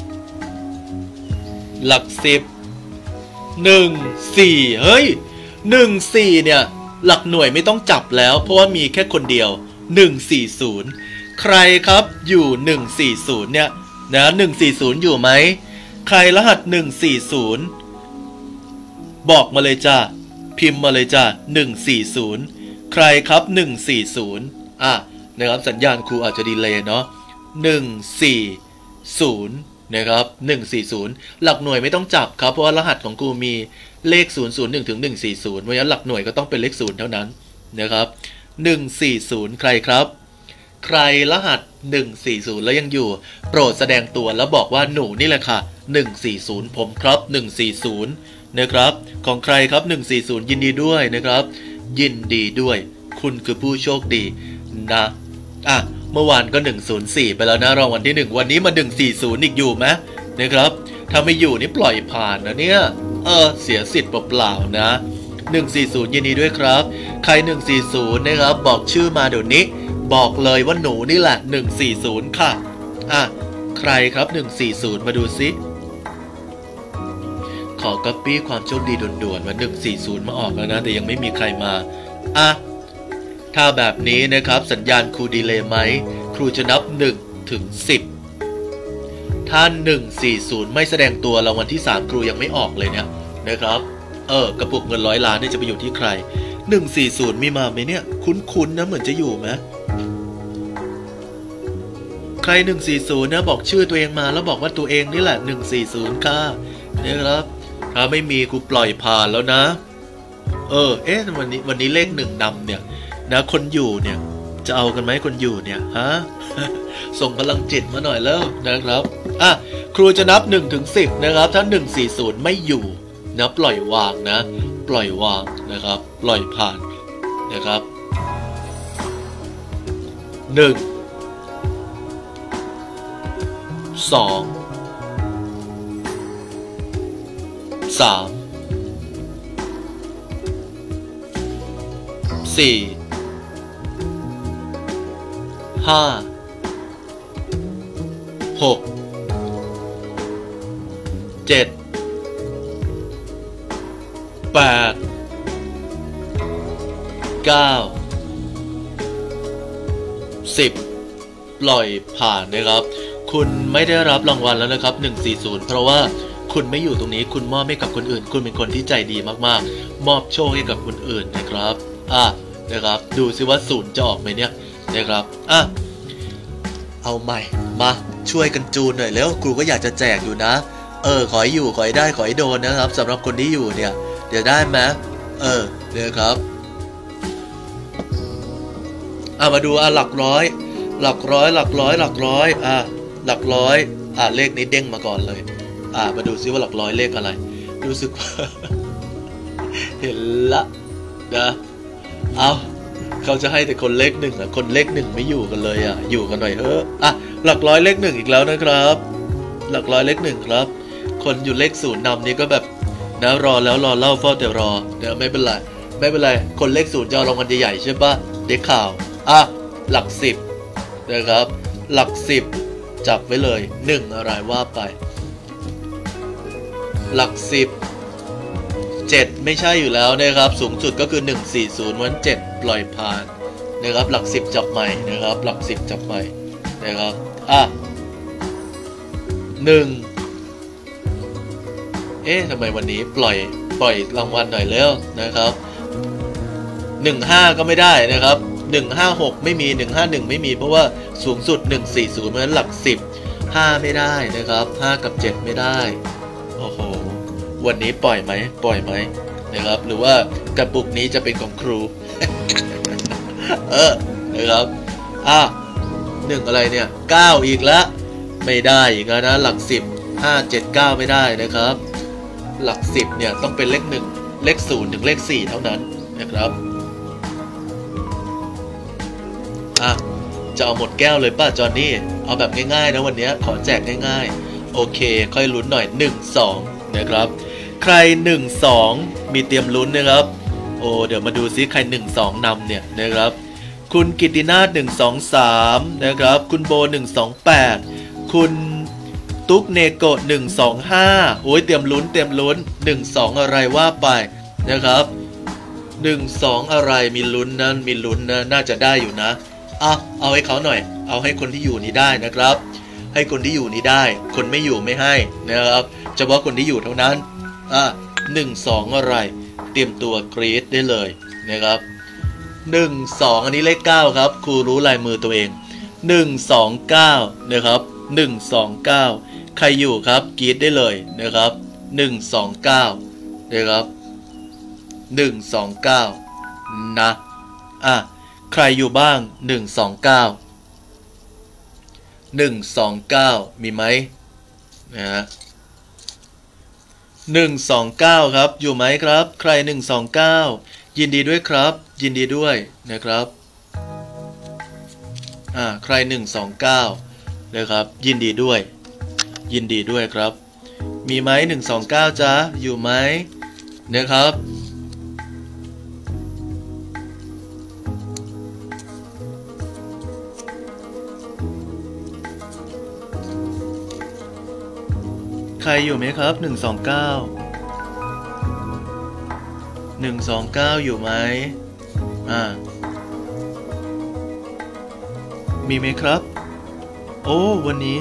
หลักสิบหนึ่งสี่เฮ้ยหนึ่งสี่เนี่ยหลักหน่วยไม่ต้องจับแล้วเพราะว่ามีแค่คนเดียวหนึ่งสี่ศูนย์ใครครับอยู่หนึ่งสี่ศูนย์เนี่ยนะหนึ่งสี่ศูนย์อยู่ไหมใครรหัสหนึ่งสี่ศูนย์บอกมาเลยจ้าพิมพ์มาเลยจ้าหนึ่งสี่ศูนย์ใครครับหนึ่งสี่ศูนย์อ่ะนะครับสัญญาณครูอาจจะดีเลย์เนาะหนึ่งสี่ศูนย์นะครับหนึ่งสี่ศูนย์หลักหน่วยไม่ต้องจับครับเพราะว่ารหัสของครูมีเลขศูนย์ ศูนย์ หนึ่งถึงหนึ่งสี่ศูนย์เพราะฉะนั้นหลักหน่วยก็ต้องเป็นเลขศูนย์เท่านั้นนะครับหนึ่งสี่ศูนย์ใครครับใครรหัสหนึ่งสี่ศูนย์แล้วยังอยู่โปรดแสดงตัวแล้วบอกว่าหนูนี่แหละค่ะหนึ่งสี่ศูนย์ผมครับหนึ่งสี่ศูนย์นะครับของใครครับหนึ่งสี่ศูนย์ยินดีด้วยนะครับยินดีด้วยคุณคือผู้โชคดีนะอ่ะเมื่อวานก็หนึ่งศูนย์สี่ไปแล้วนะรางวัลที่หนึ่งวันนี้มาหนึ่งสี่ศูนย์อีกอยู่ไหมนะครับถ้าไม่อยู่นี่ปล่อยผ่านนะเนี่ยเออเสียสิทธิ์เปล่าๆนะหนึ่งสี่ศูนย์ยินดีด้วยครับใครหนึ่งสี่ศูนย์นะครับบอกชื่อมาเดี๋ยวนี้บอกเลยว่าหนูนี่แหละหนึ่งสี่ศูนย์ค่ะอ่ะใครครับหนึ่งสี่ศูนย์มาดูซิขอก๊อปปี้ความโชคดีด่วนๆว่าหนึ่งสี่ศูนย์มาออกแล้วนะแต่ยังไม่มีใครมาอ่ะถ้าแบบนี้นะครับสัญญาณครูดีเลย์ไหมครูจะนับหนึ่งถึงสิบถ้าหนึ่งสี่ศูนย์ไม่แสดงตัวรางวัลที่สามครูยังไม่ออกเลยเนี่ยนะครับเออกระปุกเงินร้อยล้านนี่จะไปอยู่ที่ใครหนึ่งสี่ศูนย์มีมาไหมเนี่ยคุ้นๆนะเหมือนจะอยู่ไหมใครหนึ่งสี่ศูนย์นะบอกชื่อตัวเองมาแล้วบอกว่าตัวเองนี่แหละหนึ่งสี่ศูนย์ค่ะนะครับทถ้าไม่มีกูปล่อยผ่านแล้วนะเออเอ๊ะวันนี้วันนี้เลขหนึ่งนำเนี่ยนะคนอยู่เนี่ยจะเอากันไหมคนอยู่เนี่ยฮะ ส่งพลังจิตมาหน่อยแล้วนะครับอ่ะครูจะนับหนึ่งถึงสิบนะครับถ้าหนึ่งสี่ศูนย์ไม่อยู่นะปล่อยวางนะปล่อยวางนะครับปล่อยผ่านนะครับหนึ่งสองสามสี่ห้าหกเจ็ดแปดเก้าสิบปล่อยผ่านนะครับคุณไม่ได้รับรางวัลแล้วนะครับหนึ่งสี่ศูนย์เพราะว่าคุณไม่อยู่ตรงนี้คุณมอบให้กับคนอื่นคุณเป็นคนที่ใจดีมากๆมอบโชคให้กับคนอื่นนะครับอ่ะนะครับดูซิว่าศูนย์จะออกไหมเนี่ยนะครับอ่ะเอาใหม่มาช่วยกันจูนหน่อยแล้วครูก็อยากจะแจกอยู่นะเออขอให้อยู่ขอให้ได้ขอให้โดนนะครับสำหรับคนที่อยู่เนี่ยเดี๋ยวได้ไหมเออเดี๋ยวครับอ่ะมาดูอ่ะหลักร้อยหลักร้อยหลักร้อยหลักร้อยอ่ะหลักร้อยอ่ะเลขนี้เด้งมาก่อนเลยอ่ะมาดูซิว่าหลักร้อยเลขอะไรรู้สึกว่า เห็นละนะเอาเขาจะให้แต่คนเลขหนึ่งอ่ะคนเลขหนึ่งไม่อยู่กันเลยอ่ะอยู่กันหน่อยเอออ่ะหลักร้อยเลขหนึ่งอีกแล้วนะครับหลักร้อยเลขหนึ่งครับคนอยู่เลขศูนย์นำนี่ก็แบบนะรอแล้วรอเล่าเฝ้าแต่รอเดี๋ยวไม่เป็นไรไม่เป็นไรคนเลขศูนย์จะเอารางวัลใหญ่ๆใช่ปะได้ข่าวอ่ะหลักสิบนะครับหลักสิบจับไว้เลยหนึ่งอะไรว่าไปหลักสิบเจ็ดไม่ใช่อยู่แล้วนะครับสูงสุดก็คือหนึ่งสี่ศูนย์วันเจ็ดปล่อยผ่านนะครับหลักสิบจับใหม่นะครับหลักสิบจับใหม่นะครับอ่ะหนึ่งเอ๊ะทำไมวันนี้ปล่อยปล่อยรางวัลหน่อยแล้วนะครับหนึ่งห้าก็ไม่ได้นะครับหนึ่งห้าหกไม่มีหนึ่งห้าหนึ่งไม่มีเพราะว่าสูงสุดหนึ่งสี่ศูนย์เพราะฉะนั้นหลักสิบห้าไม่ได้นะครับห้ากับเจ็ดไม่ได้โอ้โหวันนี้ปล่อยไหมปล่อยไหมนะครับหรือว่ากระปุกนี้จะเป็นของครู เออนะครับอ่ะหนึ่งอะไรเนี่ยเก้าอีกแล้วไม่ได้อีกแล้วนะหลักสิบห้าเจ็ดเก้าไม่ได้นะครับหลักสิบเนี่ยต้องเป็นเลขหนึ่งเลขศูนย์ถึงเลขสี่เท่านั้นนะครับอ่ะจะเอาหมดแก้วเลยป้าจอนนี่เอาแบบง่ายๆนะวันนี้ขอแจกง่ายๆโอเคค่อยลุ้นหน่อยหนึ่ง สองนะครับใครหนึ่ง สองมีเตรียมลุ้นนะครับโอ้เดี๋ยวมาดูซิใครหนึ่ง สองนำเนี่ยนะครับคุณกิตตินาถหนึ่ง สอง สามนะครับคุณโบหนึ่ง สอง แปดคุณตุ๊กเนโกะหนึ่ง สอง ห้าโอ้ยเตรียมลุ้นเตรียมลุ้นหนึ่ง สองอะไรว่าไปนะครับหนึ่ง สองอะไรมีลุ้นนะมีลุ้นนะน่าจะได้อยู่นะอ่ะเอาให้เขาหน่อยเอาให้คนที่อยู่นี้ได้นะครับให้คนที่อยู่นี้ได้คนไม่อยู่ไม่ให้นะครับเฉพาะคนที่อยู่เท่านั้นอ่ะหนึ่ง สองอะไรเตรียมตัวกรี๊ดได้เลยนะครับหนึ่ง สองอันนี้เลขเก้าครับครูรู้ลายมือตัวเองหนึ่ง สอง เก้านะครับหนึ่ง สอง เก้าใครอยู่ครับกรี๊ดได้เลยนะครับหนึ่ง สอง เก้านะครับหนึ่ง สอง เก้านะอ่ะใครอยู่บ้างหนึ่ง สอง เก้าหนึ่ง สอง เก้ามีไหมนะฮะหนึ่ง สอง เก้าครับอยู่ไหมครับใครหนึ่ง สอง เก้ายินดีด้วยครับยินดีด้วยนะครับอ่าใครหนึ่ง สอง เก้านะครับยินดีด้วยยินดีด้วยครับมีไหมหนึ่ง สอง เก้าจ๊ะอยู่ไหมนะครับใครอยู่ไหมครับหนึ่ง สอง เก้าหนึ่ง สอง เก้าอยู่ไหมอ่ามีไหมครับโอ้วันนี้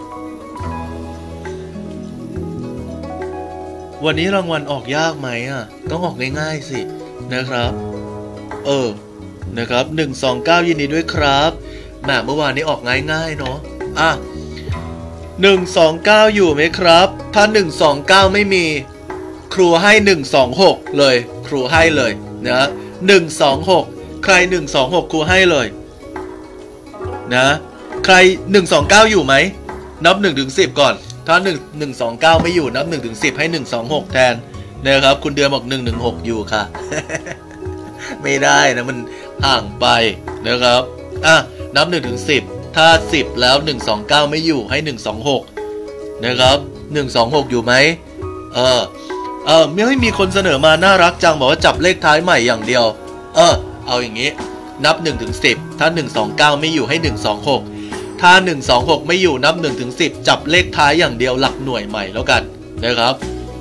วันนี้รางวัลออกยากไหมอ่ะต้องออกง่ายๆสินะครับเออนะครับหนึ่ง สอง เก้ายินดีด้วยครับแหมเมื่อวานนี้ออกง่ายๆเนาะอ่ะหนึ่ง สอง เก้าอยู่ไหมครับถ้าหนึ่ง สอง เก้าไม่มีครูให้หนึ่งสองหกเลยครูให้เลยนะหนึ่งสองหกใครหนึ่งสองหกครูให้เลยนะใครหนึ่งสองเก้าอยู่ไหมนับหนึ่งถึงสิบก่อนถ้าหนึ่ง หนึ่งสองเก้าไม่อยู่นับหนึ่งถึงสิบให้หนึ่งสองหกแทนนะครับคุณเดือนบอกหนึ่งหนึ่งหกอยู่ค่ะ ไม่ได้นะมันห่างไปนะครับอ่ะนับหนึ่งถึงสิบถ้าสิบแล้วหนึ่งสองเก้าไม่อยู่ให้หนึ่งสองหกนะครับหนึ่งสองหกอยู่ไหมเออเออไม่มีคนเสนอมาน่ารักจังบอกว่าจับเลขท้ายใหม่อย่างเดียวเออเอาอย่างนี้นับหนึ่งถึงสิบถ้าหนึ่งสองเก้าไม่อยู่ให้หนึ่งสองหกถ้าหนึ่งสองหกไม่อยู่นับหนึ่งถึงสิบจับเลขท้ายอย่างเดียวหลักหน่วยใหม่แล้วกันนะครับ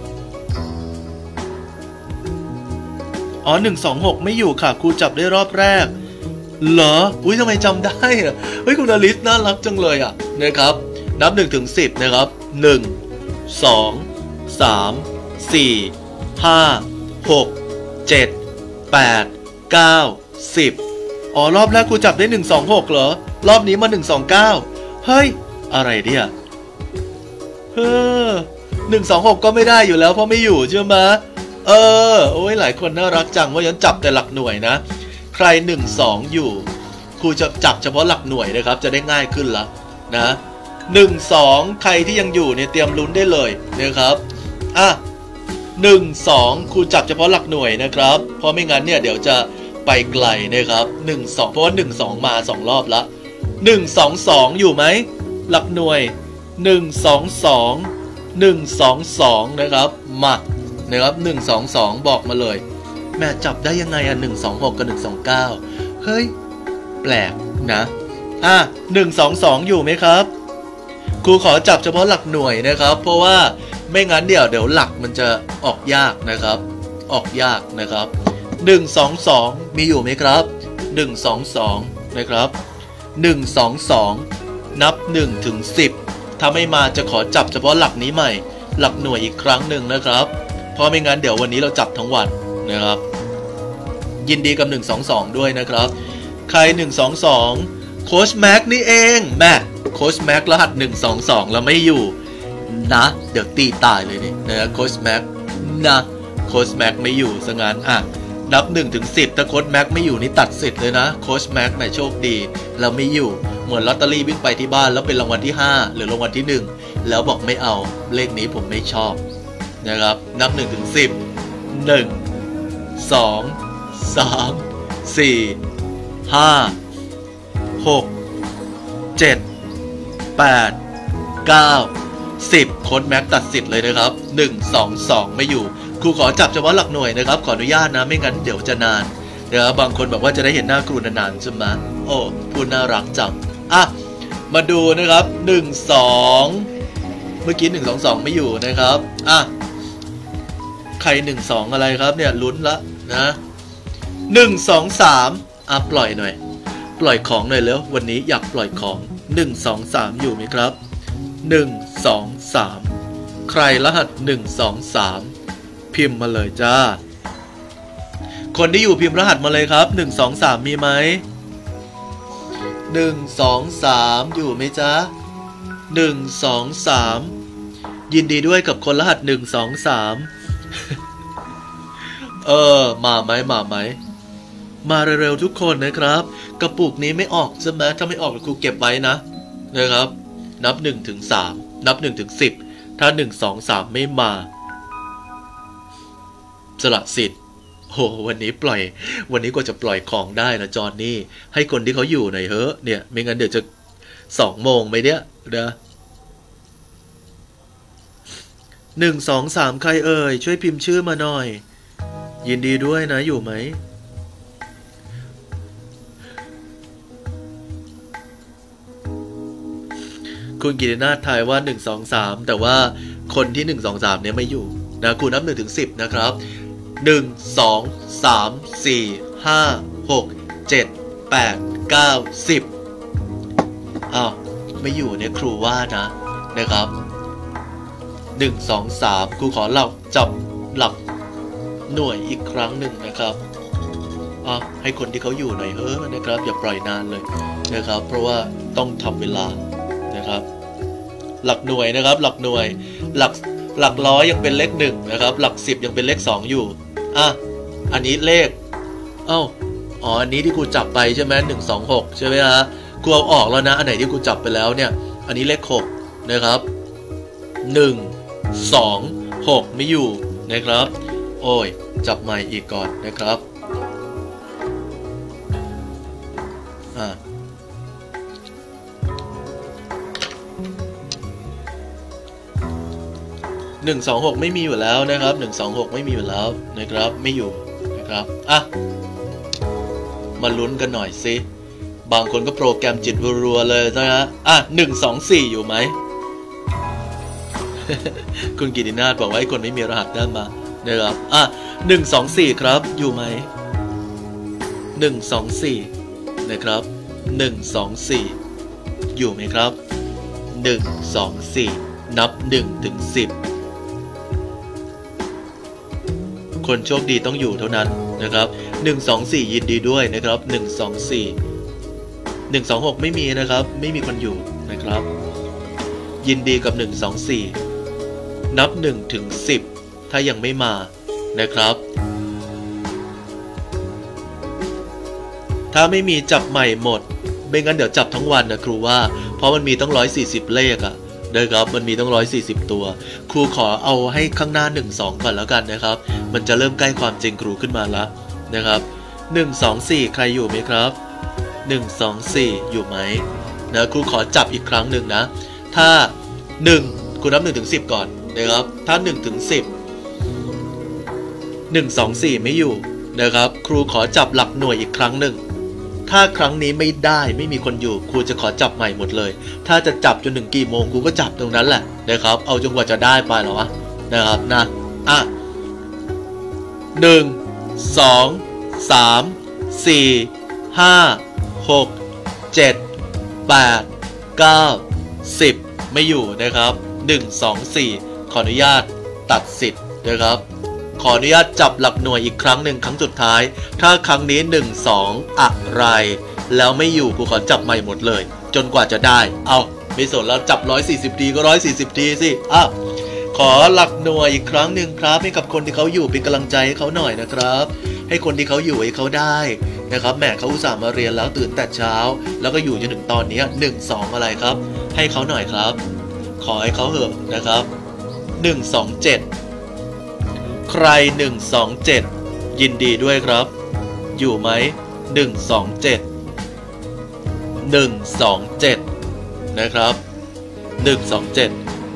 อ๋อหนึ่งสองหกไม่อยู่ค่ะครูจับได้รอบแรกเหรออุ้ยทำไมจำได้อะเฮ้ยคุณอลิสน่ารักจังเลยอ่ะนะครับนับหนึ่งถึงสิบนะครับหนึ่ง สอง สาม สี่ ห้า หก เจ็ด แปด เก้า สิบอ๋อรอบแรกครูจับได้หนึ่งสองหกเหรอรอบนี้มาหนึ่งสองเก้าเฮ้ยอะไรเนี่ยเฮ้อหนึ่งสองหกก็ไม่ได้อยู่แล้วเพราะไม่อยู่ใช่ไหมเออโอ้ยหลายคนน่ารักจังว่ายันจับแต่หลักหน่วยนะใครหนึ่งสองอยู่ครูจะจับเฉพาะหลักหน่วยนะครับจะได้ง่ายขึ้นละนะหนึ่งสองใครที่ยังอยู่เนี่ยเตรียมลุ้นได้เลยนะครับอ่ะหนึ่งสองครูจับเฉพาะหลักหน่วยนะครับเพราะไม่งั้นเนี่ยเดี๋ยวจะไปไกลนะครับหนึ่งสองเพราะว่าหนึ่งสองมาสองรอบละหนึ่งสองสองอยู่ไหมหลักหน่วยหนึ่งสองสองหนึ่งสองสองนะครับมานะครับหนึ่งสองสองบอกมาเลยแม่จับได้ยังไงอ่ะหนึ่งสองหกกับหนึ่งสองเก้าเฮ้ยแปลกนะอ่ะหนึ่งสองสองอยู่ไหมครับครูขอจับเฉพาะหลักหน่วยนะครับเพราะว่าไม่งั้นเดี๋ยวเดี๋ยวหลักมันจะออกยากนะครับออกยากนะครับหนึ่งสองสองมีอยู่ไหมครับหนึ่งสองสองนะครับหนึ่งสองสองนับหนึ่งถึงสิบถ้าไม่มาจะขอจับเฉพาะหลักนี้ใหม่หลักหน่วยอีกครั้งหนึ่งนะครับเพราะไม่งั้นเดี๋ยววันนี้เราจับทั้งวันนะครับยินดีกับหนึ่งสองสองด้วยนะครับใครหนึ่งสองสองโค้ชแม็กนี่เองแม่โค้ชแม็กรหัสหนึ่งสองสองแล้วไม่อยู่นะเดี๋ยวตีตายเลยนี่นะโค้ชแม็กนะโค้ชแม็กไม่อยู่ซะงั้นอ่ะนับหนึ่งถึงสิบถ้าโค้ชแม็กไม่อยู่นี่ตัดสิทธิ์เลยนะโค้ชแม็กน่ะโชคดีแล้วไม่อยู่เหมือนลอตเตอรี่วิ่งไปที่บ้านแล้วเป็นรางวัลที่ห้าหรือรางวัลที่หนึ่งแล้วบอกไม่เอาเลขนี้ผมไม่ชอบนะครับนับหนึ่งถึงสิบหนึ่งสองสามสี่ห้าหกเจ็ดแปดเก้าสิบโค้ดแม็กตัดสิทธิ์เลยนะครับหนึ่งสองสองไม่อยู่ครูขอจับเฉพาะหลักหน่วยนะครับขออนุญาตนะไม่งั้นเดี๋ยวจะนานนะครับบางคนบอกว่าจะได้เห็นหน้าครูนานๆใช่ไหมโอ้พูดน่ารักจังอ่ะมาดูนะครับหนึ่งสองเมื่อกี้หนึ่งสองสองไม่อยู่นะครับอ่ะใครหนึ่งสองอะไรครับเนี่ยลุ้นละนะหนึ่งสองสามอ่ะปล่อยหน่อยปล่อยของหน่อยแล้ววันนี้อยากปล่อยของหนึ่งสองสามอยู่ไหมครับหนึ่งสองสามใครรหัสหนึ่งสองสามพิมพ์มาเลยจ้าคนที่อยู่พิมพ์รหัสมาเลยครับหนึ่งสองสามมีไหมหนึ่งสองสามอยู่ไหมจ๊ะหนึ่งสองสามยินดีด้วยกับคนรหัสหนึ่งสองสามเออมาไหมมาไหมมาเร็วๆทุกคนนะครับกระปุกนี้ไม่ออกใช่ไหมถ้าไม่ออกครูเก็บไว้นะนะครับนับหนึ่งถึงสามนับหนึ่งถึงสิบถ้าหนึ่งสองสามไม่มาสละสิทธิ์โอ้วันนี้ปล่อยวันนี้ก็จะปล่อยของได้นะจอนนี่ให้คนที่เขาอยู่หน่อยเฮ้เนี่ยไม่งั้นเดี๋ยวจะสองโมงไหมเนี่ยนะหนึ่งสองสามใครเอ่ยช่วยพิมพ์ชื่อมาหน่อยยินดีด้วยนะอยู่ไหมคุณกิตินาถทายว่าหนึ่งสองสามแต่ว่าคนที่หนึ่งสองสามเนี่ยไม่อยู่นะคุณนับหนึ่งถึงสิบนะครับหนึ่งสองสามสี่ห้าหกเจ็ดแปดเก้าสิบอ้าวไม่อยู่เนี่ยครูว่านะนะครับหนึ่งสองสามครูขอเราจับหลักหน่วยอีกครั้งหนึ่งนะครับอ่ะให้คนที่เขาอยู่หน่อยเฮ้อนะครับอย่าปล่อยนานเลยนะครับเพราะว่าต้องทำเวลานะครับหลักหน่วยนะครับหลักหน่วยหลักหลักร้อยยังเป็นเลขหนึ่งนะครับหลักสิบยังเป็นเลขสองอยู่อ่ะอันนี้เลขเอ้าอ๋ออันนี้ที่กูจับไปใช่ไหมหนึ่งสองหกใช่ไหมฮะกูเอาออกแล้วนะอันไหนที่กูจับไปแล้วเนี่ยอันนี้เลขหกนะครับหนึ่งสองหกไม่อยู่นะครับโอ้ยจับใหม่อีกก่อนนะครับอ่าหนึ่งสองหกไม่มีอยู่แล้วนะครับหนึ่งสองหกไม่มีอยู่แล้วนะครับไม่อยู่นะครับอ่ะมาลุ้นกันหน่อยสิบางคนก็โปรแกรมจิตรัวๆเลยนะฮะอ่ะหนึ่งสองสี่อยู่ไหม คุณกิตินาถบอกว่าให้คนไม่มีรหัสได้มานะครับอ่ะหนึ่งสองสี่ครับอยู่ไหมหนึ่งสองสี่นะครับหนึ่งสองสี่อยู่ไหมครับหนึ่งสองสี่นับหนึ่งถึงสิบคนโชคดีต้องอยู่เท่านั้นนะครับหนึ่งสองสี่ยินดีด้วยนะครับหนึ่งสองสี่หนึ่งสองหกไม่มีนะครับไม่มีคนอยู่นะครับยินดีกับหนึ่งสองสี่นับหนึ่งถึงสิบถ้ายังไม่มานะครับถ้าไม่มีจับใหม่หมดไม่งั้นเดี๋ยวจับทั้งวันนะครูว่าเพราะมันมีต้องหนึ่งร้อยสี่สิบเลขอะนะครับมันมีต้องหนึ่งร้อยสี่สิบตัวครูขอเอาให้ข้างหน้าหนึ่ง สองก่อนแล้วกันนะครับมันจะเริ่มใกล้ความจริงครูขึ้นมาแล้วนะครับหนึ่ง สอง สี่ใครอยู่ไหมครับหนึ่ง สอง สี่อยู่ไหมนะครูขอจับอีกครั้งหนึ่งนะถ้าหนึ่งครูนับหนึ่งถึงสิบก่อนนะครับถ้าหนึ่งถึงสิบ หนึ่ง สอง สี่ไม่อยู่นะครับครูขอจับหลักหน่วยอีกครั้งหนึ่งถ้าครั้งนี้ไม่ได้ไม่มีคนอยู่ครูจะขอจับใหม่หมดเลยถ้าจะจับจนถึงกี่โมงครูก็จับตรงนั้นแหละนะครับเอาจนกว่าจะได้ไปหรอวะนะครับนะอ่ะหนึ่ง สอง สาม สี่ ห้า หก เจ็ด แปด เก้า สิบไม่อยู่นะครับหนึ่ง สอง สี่ขออนุญาตตัดสิทธิ์นะครับขออนุญาตจับหลักหน่วยอีกครั้งหนึ่งครั้งสุดท้ายถ้าครั้งนี้หนึ่ง สองอะไรแล้วไม่อยู่กูขอจับใหม่หมดเลยจนกว่าจะได้เอาไม่สนแล้วจับหนึ่งร้อยสี่สิบทีก็หนึ่งร้อยสี่สิบทีสิอ่ะขอหลักหน่วยอีกครั้งหนึ่งครับให้กับคนที่เขาอยู่เป็นกำลังใจให้เขาหน่อยนะครับให้คนที่เขาอยู่ให้เขาได้นะครับแหมเขาอุตส่าห์มาเรียนแล้วตื่นแต่เช้าแล้วก็อยู่จนถึงตอนนี้หนึ่ง สองอะไรครับให้เขาหน่อยครับขอให้เขาเหอะนะครับหนึ่ง สอง เจ็ดใครหนึ่ง สอง เจ็ดยินดีด้วยครับอยู่ไหมหนึ่ง สอง เจ็ด หนึ่ง สอง เจ็ดนะครับหนึ่ง สอง เจ็ด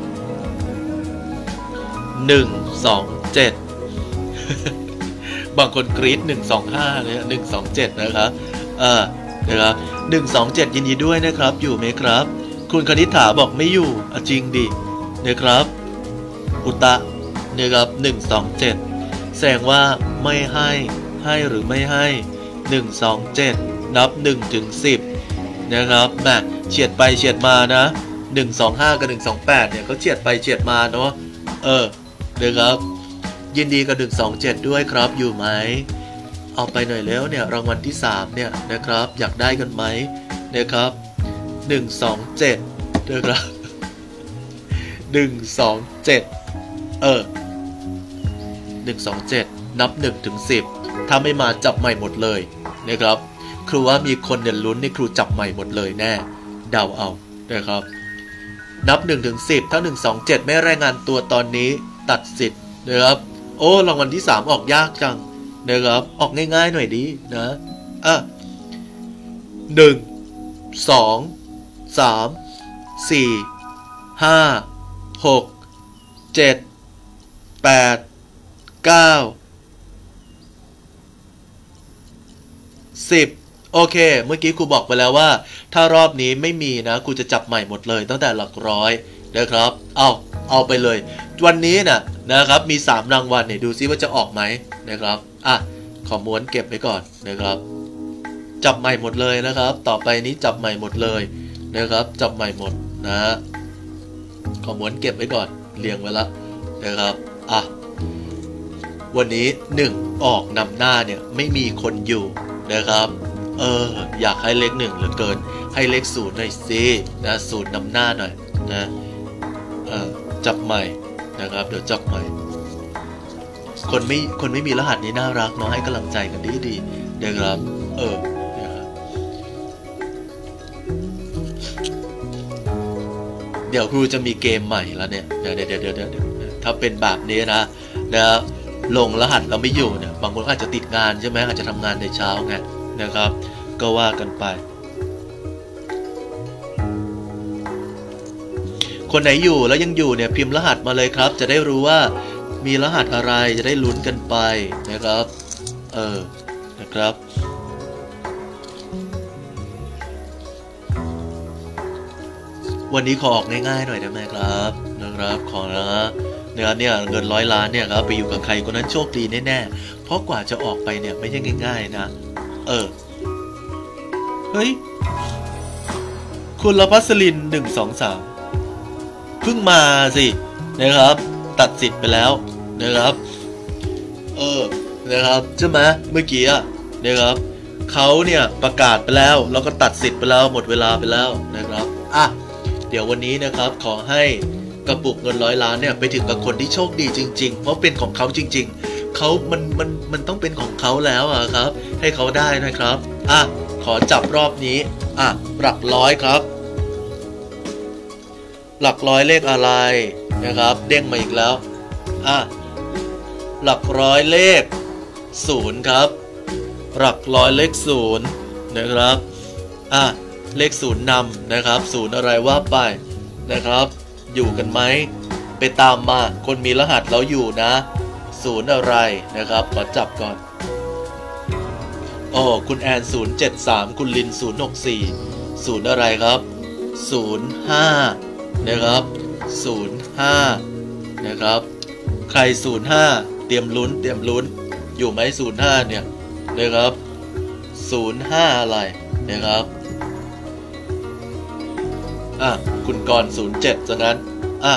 หนึ่ง สอง เจ็ด บางคนกรี๊ดหนึ่ง สอง ห้าเลยหนึ่ง สอง เจ็ดนะครับอ่านะครับหนึ่ง สอง เจ็ดยินดีด้วยนะครับอยู่ไหมครับคุณคณิษฐาบอกไม่อยู่อ่ะจริงดินะครับอุตะนะครับหนึ่ง สอง เจ็ดแสดงว่าไม่ให้ให้หรือไม่ให้หนึ่ง สอง เจ็ดนับหนึ่งถึงสิบนะครับแหมเฉียดไปเฉียดมานะหนึ่ง สอง ห้ากับหนึ่ง สอง แปดเนี่ยเขาเฉียดไปเฉียดมาเนาะเออนะครับยินดีกับหนึ่ง สอง เจ็ดด้วยครับอยู่ไหมเอาไปหน่อยแล้วเนี่ยรางวัลที่สามเนี่ยนะครับอยากได้กันไหมนะครับหนึ่ง สอง เจ็ดนะครับหนึ่ง สอง เจ็ดเออหนึ่ง สอง เจ็ดนับหนึ่งถึงสิบถ้าไม่มาจับใหม่หมดเลยนะครับครูว่ามีคนเนี่ยลุ้นให้ครูจับใหม่หมดเลยแน่เดาเอานะครับนับหนึ่งถึงสิบถ้าหนึ่ง สอง เจ็ดไม่รายงานตัวตอนนี้ตัดสิทธิ์นะครับโอ้รางวัลที่สามออกยากจังนะครับออกง่ายๆหน่อยดีนะอ่ะหนึ่ง สอง สาม สี่ ห้า หก เจ็ด แปด เก้า สิบโอเคเมื่อกี้ครูบอกไปแล้วว่าถ้ารอบนี้ไม่มีนะครูจะจับใหม่หมดเลยตั้งแต่หลักร้อยนะครับเอาเอาไปเลยวันนี้นะนะครับมีสามรางวัลเนี่ยดูซิว่าจะออกไหมนะครับอ่ะขอม้วนเก็บไว้ก่อนนะครับจับใหม่หมดเลยนะครับต่อไปนี้จับใหม่หมดเลยนะครับจับใหม่หมดนะขอม้วนเก็บไว้ก่อนเรียงไว้แล้วนะครับอ่ะวันนี้หนึ่งออกนำหน้าเนี่ยไม่มีคนอยู่นะครับเอออยากให้เลขหนึ่งเหลือเกินให้เลขศูนย์หน่อยสินะศูนย์นำหน้าหน่อยนะเออจับใหม่นะครับเดี๋ยวจับใหม่คนไม่คนไม่มีรหัสนี้น่ารักเนาะให้กำลังใจกันดีดีนะครับเออนะครับเดี๋ยวครูจะมีเกมใหม่แล้วเนี่ยเดี๋ยวเดี๋ยวเดี๋ยวเดี๋ยวถ้าเป็นแบบนี้นะนะลงรหัสเราไม่อยู่เนี่ยบางคนอาจจะติดงานใช่ไหมอาจจะทำงานในเช้าไงนะครับก็ว่ากันไปคนไหนอยู่แล้วยังอยู่เนี่ยพิมพ์รหัสมาเลยครับจะได้รู้ว่ามีรหัสอะไรจะได้ลุ้นกันไปนะครับเออนะครับวันนี้ขอออกง่ายๆหน่อยได้ไหมครับนะครับขอนะเนี่ยเนี่ยเงินร้อยล้านเนี่ยครับไปอยู่กับใครคนนั้นโชคดีแน่ๆเพราะกว่าจะออกไปเนี่ยไม่ใช่ง่ายๆนะเออเฮ้ยคุณละพัสลินหนึ่งสองสามเพิ่งมาสินะครับตัดสิทธิ์ไปแล้วนะครับเออนะครับใช่ไหมเมื่อกี้อะนะครับเขาเนี่ยประกาศไปแล้วแล้วก็ตัดสิทธิ์ไปแล้วหมดเวลาไปแล้วนะครับอ่ะเดี๋ยววันนี้นะครับขอให้กระปุกเงินร้อยล้านเนี่ยไปถึงกับคนที่โชคดีจริงๆเพราะเป็นของเขาจริงๆเขามันมันมันต้องเป็นของเขาแล้วอะครับให้เขาได้นะครับอ่ะขอจับรอบนี้อ่ะหลักร้อยครับหลักร้อยเลขอะไรนะครับเด้งมาอีกแล้วอ่ะหลักร้อยเลขศูนย์ครับหลักร้อยเลขศูนย์นะครับอ่ะเลขศูนย์นำนะครับศูนย์อะไรว่าไปนะครับอยู่กันไหมไปตามมาคนมีรหัสเราอยู่นะศูนย์อะไรนะครับขอจับก่อนโอ้คุณแอนศูนย์เจ็ดสามคุณลินศูนย์หกสี่ศูนย์อะไรครับศูนย์ห้านะครับศูนย์ห้านะครับใครศูนย์ห้าเตรียมลุ้นเตรียมลุ้นอยู่ไหมศูนย์ห้าเนี่ยนะครับศูนย์ห้าอะไรนะครับอ่ะคุณกรศูนย์เจ็ดซะงั้นอ่ะ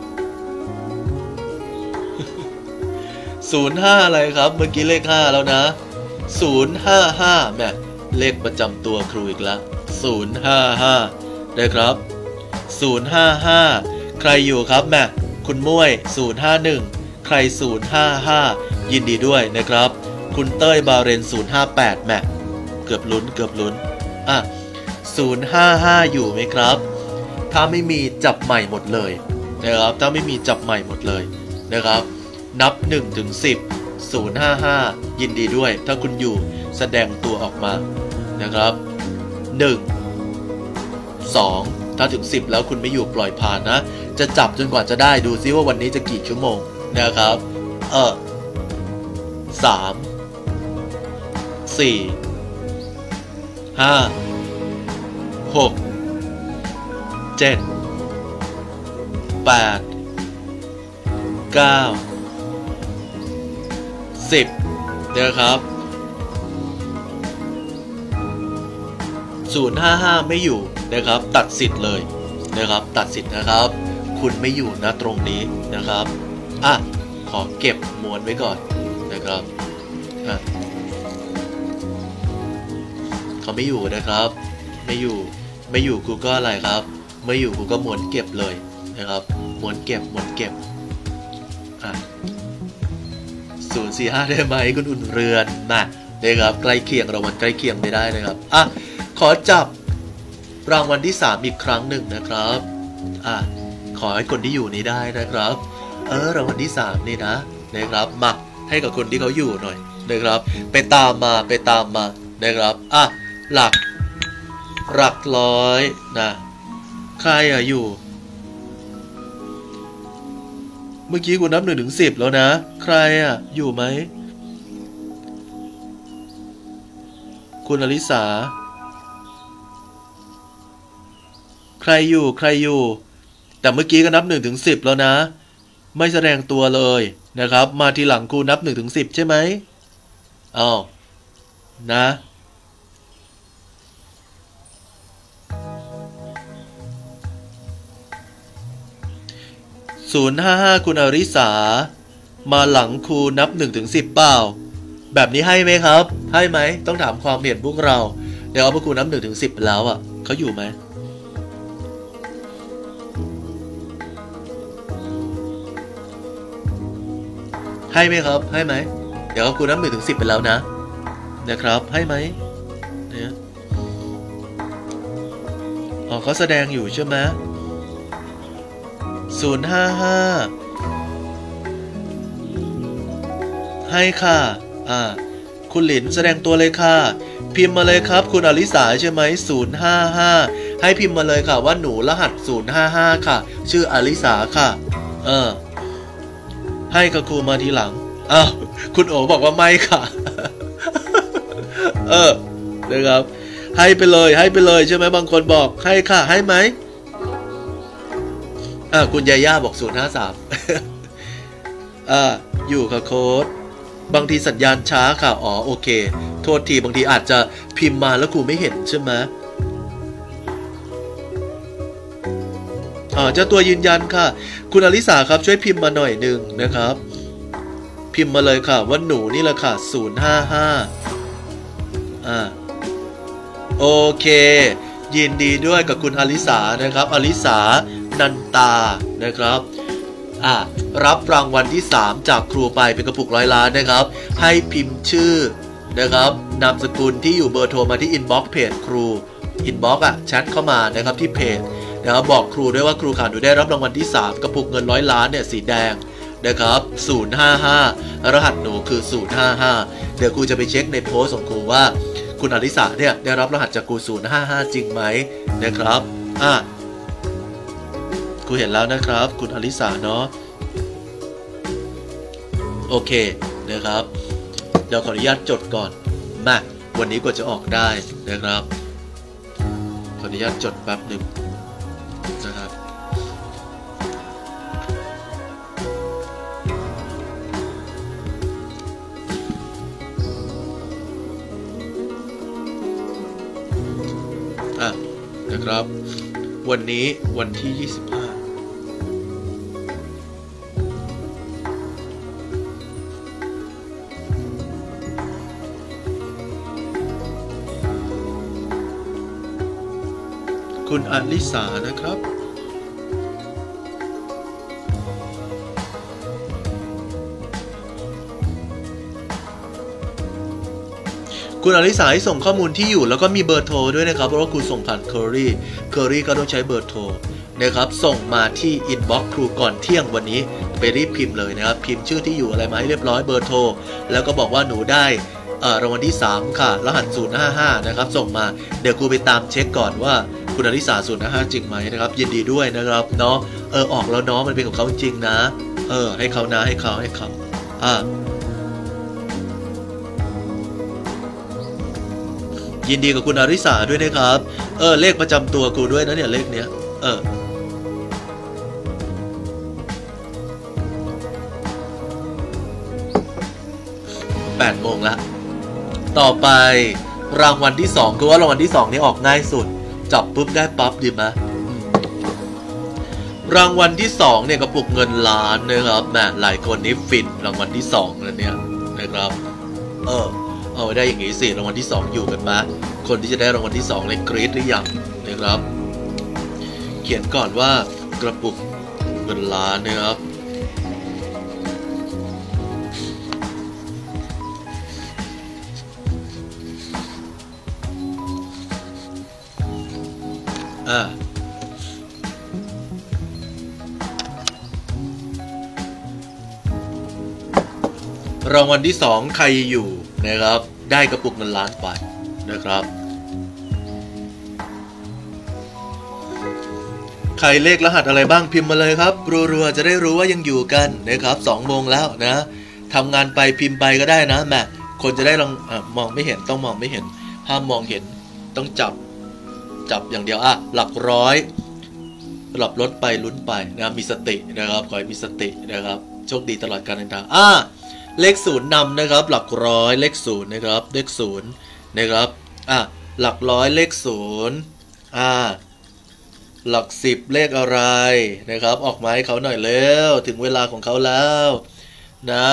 ศูนย์ห้าอะไรครับเมื่อกี้เลขห้าแล้วนะศูนย์ห้าห้าแม่เลขประจำตัวครูอีกแล้วศูนย์ห้าห้านะครับศูนย์ห้าห้าใครอยู่ครับแม่คุณม้วยศูนย์ห้าหนึ่งใครศูนย์ห้าห้ายินดีด้วยนะครับคุณเต้ยบาเรนศูนย์ห้าแปดแม่เกือบลุ้นเกือบลุ้นอ่ะศูนย์ห้าห้าอยู่ไหมครับถ้าไม่มีจับใหม่หมดเลยนะครับถ้าไม่มีจับใหม่หมดเลยนะครับนับหนึ่งถึงสิบ ศูนย์ห้าห้ายินดีด้วยถ้าคุณอยู่แสดงตัวออกมานะครับหนึ่ง สองถ้าถึงสิบแล้วคุณไม่อยู่ปล่อยผ่านนะจะจับจนกว่าจะได้ดูซิว่าวันนี้จะกี่ชั่วโมงนะครับเออสาม สี่ ห้า หก เจ็ด แปด เก้า สิบนะครับศูนย์ห้าห้าไม่อยู่นะครับตัดสิทธิ์เลยนะครับตัดสิทธิ์นะครับคุณไม่อยู่นะตรงนี้นะครับอ่ะขอเก็บม้วนไว้ก่อนนะครับอ่ะเขาไม่อยู่นะครับไม่อยู่ไม่อยู่กูก็อะไรครับไม่อยู่กูก็ม้วนเก็บเลยนะครับม้วนเก็บม้วนเก็บอ่ะศูนย์ สี่ ห้าได้ไหมคุณอุ่นเรือนนะนะครับใกล้เคียงรางวัลใกล้เคียงไม่ได้นะครับอ่ะขอจับรางวัลที่สามอีกครั้งหนึ่งนะครับอ่ะขอให้คนที่อยู่นี้ได้นะครับเออรางวัลที่สามนี่นะนะครับมาให้กับคนที่เขาอยู่หน่อยนะครับไปตามมาไปตามมานะครับอ่ะหลักหลักร้อยนะใครอะอยู่เมื่อกี้กูนับหนึ่งถึงสิบแล้วนะใครอะอยู่ไหมคุณอลิสาใครอยู่ใครอยู่แต่เมื่อกี้ก็นับหนึ่งถึงสิบแล้วนะไม่แสดงตัวเลยนะครับมาทีหลังครูนับหนึ่งถึงสิบใช่ไหมอ้าวนะศูนย์ห้าห้าคุณอริสามาหลังครูนับหนึ่งถึงสิบเปล่าแบบนี้ให้ไหมครับให้ไหมต้องถามความเห็นพวกเราเดี๋ยวพวกครูนับหนึ่งถึงสิบแล้วอ่ะเขาอยู่ไหมให้ไหมครับให้ไหมเดี๋ยวครูนับหนึ่งถึงสิบไปแล้วนะนะครับให้ไหมเนี่ยอ๋อเขาแสดงอยู่ใช่ไหมศูนย์ห้าห้าให้ค่ะอ่าคุณหลินแสดงตัวเลยค่ะพิมพ์มาเลยครับคุณอลิสาใช่ไหมศูนย์ห้าห้าให้พิมพ์มาเลยค่ะว่าหนูรหัสศูนย์ห้าห้าค่ะชื่ออลิสาค่ะเออให้กับครูมาทีหลังอ้าวคุณโอบอกว่าไม่ค่ะ เออนะครับให้ไปเลยให้ไปเลยใช่ไหมบางคนบอกให้ค่ะให้ไหมอ่าคุณยาย่าบอกศูนย์ห้าสาม อ่าอยู่ค่ะโค้ดบางทีสัญญาณช้าค่ะอ๋อโอเคโทษทีบางทีอาจจะพิมพ์มาแล้วครูไม่เห็นใช่ไหมอ่าเจ้าตัวยืนยันค่ะคุณอลิสาครับช่วยพิมพ์มาหน่อยหนึ่งนะครับพิมพ์มาเลยค่ะว่าหนูนี่แหละค่ะศูนย์ห้าห้าอ่าโอเคยินดีด้วยกับคุณอลิสานะครับอลิสานันตานะครับอ่ารับรางวัลที่สามจากครูไปเป็นกระปุกร้อยล้านนะครับให้พิมพ์ชื่อนะครับนามสกุลที่อยู่เบอร์โทรมาที่อินบ็อกซ์เพจครูอินบ็อกซ์อ่ะแชทเข้ามานะครับที่เพจนะครับบอกครูด้วยว่าครูขาหนูได้รับรางวัลที่สามกระปุกเงินร้อยล้านเนี่ยสีแดงนะครับศูนย์ห้าห้ารหัสหนูคือศูนย์ห้าห้าเดี๋ยวครูจะไปเช็คในโพสต์ของครูว่าคุณอลิสาเนี่ยได้รับรหัสจากครูศูนย์ห้าห้าจริงไหมนะครับอ่ะครูเห็นแล้วนะครับคุณอลิสาเนาะโอเคนะครับเดี๋ยวขออนุญาตจดก่อนมาวันนี้กว่าจะออกได้นะครับขออนุญาตจดแป๊บหนึ่งนะครับอ่ะนะครับวันนี้วันที่ยี่สิบห้าคุณอลิสานะครับคุณอลิสาให้ส่งข้อมูลที่อยู่แล้วก็มีเบอร์โทรด้วยนะครับเพราะว่าครูส่งผ่านเคอรี่เคอรี่ก็ต้องใช้เบอร์โทรนะครับส่งมาที่อินบ็อกซ์ครูก่อนเที่ยงวันนี้ไปรีบพิมพ์เลยนะครับพิมพ์ชื่อที่อยู่อะไรมาให้เรียบร้อยเบอร์โทรแล้วก็บอกว่าหนูได้รางวัลที่สามค่ะรหัสศูนย์ห้าห้านะครับส่งมาเดี๋ยวครูไปตามเช็คก่อนว่าคุณอลิสาศูนย์ห้าห้าจริงไหมนะครับยินดีด้วยนะครับเนาะเออออกแล้วเนาะมันเป็นของเขาจริงนะเออให้เขานะให้เขาให้เขาอ่ายินดีกับคุณอลิสาด้วยนะครับเออเลขประจำตัวครูด้วยนะเนี่ยเลขเนี้ยเออแปดโมงละต่อไปรางวัลที่สองคือว่ารางวัลที่สองนี่ออกง่ายสุดจับปุ๊บได้ปั๊บดีไหมรางวัลที่สองเนี่ยกระปุกเงินล้านนะครับแหมหลายคนนี่ฟินรางวัลที่สองแล้วเนี่ยนะครับเออเอาไว้ได้อย่างงี้สิรางวัลที่สองอยู่กันมาคนที่จะได้รางวัลที่สองเลยกรี๊ดหรือยังนะครับเขียนก่อนว่ากระปุกเงินล้านนะครับอ่ารางวัลที่สองใครอยู่นะครับได้กระปุกเงินล้านไปนะครับใครเลขรหัสอะไรบ้างพิมพ์มาเลยครับรัวๆจะได้รู้ว่ายังอยู่กันนะครับสองโมงแล้วนะทำงานไปพิมพ์ไปก็ได้นะแม่คนจะได้ลองอ่ะมองไม่เห็นต้องมองไม่เห็นห้ามมองเห็นต้องจับจับอย่างเดียวอ่ะหลักร้อยหลับรถไปลุ้นไปนะมีสตินะครับขอให้มีสตินะครับโชคดีตลอดการเดินทางอ่ะเลขศูนย์นำนะครับหลักร้อยเลขศูนย์นะครับเลขศูนย์นะครับอ่ะหลักร้อยเลขศูนย์อ่ะหลักสิบเลขอะไรนะครับออกมาให้เขาหน่อยเร็วถึงเวลาของเขาแล้วนะ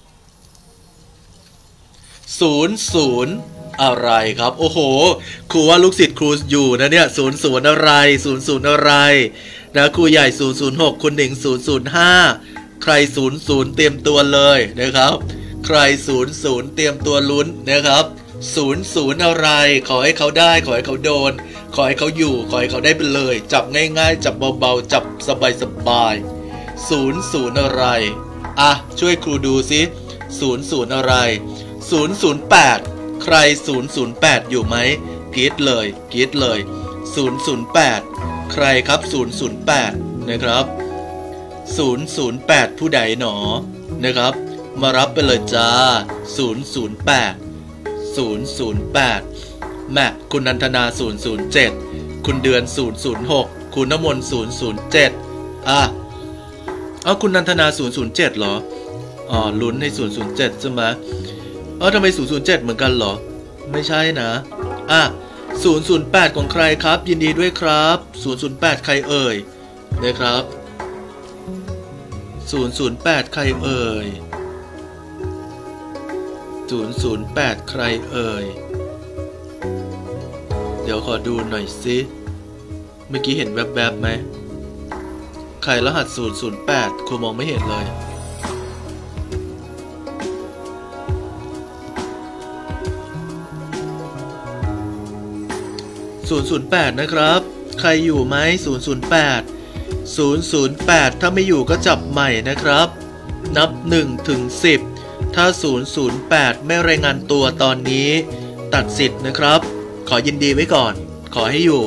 ศูนย์ศูนย์อะไรครับโอ้โหครูว่าลูกศิษย์ครูอยู่นะเนี่ยศูนย์ศูนย์อะไรศูนย์ศูนย์อะไรนะครูใหญ่ศูนย์ศูนย์หกคุณหนิงศูนย์ศูนย์ห้าใครศูนย์ศูนย์เตรียมตัวเลยนะครับใครศูนย์ศูนย์เตรียมตัวลุ้นนะครับศูนย์ศูนย์อะไรขอให้เขาได้ขอให้เขาโดนขอให้เขาอยู่ขอให้เขาได้ไปเลยจับง่ายๆจับเบาๆจับสบายๆศูนย์ศูนย์อะไรอ่ะช่วยครูดูซิศูนย์ศูนย์อะไรศูนย์ศูนย์แปดใครศูนย์ศูนย์แปดอยู่ไหมกรี๊ดเลยกรี๊ดเลยศูนย์ศูนย์แปดใครครับศูนย์ศูนย์แปดนะครับศูนย์ศูนย์แปดผู้ใดหนอนะครับมารับไปเลยจ้าศูนย์ศูนย์แปดศูนย์ศูนย์แปดแม่คุณนันทนาศูนย์ศูนย์เจ็ดคุณเดือนศูนย์ศูนย์หกคุณน้ำมนต์ศูนย์ศูนย์เจ็ดอ่ะเอาคุณนันทนาศูนย์ศูนย์เจ็ดเหรออ๋อลุ้นให้ศูนย์ศูนย์เจ็ดใช่ไหมเออทำไมศูนย์ศูนย์เจ็ดเหมือนกันเหรอไม่ใช่นะอ่ะศูนย์ศูนย์แปดของใครครับยินดีด้วยครับศูนย์ศูนย์แปดใครเอ่ยนะครับศูนย์ศูนย์แปดใครเอ่ยศูนย์ศูนย์แปดใครเอ่ยเดี๋ยวขอดูหน่อยสิเมื่อกี้เห็นแวบๆไหมใครรหัสศูนย์ศูนย์แปดครูมองไม่เห็นเลยศูนย์ศูนย์แปดนะครับใครอยู่ไหมศูนย์ศูนย์แปดศูนย์ศูนย์แปดถ้าไม่อยู่ก็จับใหม่นะครับนับหนึ่งถึงสิบถ้าศูนย์ศูนย์แปดไม่รายงานตัวตอนนี้ตัดสิทธิ์นะครับขอยินดีไว้ก่อนขอให้อยู่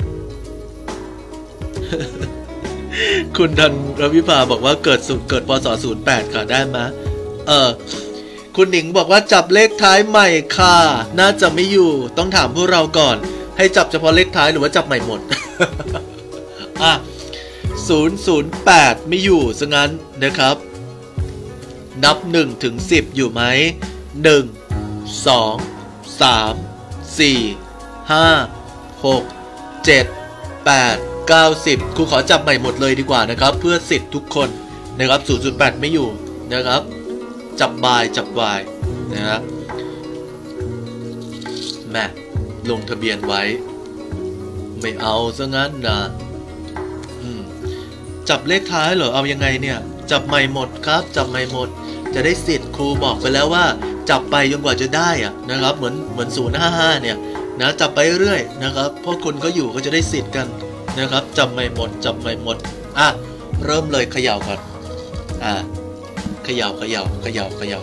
คุณทันรวิภาบอกว่าเกิดสุดเกิดพศศูนย์แปดค่ะได้ไหมเออคุณหนิงบอกว่าจับเลขท้ายใหม่ค่ะน่าจะไม่อยู่ต้องถามพวกเราก่อนให้จับเฉพาะเลขท้ายหรือว่าจับใหม่หมด อ่ะศูนย์ศูนย์แปดไม่อยู่ซะงั้นนะครับนับหนึ่งถึงสิบอยู่ไหมหนึ่ง สอง สาม สี่ ห้า หก เจ็ด แปด เก้า สิบครูขอจับใหม่หมดเลยดีกว่านะครับเพื่อสิทธิ์ทุกคนนะครับศูนย์ศูนย์แปดไม่อยู่นะครับจับบายจับบายนะครับแม่ลงทะเบียนไว้ไม่เอาซะงั้นนะอืมจับเลขท้ายเหรอเอายังไงเนี่ยจับใหม่หมดครับจับใหม่หมดจะได้สิทธิ์ครูบอกไปแล้วว่าจับไปจนกว่าจะได้อะนะครับเหมือนเหมือนศูนย์ห้าห้าเนี่ยนะจับไปเรื่อยนะครับเพราะคนก็อยู่ก็จะได้สิทธิ์กันนะครับจับใหม่หมดจับใหม่หมดอ่ะเริ่มเลยเขย่าก่อนอ่ะเขย่าเขย่าเขย่าเขย่า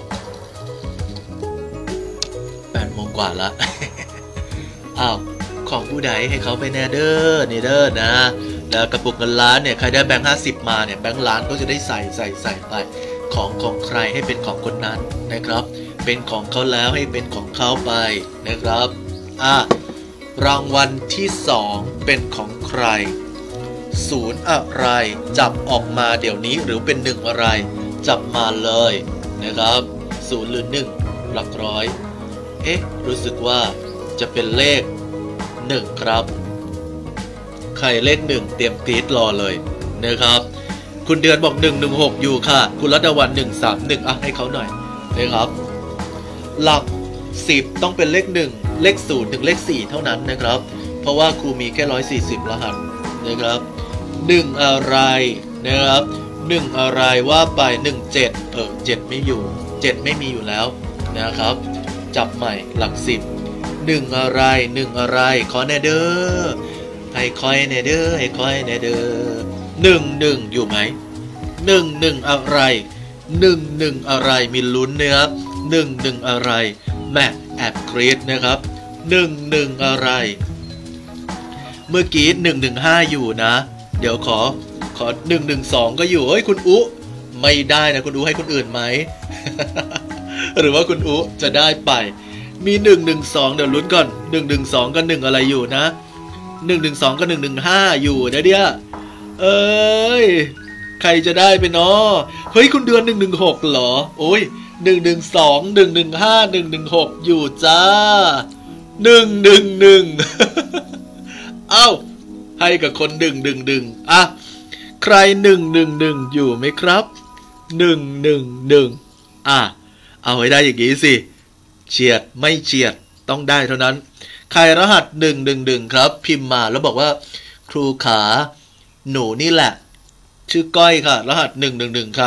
แปดโมงกว่าละ อ้าวของผู้ใดให้เขาไปแน่เด้อนี่เด้อนะแล้วกระปุกเงินล้านเนี่ยใครได้แบงค์ห้าสิบมาเนี่ยแบงค์ล้านก็จะได้ใส่ใส่ใส่ไปของของใครให้เป็นของคนนั้นนะครับเป็นของเขาแล้วให้เป็นของเขาไปนะครับอ่ะรางวัลที่สองเป็นของใครศูนย์อะไรจับออกมาเดี๋ยวนี้หรือเป็นหนึ่งอะไรจับมาเลยนะครับศูนย์หรือหนึ่งหลักร้อยเอ๊ะรู้สึกว่าจะเป็นเลขหนึ่งครับใครเลขหนึ่งเตรียมกรี๊ดรอเลยนะครับคุณเดือนบอกหนึ่งหนึ่งหกอยู่ค่ะคุณรัตวันหนึ่งสามหนึ่งอ่ะให้เขาหน่อยนะครับหลักสิบต้องเป็นเลขหนึ่งเลขศูนย์ถึงเลขสี่เท่านั้นนะครับเพราะว่าครูมีแค่ร้อยสี่สิบรหัสนะครับหนึ่งอะไรนะครับหนึ่งอะไรว่าไปหนึ่งเจ็ดเออเจ็ดไม่อยู่เจ็ดไม่มีอยู่แล้วนะครับจับใหม่หลักสิบหนึ่งอะไรหนึ่งอะไรขอแน่เด้อให้คอยแน่เด้อให้คอยแน่เด้อหนึ่งหนึ่งอยู่ไหมหนึ่งหนึ่งอะไรหนึ่งหนึ่งอะไรมีลุ้นนะครับหนึ่งหนึ่งอะไรแม่แอบกรี๊ดนะครับหนึ่งหนึ่งอะไรเมื่อกี้หนึ่งหนึ่งห้าอยู่นะเดี๋ยวขอขอหนึ่งหนึ่งสองก็อยู่เฮ้ยคุณอุไม่ได้นะคุณอุให้คนอื่นไหม หรือว่าคุณอุจะได้ไปมีหนึ่งหนึ่งสองเดี๋ยวลุ้นก่อนหนึ่งหนึ่งสองกับหนึ่งอะไรอยู่นะหนึ่งหนึ่งสองกับหนึ่งหนึ่งห้าอยู่นะเดียเอ้ยใครจะได้ไปเนาะเฮ้ยคุณเดือนหนึ่งหนึ่งหกเหรอโอ้ยหนึ่งหนึ่งสองหนึ่งหนึ่งห้าหนึ่งหนึ่งหกอยู่จ้าหนึ่งหนึ่งหนึ่งเอ้าให้กับคนดึงดึงดึงอ่ะใครหนึ่งหนึ่งหนึ่งอยู่ไหมครับหนึ่งหนึ่งหนึ่งอ่ะเอาให้ได้อย่างนี้สิเฉียดไม่เฉียดต้องได้เท่านั้นใครรหัสหนึ่งหนึ่งหนึ่งครับพิมพ์มาแล้วบอกว่าครูขาหนูนี่แหละชื่อก้อยค่ะรหัสหนึ่งหนึ่งหนึ่งค่ะ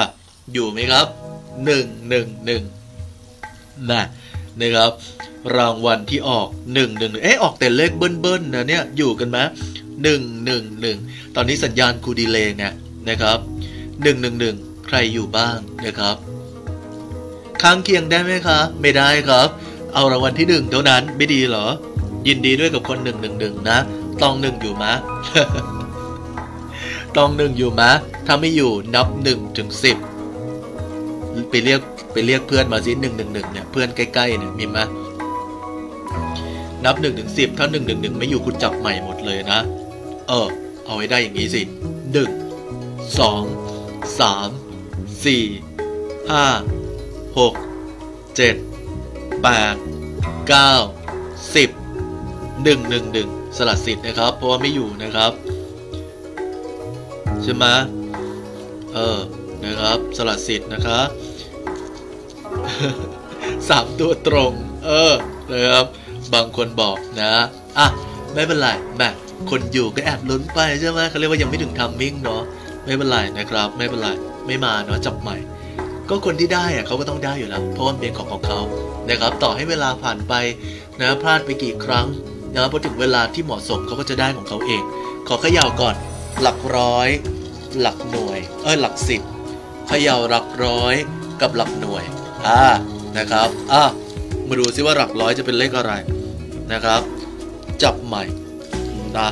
อยู่ไหมครับหนึ่งหนึ่งหนึ่งนะนะครับรางวัลที่ออกหนึ่งหนึ่งเอ๊ะออกแต่เลขเบิ้ลๆนะเนี่ยอยู่กันไหมหนึ่งหนึ่งหนึ่งตอนนี้สัญญาณกูดีเลย์ไงนะครับหนึ่งหนึ่งหนึ่งใครอยู่บ้างนะครับข้างเคียงได้ไหมครับไม่ได้ครับเอารางวัลที่หนึ่งเท่านั้นไม่ดีเหรอยินดีด้วยกับคนหนึ่งหนึ่งหนึ่งนะตองหนึ่งอยู่มะ ตองหนึ่งอยู่มะถ้าไม่อยู่นับหนึ่งถึงสิบไปเรียกไปเรียกเพื่อนมาสิหนึ่งหนึ่งหนึ่งเนี่ยเพื่อนใกล้ๆเนี่ยมีไหมนับหนึ่งถึงสิบถ้าหนึ่งหนึ่งหนึ่งไม่อยู่คุณจับใหม่หมดเลยนะเออเอาไว้ได้อย่างนี้สิหนึ่งสองสามสี่ห้าหกเจ็ดแปดเก้าสิบหนึ่งหนึ่งหนึ่งสลัดสิทธิ์นะครับเพราะว่าไม่อยู่นะครับใช่ไหมเออนะครับสลัดสิทธิ์นะคะสามตัวตรงเออนะครับบางคนบอกนะอ่ะไม่เป็นไรแม่คนอยู่ก็แอบลุ้นไปใช่ไหมเขาเรียกว่ายังไม่ถึงทัมมิ่งเนาะไม่เป็นไรนะครับไม่เป็นไรไม่มาเนาะจับใหม่ก็คนที่ได้อะเขาก็ต้องได้อยู่แล้วเพราะมันเป็นของของเขานะครับต่อให้เวลาผ่านไปนะพลาดไปกี่ครั้งนะพอถึงเวลาที่เหมาะสมเขาก็จะได้ของเขาเองขอเขย่าก่อนหลักร้อยหลักหน่วยเอ้ยหลักสิบเขย่าหลักร้อยกับหลักหน่วยอ่านะครับอ่ะมาดูซิว่าหลักร้อยจะเป็นเลขอะไรนะครับจับใหม่นะ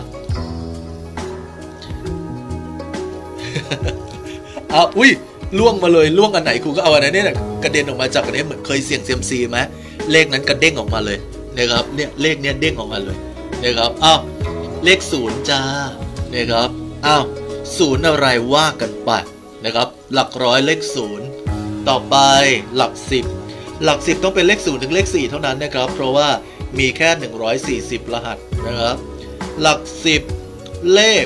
อ่ะอุ้ยล่วงมาเลยล่วงอันไหนครูก็เอาอันนั้นเนี่ยกระเด็นออกมาจากอันนี้เหมือนเคยเสี่ยงเซียมซีไหมเลขนั้นกระเด้งออกมาเลยนะครับเนี่ยเลขเนี้ยเด้งออกมาเลยนะครับอ้าวเลขศูนย์จ้านะครับอ้าวศูนย์อะไรว่ากันไปนะครับหลักร้อยเลขศูนย์ต่อไปหลักสิบหลักสิบต้องเป็นเลขศูนย์ถึงเลขสี่เท่านั้นนะครับเพราะว่ามีแค่หนึ่งร้อยสี่สิบรหัสนะครับหลักสิบเลข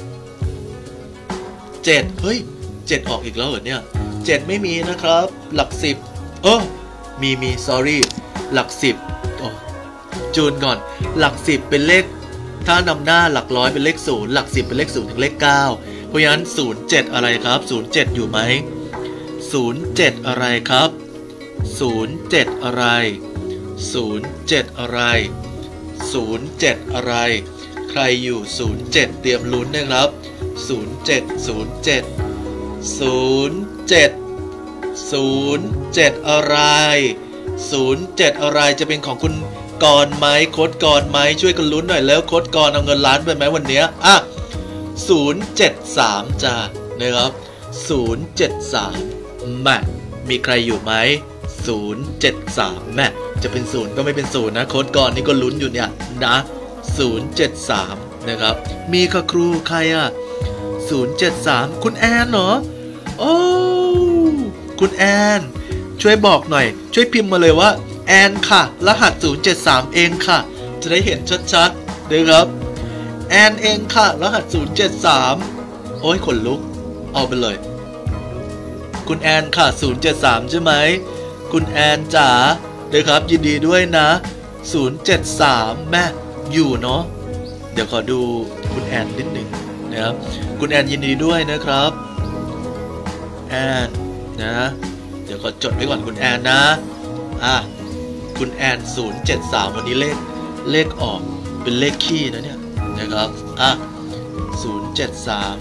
เจ็ดเฮ้ยเจ็ดออกอีกแล้วเหรอเนี่ยเจ็ดไม่มีนะครับหลักสิบเออมีมี sorry หลักสิบโอ้จูนก่อนหลักสิบเป็นเลขถ้านำหน้าหลักร้อยเป็นเลขศูนย์หลักสิบเป็นเลขศูนย์ถึงเลขเก้าเพราะฉะนั้นศูนย์เจ็ดอะไรครับศูนย์เจ็ดอยู่ไหมศูนย์เจ็ดอะไรครับศูนย์เจ็ดอะไรศูนย์เจ็ดอะไรศูนย์เจ็ดอะไรใครอยู่ศูนย์เจ็ดเตรียมลุ้นนะครับศูนย์เจ็ดศูนย์เจ็ดศูนย์เจ็ดศูนย์เจ็ดอะไรศูนย์เจ็ดอะไรจะเป็นของคุณกรไหมโค้ดกรไหมช่วยกันลุ้นหน่อยแล้วโค้ดกรเอาเงินล้านไปไหมวันนี้อ่ะศูนย์เจ็ดสามจ้านะครับศูนย์เจ็ดสามแม่มีใครอยู่ไหมศูนย์เจ็ดสามแม่จะเป็นศูนย์ก็ไม่เป็นศูนย์นะโค้ดกรนี่ก็ลุ้นอยู่เนี่ยนะศูนย์เจ็ดสามนะครับมีค่ะครูใครอ่ะศูนย์เจ็ดสามคุณแอนเหรอโอ้คุณแอนช่วยบอกหน่อยช่วยพิมพ์มาเลยว่าแอนค่ะรหัสศูนย์เจ็ดสามเองค่ะจะได้เห็นชัดๆนะครับแอนเองค่ะรหัสศูนย์เจ็ดสามโอ้ยขนลุกเอาไปเลยคุณแอนค่ะศูนย์เจ็ดสามใช่ไหมคุณแอนจ๋านะครับยินดีด้วยนะศูนย์เจ็ดสามแม่อยู่เนาะเดี๋ยวขอดูคุณแอนนิดหนึ่งนะครับคุณแอนยินดีด้วยนะครับแอนนะเดี๋ยวขอจดไว้ก่อนคุณแอนนะอ่ะคุณแอนศูนย์เจ็ดสามวันนี้เลขเลขออกเป็นเลขคี่นะเนี่ยนะครับอ่ะศูนย์เจ็ดสาม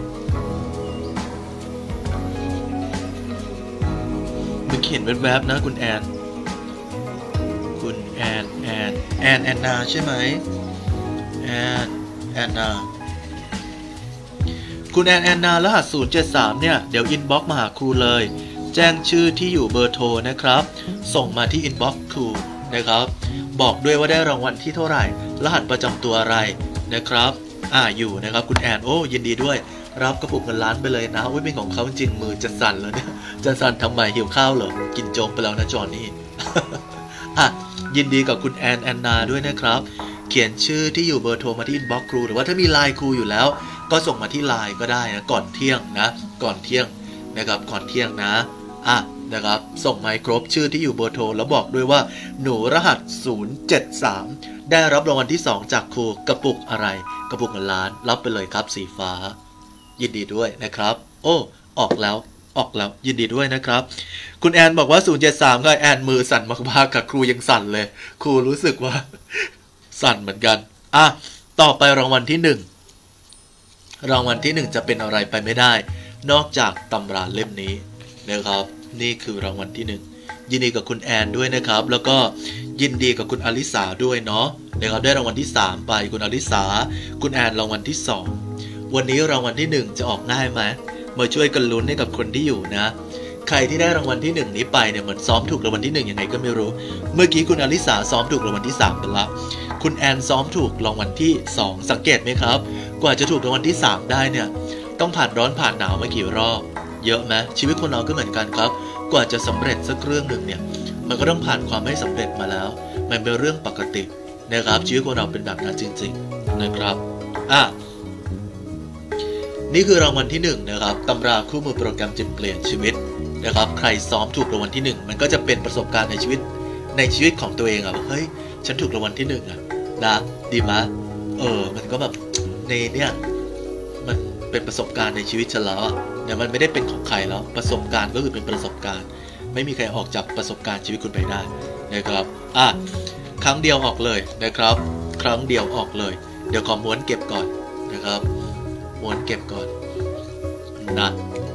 มันเขียนแวบๆนะคุณแอนคุณแอนแอนแอนแอนนาใช่ไหมแอนแอนนาคุณแอนแอนนารหัสศูนย์เจ็ดสามเนี่ยเดี๋ยวอินบ็อกซ์มาหาครูเลยแจ้งชื่อที่อยู่เบอร์โทรนะครับส่งมาที่อินบ็อกซ์ครูนะครับบอกด้วยว่าได้รางวัลที่เท่าไหร่รหัสประจำตัวอะไรนะครับอ่าอยู่นะครับคุณแอนโอ้ยินดีด้วยรับกระปุกเงินล้านไปเลยนะโอ้ยเป็นของเขาจริงมือจะสั่นแล้วเนี่ยจะสั่นทำไมหิวข้าวเหรอกินโจ๊กไปแล้วนะจอนี่ อ่ะยินดีกับคุณแอนแอนนาด้วยนะครับเขียนชื่อที่อยู่เบอร์โทรมาที่อินบ็อกซ์ครูหรือว่าถ้ามีไลน์ครูอยู่แล้วก็ส่งมาที่ไลน์ก็ได้นะก่อนเที่ยงนะก่อนเที่ยงนะครับก่อนเที่ยงนะอ่ะนะครับส่งมาให้ครบชื่อที่อยู่เบอร์โทรแล้วบอกด้วยว่าหนูรหัสศูนย์เจ็ดสามได้รับรางวัลที่สองจากครูกระปุกอะไรกระปุกเงินล้านรับไปเลยครับสีฟ้ายินดีด้วยนะครับโอ้ออกแล้วออกแล้วยินดีด้วยนะครับคุณแอนบอกว่าศูนย์เจ็ดสามค่ะแอนมือสั่นมากๆค่ะครูยังสั่นเลยครูรู้สึกว่าสั่นเหมือนกันอ่ะต่อไปรางวัลที่หนึ่งรางวัลที่หนึ่งจะเป็นอะไรไปไม่ได้นอกจากตำราเล่มนี้นะครับนี่คือรางวัลที่หนึ่งยินดีกับคุณแอนด้วยนะครับแล้วก็ยินดีกับคุณอลิสาด้วยเนาะนะครับได้รางวัลที่สามไปคุณอลิสาคุณแอนรางวัลที่สองวันนี้รางวัลที่หนึ่งจะออกง่ายไหมมาช่วยกันลุ้นให้กับคนที่อยู่นะใครที่ได้รางวัลที่หนึ่งนี้ไปเนี่ยเหมือนซ้อมถูกรางวัลที่หนึ่งยังไงก็ไม่รู้เมื่อกี้คุณอลิสาซ้อมถูกรางวัลที่สามไปละคุณแอนซ้อมถูกรางวัลที่สองสังเกตไหมครับกว่าจะถูกรางวัลที่สามได้เนี่ยต้องผ่านร้อนผ่านหนาวมากี่รอบเยอะไหมชีวิตคนเราก็เหมือนกันครับกว่าจะสำเร็จสักเรื่องหนึ่งเนี่ยมันก็ต้องผ่านความไม่สำเร็จมาแล้วมันเป็นเรื่องปกตินะครับชีวิตคนเราเป็นแบบนั้นจริงๆนะครับอ่ะนี่คือรางวัลที่หนึ่งนะครับตำราคู่มือโปรแกรมจิตเปลี่ยนชีวิตนะครับใครซ้อมถูกรางวัลที่หนึ่งมันก็จะเป็นประสบการณ์ในชีวิตในชีวิตของตัวเองอะเฮ้ยฉันถูกรางวัลที่หนึ่งอะนะดีมะเออมันก็แบบในเนี่ยมันเป็นประสบการณ์ในชีวิตฉันแล้วอะเนี่ยมันไม่ได้เป็นของใครแล้วประสบการณ์ก็คือเป็นประสบการณ์ไม่มีใครออกจากประสบการณ์ชีวิตคุณไปได้นะครับอ่ะครั้งเดียวออกเลยนะครับครั้งเดียวออกเลยเดี๋ยวขอม้วนเก็บก่อนนะครับม้วนเก็บก่อนนะ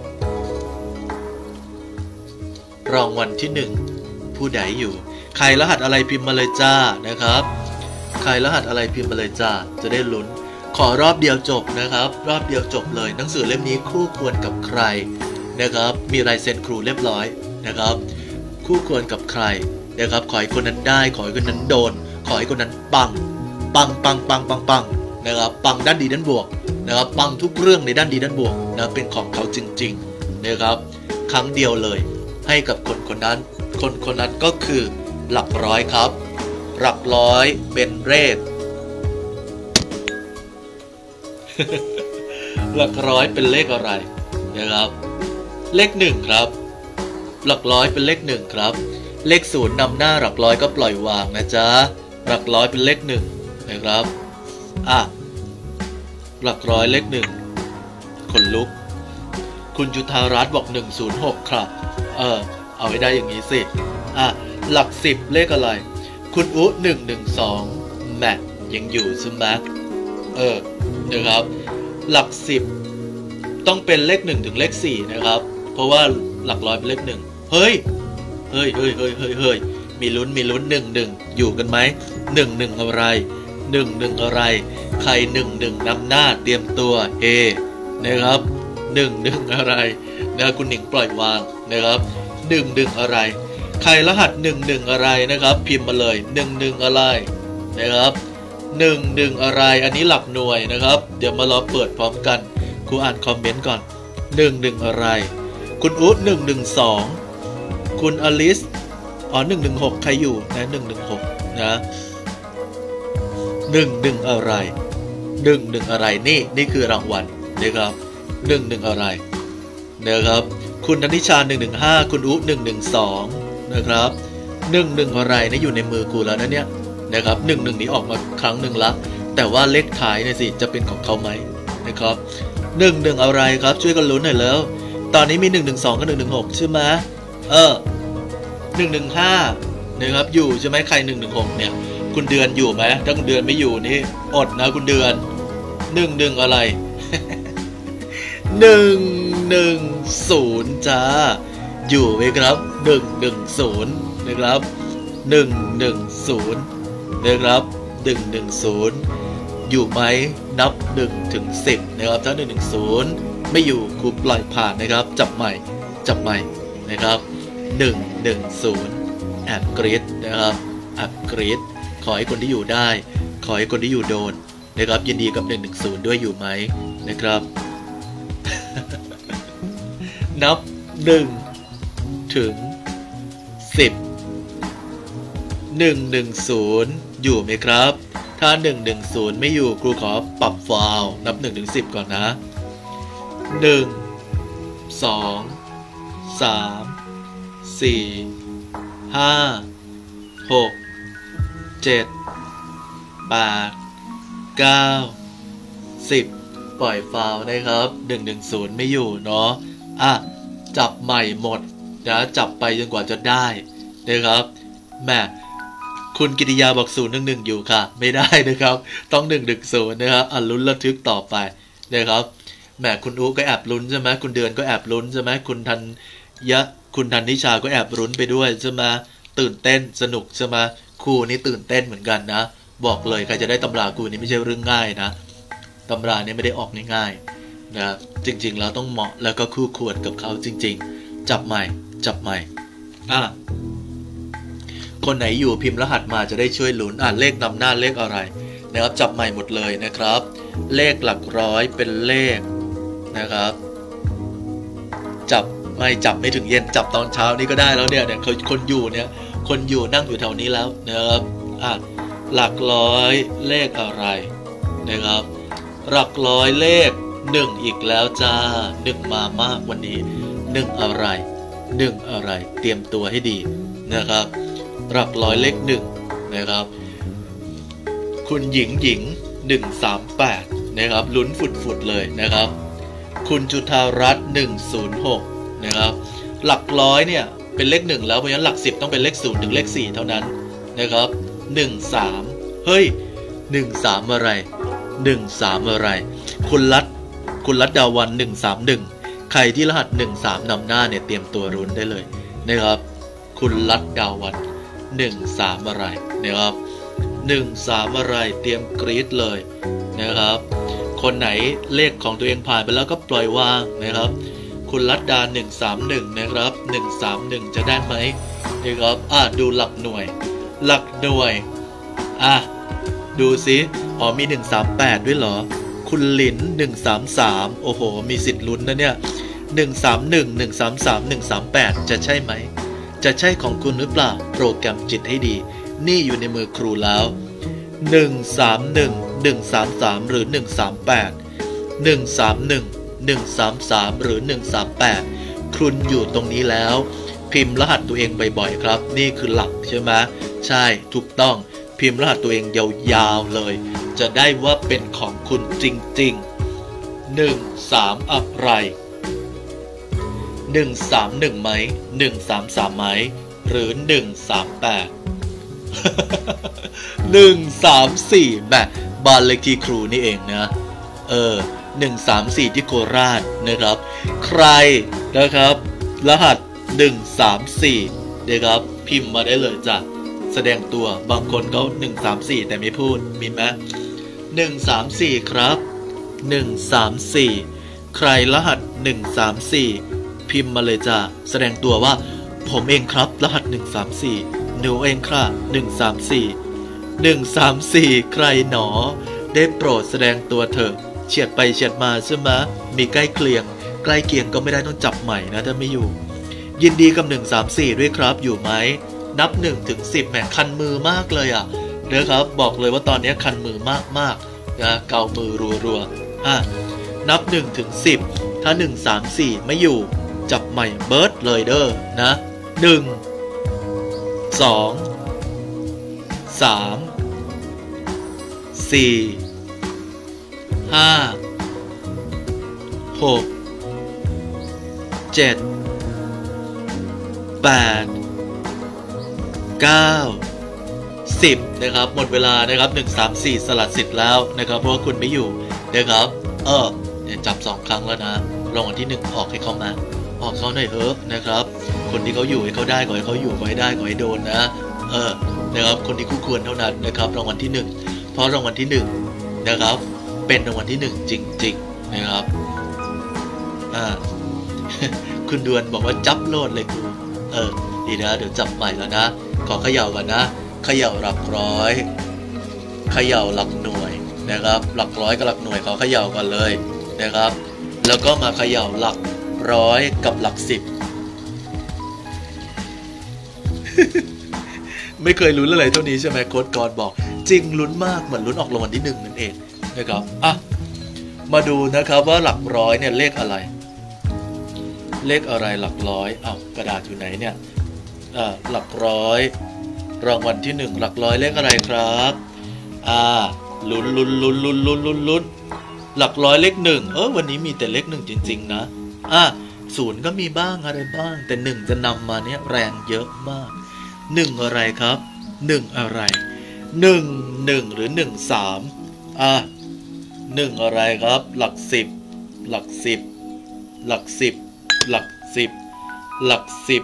รางวัลที่หนึ่งผู้ใดอยู่ใครรหัสอะไรพิมพ์มาเลยจ้านะครับใครรหัสอะไรพิมพ์มาเลยจ้าจะได้ลุ้นขอรอบเดียวจบนะครับรอบเดียวจบเลยหนังสือเล่มนี้คู่ควรกับใครนะครับมีลายเซ็นครูเรียบร้อยนะครับคู่ควรกับใครนะครับขอให้คนนั้นได้ขอให้คนนั้นโดนขอให้คนนั้นปังปังปังปังปังปังนะครับปังด้านดีด้านบวกนะครับปังทุกเรื่องในด้านดีด้านบวกนะเป็นของเขาจริงๆนะครับครั้งเดียวเลยให้กับคนคนนั้นคนคนนั้นก็คือหลักร้อยครับหลักร้อยเป็นเรศ หลักร้อยเป็นเลขอะไรนะครับเลขหนึ่งครับหลักร้อยเป็นเลขหนึ่งครับเลขศูนย์นำหน้าหลักร้อยก็ปล่อยวางนะจ๊ะหลักร้อยเป็นเลขหนึ่งนะครับอ่ะหลักร้อยเลขหนึ่งคนลุกคุณจุธารัตน์บอกหนึ่งศูนย์หกครับเออเอาให้ได้อย่างนี้สิอ่ะหลักสิบเลขอะไรคุณอุหนึ่งหนึ่งสองแมทยังอยู่ใช่ไหมเออนะครับหลักสิบต้องเป็นเลขหนึ่งถึงเลขสี่นะครับเพราะว่าหลักร้อยเป็นเลขหนึ่งเฮ้ยเฮ้ยเฮ้ยเฮ้ยเฮ้ยเฮ้ยมีลุ้นมีลุ้นหนึ่งหนึ่งอยู่กันไหมหนึ่งหนึ่งอะไรหนึ่งหนึ่งอะไรใครหนึ่งหนึ่งนำหน้าเตรียมตัวเฮนะครับหนึ่งหนึ่งอะไรนะคุณหนิงปล่อยวางนะครับหนึ่งหนึ่งอะไรใครรหัสหนึ่งหนึ่งอะไรนะครับพิมพ์มาเลยหนึ่งหนึ่งอะไรนะครับหนึ่งหนึ่งอะไรอันนี้หลักหน่วยนะครับเดี๋ยวมารอเปิดพร้อมกันครูอ่านคอมเมนต์ก่อนหนึ่งหนึ่งอะไรคุณอุ๊ดหนึ่งหนึ่งสองคุณอลิสอ๋อหนึ่งหนึ่งหกใครอยู่นะหนึ่งหนึ่งหกนะหนึ่งหนึ่งอะไรหนึ่งหนึ่งอะไรนี่นี่คือรางวัลนะครับหนึ่งหนึ่งอะไรนะครับคุณธนิชาหนึ่งหนึ่งห้าคุณอุ๊หนึ่งหนึ่งสองนะครับหนึ่งหนึ่งอะไรนี่อยู่ในมือกูแล้วนะเนี่ยนะครับหนึ่งหนึ่งนี้ออกมาครั้งหนึ่งละแต่ว่าเลขท้ายเนี่ยสิจะเป็นของเขาไหมนะครับหนึ่งหนึ่งอะไรครับช่วยกันลุ้นหน่อยแล้วตอนนี้มีหนึ่งหนึ่งสองกับหนึ่งหนึ่งหกใช่ไหมเออหนึ่งหนึ่งห้านะครับอยู่ใช่ไหมใครหนึ่งหนึ่งหกเนี่ยคุณเดือนอยู่ไหมถ้าคุณเดือนไม่อยู่นี่อดนะคุณเดือนหนึ่งหนึ่งอะไร หนึ่งหนึ่งศูนย์จ้าอยู่ไหมครับหนึ่งหนึ่งศูนย์นะครับหนึ่งหนึ่งศูนย์นะครับหนึ่งหนึ่งศูนย์อยู่ไหมนับหนึ่งถึงสิบนะครับถ้าหนึ่งหนึ่งศูนย์ไม่อยู่ครูปล่อยผ่านนะครับจับใหม่จับใหม่นะครับหนึ่งหนึ่งศูนย์แอบกรี๊ดนะครับแอบกรี๊ดขอให้คนที่อยู่ได้ขอให้คนที่อยู่โดนนะครับยินดีกับหนึ่งหนึ่งศูนย์ด้วยอยู่ไหมนะครับ นับหนึ่งถึงสิบหนึ่งหนึ่งศูนย์อยู่ไหมครับถ้าหนึ่งหนึ่งศูนย์ไม่อยู่ครูขอปรับฟาวนับหนึ่งถึงสิบก่อนนะหนึ่งสองสามสี่ห้าหกเจ็ดแปดเก้าสิบปล่อยฟาวนะครับหนึ่งหนึ่งศูนย์ไม่อยู่เนาะอ่ะจับใหม่หมดนะจับไปจนกว่าจะได้นะครับแม่คุณกิติยาบอกศูนย์หนึ่งหนึ่งอยู่ค่ะไม่ได้นะครับต้องหนึ่งหนึ่งศูนย์นะครับอ่ะลุ้นระทึกต่อไปนะครับแม่คุณอู๋ก็แอบลุ้นใช่ไหมคุณเดือนก็แอบลุ้นใช่ไหมคุณทันยะคุณทันนิชาก็แอบลุ้นไปด้วยใช่ไหมตื่นเต้นสนุกใช่ไหมครูนี่ตื่นเต้นเหมือนกันนะบอกเลยใครจะได้ตำราครูนี่ไม่ใช่เรื่องง่ายนะตำรานี่ไม่ได้ออกง่ายๆนะจริงๆแล้วต้องเหมาะแล้วก็คู่ควรกับเขาจริงๆจับใหม่จับใหม่อ่ะคนไหนอยู่พิมพ์รหัสมาจะได้ช่วยลุ้นอ่านเลขนำหน้าเลขอะไรนะครับจับใหม่หมดเลยนะครับเลขหลักร้อยเป็นเลขนะครับจับไม่จับไม่ถึงเย็นจับตอนเช้านี่ก็ได้แล้วเนี่ยเนี่ยคนอยู่เนี่ยคนอยู่นั่งอยู่แถวนี้แล้วนะครับอ่ะหลักร้อยเลขอะไรนะครับหลักร้อยเลขหนึ่งอีกแล้วจ้าหนึ่งมามากวันนี้หนึ่งอะไรหนึ่งอะไรเตรียมตัวให้ดีนะครับหลักร้อยเลขหนึ่งนะครับคุณหญิงหญิงหนึ่งสามแปดนะครับลุ้นฝุดๆเลยนะครับคุณจุธารัตน์หนึ่งศูนย์หกนะครับหลักร้อยเนี่ยเป็นเลขหนึ่งแล้วเพราะฉะนั้นหลักสิบต้องเป็นเลขศูนย์ถึงเลขสี่เท่านั้นนะครับหนึ่งสามเฮ้ยหนึ่งสามอะไรหนึ่งสามอะไรคุณรัตคุณรัตดาวันหนึ่งสามหนึ่งใครที่รหัสหนึ่งสามนำหน้าเนี่ยเตรียมตัวรุ้นได้เลยนะครับคุณรัตดาวันหนึ่งสามอะไรนะครับหนึ่งสามอะไรเตรียมกรี๊ดเลยนะครับคนไหนเลขของตัวเองผ่านไปแล้วก็ปล่อยวางนะครับคุณรัตดาหนึ่งสามหนึ่งนะครับหนึ่งสามหนึ่งจะได้ไหมนะครับอ่ะดูหลักหน่วยหลักหน่วยอ่ะดูสิอ๋อมีหนึ่งสามแปดด้วยเหรอคุณหลินหนึ่งสามสามโอ้โหมีสิทธิ์ลุ้นนะเนี่ยหนึ่งสามหนึ่ง หนึ่งสามสาม หนึ่งสามแปดจะใช่ไหมจะใช่ของคุณหรือเปล่าโปรแกรมจิตให้ดีนี่อยู่ในมือครูแล้วหนึ่งสามหนึ่ง หนึ่งสามสามหรือหนึ่งสามแปด หนึ่งสามหนึ่ง หนึ่งสามสามหรือหนึ่งสามแปดคุณอยู่ตรงนี้แล้วพิมพ์รหัสตัวเองบ่อยๆครับนี่คือหลักใช่ไหมใช่ถูกต้องพิมพ์รหัสตัวเองยาวๆเลยจะได้ว่าเป็นของคุณจริงๆหนึ่งสามอะไรหนึ่งสามหนึ่งไหมหนึ่งสามสามไหมหรือหนึ่งสามแปด หนึ่งสามสี่แบบบ้านเลขที่ครูนี่เองนะเออหนึ่งสามสี่ที่โคราชนะครับใครนะครับรหัสหนึ่งสามสี่นะครับพิมพ์มาได้เลยจ้ะแสดงตัวบางคนเขาหนึ่งสามสี่แต่ไม่พูดมีไหมหนึ่งสามสี่ครับหนึ่งสามสี่ใครรหัสหนึ่งสามสี่พิมพ์มาเลยจ้ะแสดงตัวว่าผมเองครับรหัสหนึ่งสามสี่หนูเองครับหนึ่งสามสี่ หนึ่งสามสี่ใครหนอได้โปรดแสดงตัวเถอะเฉียดไปเฉียดมาใช่ไหมมีใกล้เคียงใกล้เคียงก็ไม่ได้ต้องจับใหม่นะถ้าไม่อยู่ยินดีกับหนึ่งสามสี่ด้วยครับอยู่ไหมนับหนึ่งถึงสิบแหมคันมือมากเลยอ่ะนะครับบอกเลยว่าตอนนี้คันมือมากๆนะเกามือรัวๆอ่ะนับหนึ่งถึงสิบถ้าหนึ่งสามสี่ไม่อยู่จับใหม่เบิร์ดเลยเด้อนะหนึ่งสองสามสี่ห้าหกเจ็ดแปดเก้าสิบนะครับหมดเวลานะครับหนึ่งสามสี่สลัดสิทธิ์แล้วนะครับเพราะว่าคุณไม่อยู่นะครับเออเนี่ยจับสองครั้งแล้วนะรางวัลที่หนึ่งออกให้เขามาออกเขาหน่อยเถอะนะครับคนที่เขาอยู่ให้เขาได้ขอให้เขาอยู่ขอให้ได้ขอให้โดนนะเออนะครับคนที่คู่ควรเท่านั้นนะครับรางวัลที่หนึ่งเพราะรางวัลที่หนึ่งนะครับเป็นรางวัลที่หนึ่งจริงๆนะครับอ่า คุณดวนบอกว่าจับโลดเลยครูเออดีนะเดี๋ยวจับใหม่แล้วนะขอเขย่าก่อนนะเขย่าหลักร้อยเขย่าหลักหน่วยนะครับหลักร้อยกับหลักหน่วยขอเขย่าก่อนเลยนะครับแล้วก็มาเขย่าหลักร้อยกับหลักสิบ ไม่เคยลุ้นอะไรเท่านี้ใช่ไหมโค้ดกรบอกจริงลุ้นมากเหมือนลุ้นออกรางวัลที่หนึ่งนั่นเองนะครับอ่ะมาดูนะครับว่าหลักร้อยเนี่ยเลขอะไรเลขอะไรหลักร้อยอ้าวกระดาษอยู่ไหนเนี่ยอ่าหลักร้อยรางวัลที่หนึ่งหลักร้อยเลขอะไรครับอ่าลุ้นลุ้นลุ้นลุ้นลุ้นลุ้นลุ้นหลักร้อยเลขหนึ่งเออวันนี้มีแต่เลขหนึ่งจริงๆนะอ่ะศูนย์ก็มีบ้างอะไรบ้างแต่หนึ่งจะนำมาเนี่ยแรงเยอะมากหนึ่งอะไรครับหนึ่งอะไรหนึ่งหนึ่งหรือหนึ่งสามอ่ะหนึ่งอะไรครับหลักสิบหลักสิบหลักสิบหลักสิบหลักสิบ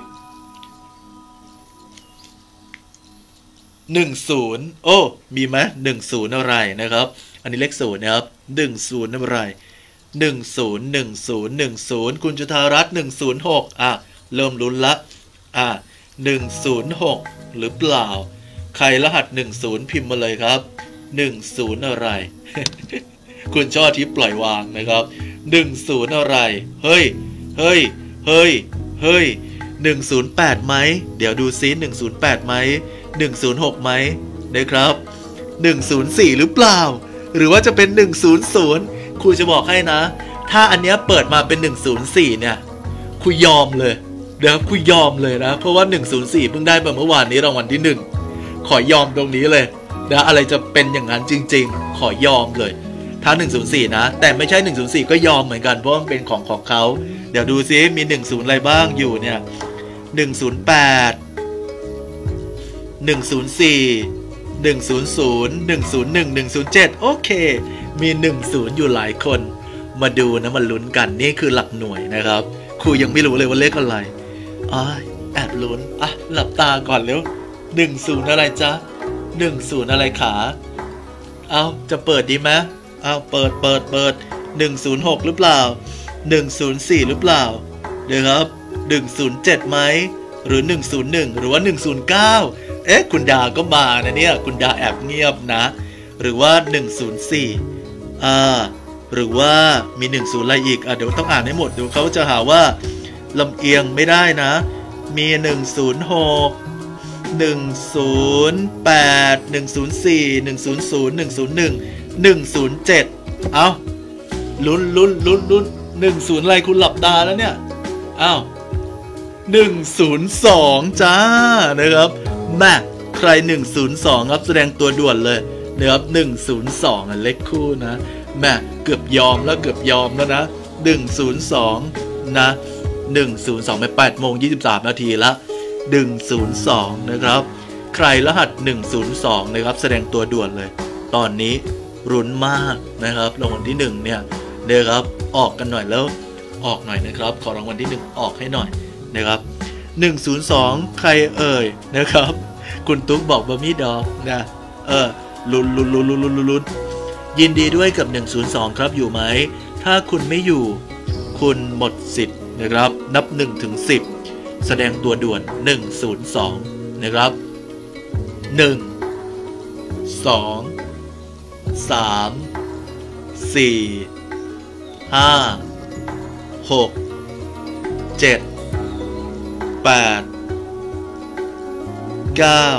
หนึ่งศูนย์โอ้มีไหมหนึ่งศูนย์อะไรนะครับอันนี้เลขศูนย์นะครับหนึ่งศูนย์อะไรหนึ่งศูนย์หนึ่งศูนย์หนึ่งศูนย์คุณจุฑารัตน์หนึ่งศูนย์หกอ่ะเริ่มลุ้นละอ่ะหนึ่งศูนย์หกหรือเปล่าใครรหัสหนึ่งศูนย์พิมพ์มาเลยครับหนึ่งศูนย์อะไร คุณช่อทิพย์ปล่อยวางนะครับหนึ่งศูนย์อะไรเฮ้ยเฮ้ยเฮ้ยเฮ้ยหนึ่งศูนย์แปดไหมเดี๋ยวดูซิหนึ่งศูนย์แปดไหมหนึ่งศูนย์หกไหมนะครับหนึ่งศูนย์สี่หรือเปล่าหรือว่าจะเป็นหนึ่งศูนย์ศูนย์ครูจะบอกให้นะถ้าอันเนี้ยเปิดมาเป็นหนึ่งศูนย์สี่เนี่ยครูยอมเลยเดี๋ยวครูยอมเลยนะเพราะว่าหนึ่งศูนย์สี่เพิ่งได้มาเมื่อวานนี้รางวัลที่หนึ่งขอยอมตรงนี้เลยนะอะไรจะเป็นอย่างนั้นจริงๆขอยอมเลยถ้าหนึ่งศูนย์สี่นะแต่ไม่ใช่หนึ่งศูนย์สี่ก็ยอมเหมือนกันเพราะมันเป็นของของเขาเดี๋ยวดูซิมีหนึ่งศูนย์อะไรบ้างอยู่เนี่ยหนึ่งศูนย์แปดหนึ่งศูนย์สี่หนึ่งศูนย์ศูนย์หนึ่งศูนย์หนึ่งหนึ่งศูนย์เจ็ดโอเคมีหนึ่งศูนย์อยู่หลายคนมาดูนะมาลุ้นกันนี่คือหลักหน่วยนะครับครูยังไม่รู้เลยว่าเลขอะไรอ้ายแอบลุ้นอ่ะหลับตาก่อนเร็วหนึ่งศูนย์อะไรจ๊ะหนึ่งศูนย์อะไรขาเอาจะเปิดดีไหมเอาเปิดเปิดเปิดหนึ่งศูนย์หกหรือเปล่าหนึ่งศูนย์สี่หรือเปล่าเดี๋ยวครับหนึ่งศูนย์เจ็ดไหมหรือหนึ่งศูนย์หนึ่งหรือว่าหนึ่งศูนย์เก้าเอ๊ะคุณดาก็มานะเนี่ยคุณดาแอบเงียบนะหรือว่าหนึ่งศูนย์สี่อ่าหรือว่ามีหนึ่งศูนย์อะไรอีกอ่ะเดี๋ยวต้องอ่านให้หมดเดี๋ยวเขาจะหาว่าลำเอียงไม่ได้นะมีหนึ่งศูนย์หกหนึ่งศูนย์แปดหนึ่งศูนย์สี่หนึ่งศูนย์ศูนย์หนึ่งศูนย์หนึ่งหนึ่งศูนย์เจ็ดเอาลุ้นลุ้นลุ้นลุ้นหนึ่งศูนย์อะไรคุณหลับตาแล้วเนี่ยอ้าวหนึ่งศูนย์สองจ้านะครับแม่ใครหนึ่งศูนย์สองครับแสดงตัวด่วนเลยนะครับหนึ่งศูนย์สองอ่ะเลขคู่นะแม่เกือบยอมแล้วเกือบยอมแล้วนะหนึ่งศูนย์สองนะหนึ่งศูนย์สองไปแปดโมงยี่สิบสามนาทีละหนึ่งศูนย์สองนะครับใครรหัสหนึ่งศูนย์สองนะครับแสดงตัวด่วนเลยตอนนี้รุนมากนะครับรางวัลที่หนึ่งเนี่ยนะครับออกกันหน่อยแล้วออกหน่อยนะครับขอรางวัลที่หนึ่งออกให้หน่อยนะครับหนึ่งศูนย์สองใครเอ่ยนะครับคุณตุ๊กบอกบะมี่ดอกนะเออลุ้นลุ้นลุ้นลุ้นลุ้นลุ้นยินดีด้วยกับหนึ่งศูนย์สองครับอยู่ไหมถ้าคุณไม่อยู่คุณหมดสิทธิ์นะครับนับหนึ่งถึงสิบแสดงตัวด่วนหนึ่งศูนย์สองนะครับหนึ่ง สอง สาม สี่ ห้า หก เจ็ด แปด เก้า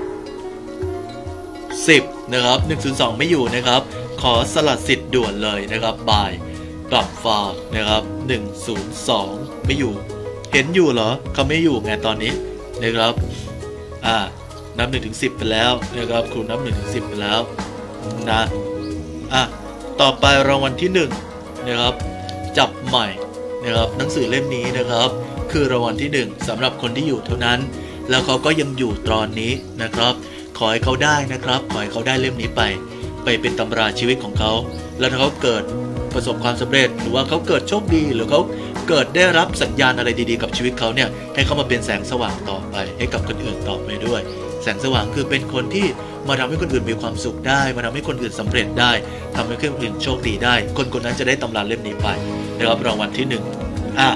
สิบนะครับหนึ่งศูนย์สองไม่อยู่นะครับขอสลัดสิทธิ์ด่วนเลยนะครับบ่ายกลับฝากนะครับหนึ่งศูนย์สองไม่อยู่เห็นอยู่เหรอเขาไม่อยู่ไงตอนนี้นะครับอ่านับหนึ่งถึงสิบไปแล้วนะครับครูนับหนึ่งถึงสิบไปแล้วนะอ่ะต่อไปรางวัลที่หนึ่งนะครับจับใหม่นะครับหนังสือเล่มนี้นะครับคือรางวัลที่หนึ่งสำหรับคนที่อยู่เท่านั้นแล้วเขาก็ยังอยู่ตอนนี้นะครับขอให้เขาได้นะครับขอให้เขาได้เล่มนี้ไปไปเป็นตำราชีวิตของเขาแล้วถ้าเขาเกิดประสบความสำเร็จหรือว่าเขาเกิดโชคดีหรือเขาเกิดได้รับสัญญาณอะไรดีๆกับชีวิตเขาเนี่ยให้เขามาเป็นแสงสว่างต่อไปให้กับคนอื่นต่อไปด้วยแสงสว่างคือเป็นคนที่มาทำให้คนอื่นมีความสุขได้มาทำให้คนอื่นสำเร็จได้ทำให้คนอื่นโชคดีได้คนคนนั้นจะได้ตำราเล่มนี้ไปนะครับรางวัลที่หนึ่งอ่ะ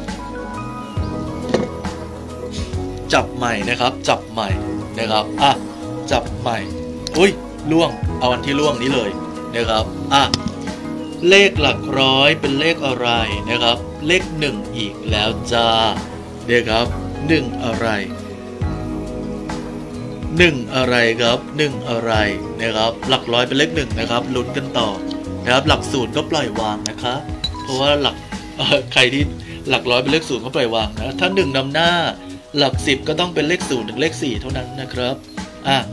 จับใหม่นะครับจับใหม่นะครับอ่ะจับใหม่อุ้ยล่วงเอาวันที่ล่วงนี้เลยนะครับอ่ะเลขหลักร้อยเป็นเลขอะไรนะครับเลขหนึ่งอีกแล้วจ้านะครับหนึ่งอะไรหนึ่งอะไรครับหนึ่งอะไรนะครับหลักร้อยเป็นเลขหนึ่งนะครับลุ้นกันต่อนะครับหลักศูนย์ก็ปล่อยวางนะครับเพราะว่าหลักใครที่หลักร้อยเป็นเลขศูนย์ก็ปล่อยวางนะถ้าหนึ่งนำหน้าหลักสิบก็ต้องเป็นเลขศูนย์ถึงเลขสี่เท่านั้นนะครับอ่ะ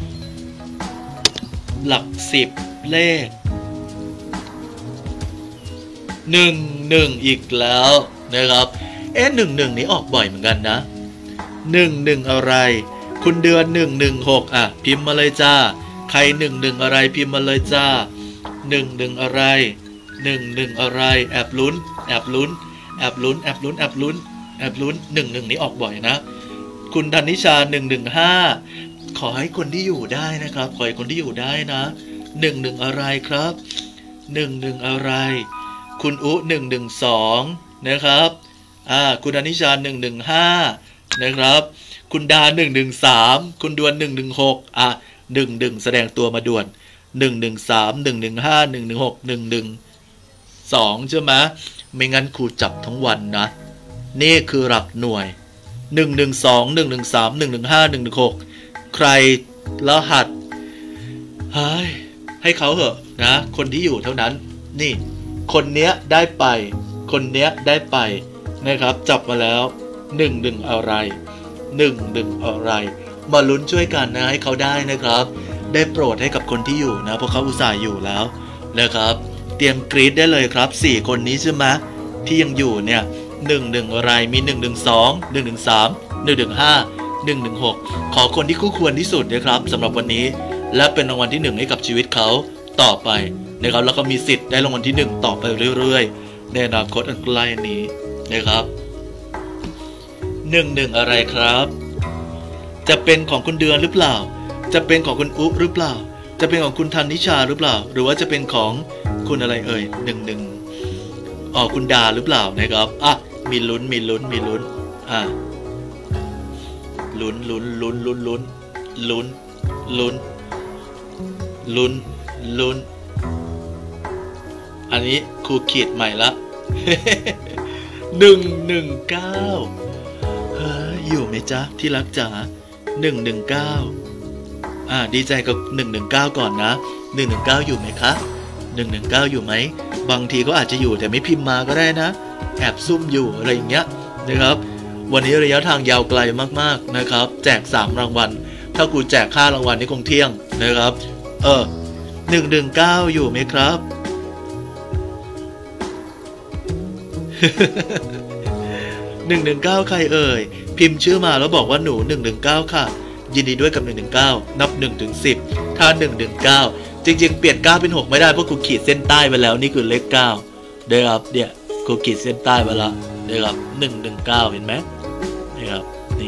หลักสิบเลขหนึ่งหนึ่งอีกแล้วนะครับเอ๊ะหนึ่งหนึ่งนี้ออกบ่อยเหมือนกันนะหนึ่งหนึ่งอะไรคุณเดือนหนึ่งหนึ่งหกอ่ะพิมพ์มาเลยจ้าใครหนึ่งหนึ่งอะไรพิมพ์มาเลยจ้าหนึ่งหนึ่งอะไรหนึ่งหนึ่งอะไรแอบลุ้นแอบลุ้นแอบลุ้นแอบลุ้นแอบลุ้นแอบลุ้นหนึ่งหนึ่งนี้ออกบ่อยนะคุณธนิชาหนึ่งหนึ่งห้าขอให้คนที่อยู่ได้นะครับขอให้คนที่อยู่ได้นะหนึ่งหนึ่งอะไรครับหนึ่งหนึ่งอะไรคุณอุหนึ่งหนึ่งสองนะครับอ่าคุณธนิชาหนึ่งหนึ่งห้านะครับคุณดาหนึ่งหนึ่งสามคุณดวนหนึ่งหนึ่งหกอ่ะหนึ่งหนึ่งแสดงตัวมาด่วนหนึ่งหนึ่งสามหนึ่งหนึ่งห้าหนึ่งหนึ่งหกหนึ่งหนึ่งสองใช่ไหมไม่งั้นครูจับทั้งวันนะนี่คือหลักหน่วยหนึ่งหนึ่งสองหนึ่งหนึ่งสามหนึ่งหนึ่งห้าหนึ่งหนึ่งหกใครรหัสเฮ้ยให้เขาเหอะนะคนที่อยู่เท่านั้นนี่คนเนี้ยได้ไปคนเนี้ยได้ไปนะครับจับมาแล้วหนึ่งหนึ่งอะไรหนึ่งหนึ่งอะไรมาลุ้นช่วยกันนะให้เขาได้นะครับได้โปรดให้กับคนที่อยู่นะเพราะเขาอุตส่าห์อยู่แล้วนะครับเตรียมกรี๊ดได้เลยครับสี่คนนี้ใช่ไหมที่ยังอยู่เนี่ยหนึ่งหนึ่งอะไรมีหนึ่งหนึ่งสองหนึ่งหนึ่งสามหนึ่งหนึ่งห้าหนึ่งหนึ่งหกขอคนที่คู่ควรที่สุดนะครับสำหรับวันนี้และเป็นรางวัลที่หนึ่งให้กับชีวิตเขาต่อไปนะครับแล้วก็มีสิทธิ์ได้รางวัลที่หนึ่งต่อไปเรื่อยๆในอนาคตอันใกล้นี้นะครับหนึ่งหนึ่งอะไรครับจะเป็นของคุณเดือนหรือเปล่าจะเป็นของคุณอุหรือเปล่าจะเป็นของคุณธันนิชาหรือเปล่าหรือว่าจะเป็นของคุณอะไรเอ่ยหนึ่งหนึ่งอ๋อคุณดาหรือเปล่านะครับอ่ะมีลุ้นมีลุ้นมีลุ้นอ่ะลุ้นลุ้นลุ้นลุ้นลุ้นลุ้นลุ้นลุ้นลุ้นอันนี้ครูขีดใหม่ละหนึ่งหนึ่งเก้าเฮ้ยอยู่ไหมจ๊ะที่รักจ๋าหนึ่งหนึ่งเก้าอ่าดีใจกับหนึ่งหนึ่งเก้าก่อนนะหนึ่งหนึ่งเก้าอยู่ไหมคะหนึ่งหนึ่งเก้าอยู่ไหมบางทีก็อาจจะอยู่แต่ไม่พิมพ์มาก็ได้นะแอบซุ่มอยู่อะไรอย่างเงี้ยนะครับวันนี้ระยะทางยาวไกลมากๆนะครับแจกสามรางวัลถ้ากูแจกค่ารางวัลนี่คงเที่ยงนะครับเออหนึ่งหนึ่งเก้าอยู่ไหมครับหนึ่งหนึ่งเก้าใครเอ่ยพิมพ์ชื่อมาแล้วบอกว่าหนูหนึ่งหนึ่งเก้าค่ะยินดีด้วยกับหนึ่งหนึ่งเก้านับหนึ่งถึงสิบถ้าหนึ่งหนึ่งเก้าจริงๆเปลี่ยนเก้าเป็นหกไม่ได้เพราะกูขีดเส้นใต้ไปแล้วนี่คือเลขเก้าเด้ครับเนี่ยกูขีดเส้นใต้ไปแล้วเด้ครับหนึ่งหนึ่งเก้าเห็นไหมนี่ครับนี่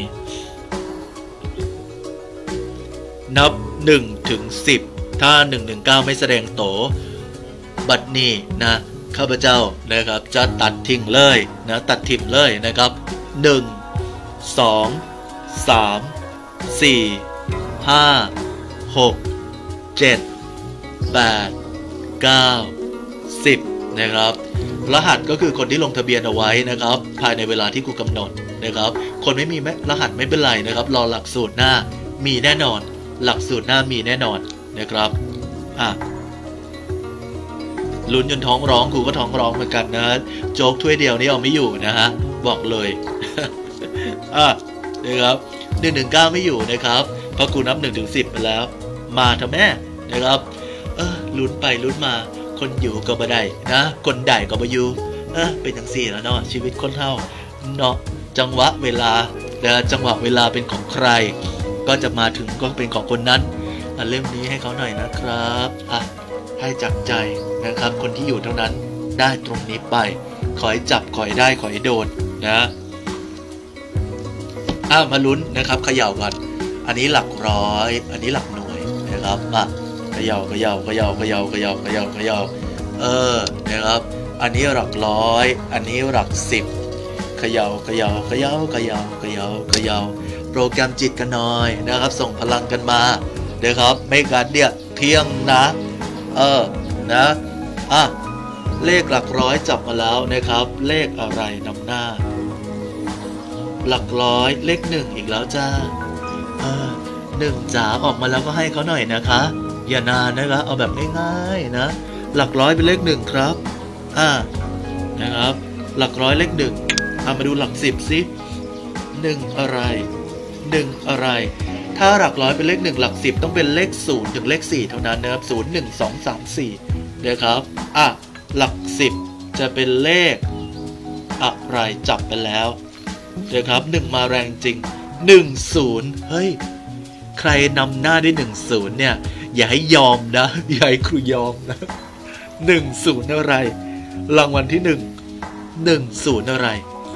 นับหนึ่งถึงสิบถ้าหนึ่งหนึ่งเก้าไม่แสดงโตบัดนี้นะข้าพเจ้านะครับจะตัดทิ้งเลยนะตัดทิ้งเลยนะครับหนึ่ง สอง สาม สี่ ห้า หก เจ็ด แปด เก้า สิบนะครับรหัสก็คือคนที่ลงทะเบียนเอาไว้นะครับภายในเวลาที่ครูกำหนดนะครับคนไม่มีรหัสไม่เป็นไรนะครับรอหลักสูตรหน้ามีแน่นอนหลักสูตรหน้ามีแน่นอนนะครับอ่ะลุ้นจนท้องร้องครูก็ท้องร้องเหมือนกันนะโจ๊กถ้วยเดียวนี่เอาไม่อยู่นะฮะบอกเลยอ่ะนะครับหนึ่งหนึ่งเก้าไม่อยู่นะครับเพราะครูนับหนึ่งถึงสิบไปแล้วมาทำแม่นะครับเออลุ้นไปลุ้นมาคนอยู่ก็บ่ได้นะคนได้ก็บ่อยู่เออเป็นจังสี่แล้วเนาะชีวิตคนเฮาเนาะจังหวะเวลาและจังหวะเวลาเป็นของใครก็จะมาถึงก็เป็นของคนนั้นอ่ะเล่มนี้ให้เขาหน่อยนะครับอ่ะให้จับใจนะครับคนที่อยู่เท่านั้นได้ตรงนี้ไปขอให้จับขอให้ได้ขอให้โดนนะอ่ะมาลุ้นนะครับเขย่ากันอันนี้หลักร้อยอันนี้หลักหน่วยนะครับอ่ะเขย่าเขย่าเขย่าเขย่าเขย่าเขย่าเขย่าเออนะครับอันนี้หลักร้อยอันนี้หลักสิบเขย่าเขย่าเขย่าเขย่าเขย่าเขย่าโปรแกรมจิตกันหน่อยนะครับส่งพลังกันมาเดี๋ยวครับไม่กันเดี๋ยวเที่ยงนะเออนะอ่ะเลขหลักร้อยจับมาแล้วนะครับเลขอะไรนำหน้าหลักร้อยเลขหนึ่งอีกแล้วจ้าเออหนึ่งจ๋าออกมาแล้วก็ให้เขาหน่อยนะคะอย่านานนะครับเอาแบบง่ายๆนะหลักร้อยเป็นเลขหนึ่งครับอ่านะครับหลักร้อยเลขหนึ่งเอามาดูหลักสิบสิหนึ่งอะไรหนึ่งอะไรถ้าหลักร้อยเป็นเลขหนึ่งหลักสิบต้องเป็นเลขศูนย์ถึงเลขสี่เท่านั้นนะครับศูนย์หนึ่งสองสามสี่นะครับอ่ะหลักสิบจะเป็นเลขอะไรจับไปแล้วนะครับหนึ่งมาแรงจริงหนึ่งศูนย์เฮ้ยใครนำหน้าได้หนึ่งศูนย์เนี่ยอย่าให้ยอมนะอย่าให้ครูยอมนะหนึ่งศูนย์อะไรรางวัลที่หนึ่งหนึ่งศูนย์อะไร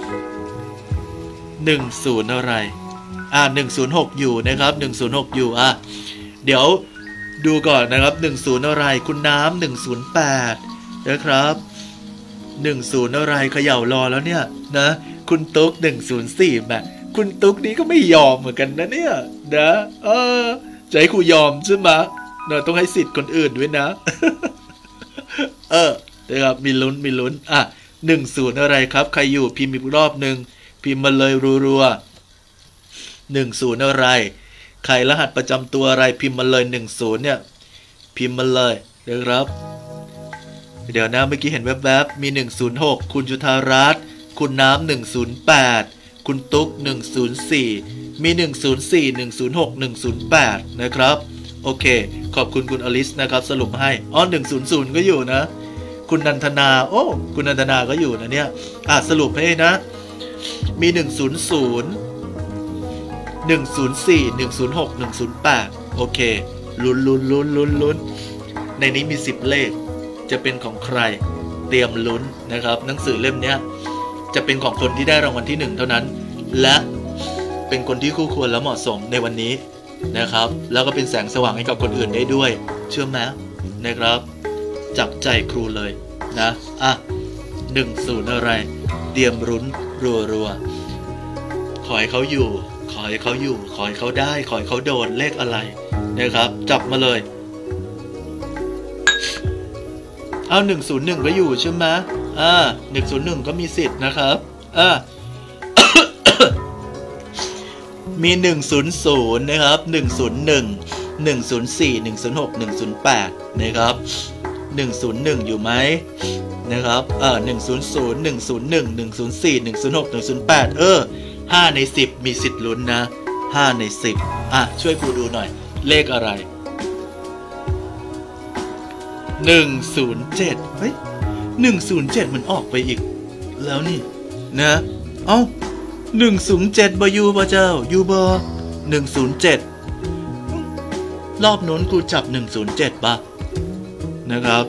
หนึ่งศูนย์อะไรอ่าหนึ่งศูนย์หกอยู่นะครับหนึ่งศูนย์หกอยู่อ่ะเดี๋ยวดูก่อนนะครับหนึ่งศูนย์อะไรคุณน้ำหนึ่งศูนย์แปดนะครับหนึ่งศูนย์อะไรเขย่ารอแล้วเนี่ยนะคุณตุ๊กหนึ่งศูนย์สี่แม่คุณตุ๊กนี้ก็ไม่ยอมเหมือนกันนะเนี่ยนะเออจะให้ครูยอมใช่ไหมเราต้องให้สิทธิ์คนอื่นด้วยนะ เออนะครับมีลุ้นมีลุ้นอ่ะหนึ่งศูนย์อะไรครับใครอยู่พิมพ์อีกรอบหนึ่งพิมพ์มาเลยรัวๆหนึ่งศูนย์อะไรใครรหัสประจำตัวอะไรพิมพ์มาเลยหนึ่งศูนย์เนี่ยพิมพ์มาเลยนะครับเดี๋ยวนะเมื่อกี้เห็นแวบๆมีหนึ่งศูนย์หกคุณจุธารัตน์คุณน้ำหนึ่งศูนย์แปดคุณตุ๊กหนึ่งศูนย์สี่มีหนึ่งศูนย์สี่ หนึ่งศูนย์หก หนึ่งศูนย์แปดนะครับโอเคขอบคุณคุณอลิสนะครับสรุปให้อ๋อหนึ่งศูนย์ศูนย์ก็อยู่นะคุณนันทนาโอ้คุณนันทนาก็อยู่นะเนี่ยอ่ะสรุปให้นะมีหนึ่งศูนย์ศูนย์ หนึ่งศูนย์สี่ หนึ่งศูนย์หก หนึ่งศูนย์แปดโอเคลุ้นลุ้นลุ้นลุ้นลุ้นในนี้มีสิบเลขจะเป็นของใครเตรียมลุ้นนะครับหนังสือเล่มนี้จะเป็นของคนที่ได้รางวัลที่หนึ่งเท่านั้นและเป็นคนที่คู่ควรและเหมาะสมในวันนี้นะครับแล้วก็เป็นแสงสว่างให้กับคนอื่นได้ด้วยเชื่อไหมนะครับจับใจครูเลยนะอ่ะหนึ่งศูนย์อะไรเตรียมลุ้นรัวๆขอให้เขาอยู่ขอให้เขาอยู่ขอให้เขาได้ขอให้เขาโดนเลขอะไรนะครับจับมาเลยเอาหนึ่งศูนย์หนึ่งก็อยู่ใช่ไหมอ่าหนึ่งศูนย์หนึ่งก็มีสิทธิ์นะครับอ่า มีหนึ่งศูนย์ศูนย์นะครับหนึ่งศูนย์หนึ่ง หนึ่งศูนย์สี่ หนึ่งศูนย์หก หนึ่งศูนย์แปดนะครับหนึ่งศูนย์หนึ่งอยู่ไหมนะครับเออหนึ่งศูนย์ศูนย์ หนึ่งศูนย์หนึ่ง หนึ่งศูนย์สี่ หนึ่งศูนย์หก หนึ่งศูนย์แปดเออห้าในสิบมีสิทธิ์ลุ้นนะห้าในสิบอ่ะช่วยครูดูหน่อยเลขอะไรหนึ่งศูนย์เจ็ดเฮ้ยหนึ่งศูนย์เจ็ดมันออกไปอีกแล้วนี่นะเอ้าหนึ่งศูนย์เจ็ดบอยู่ป่ะเจ้าอยู่บ่หนึ่งศูนย์เจ็ดรอบโน้นครูจับหนึ่งศูนย์เจ็ดป่ะนะครับ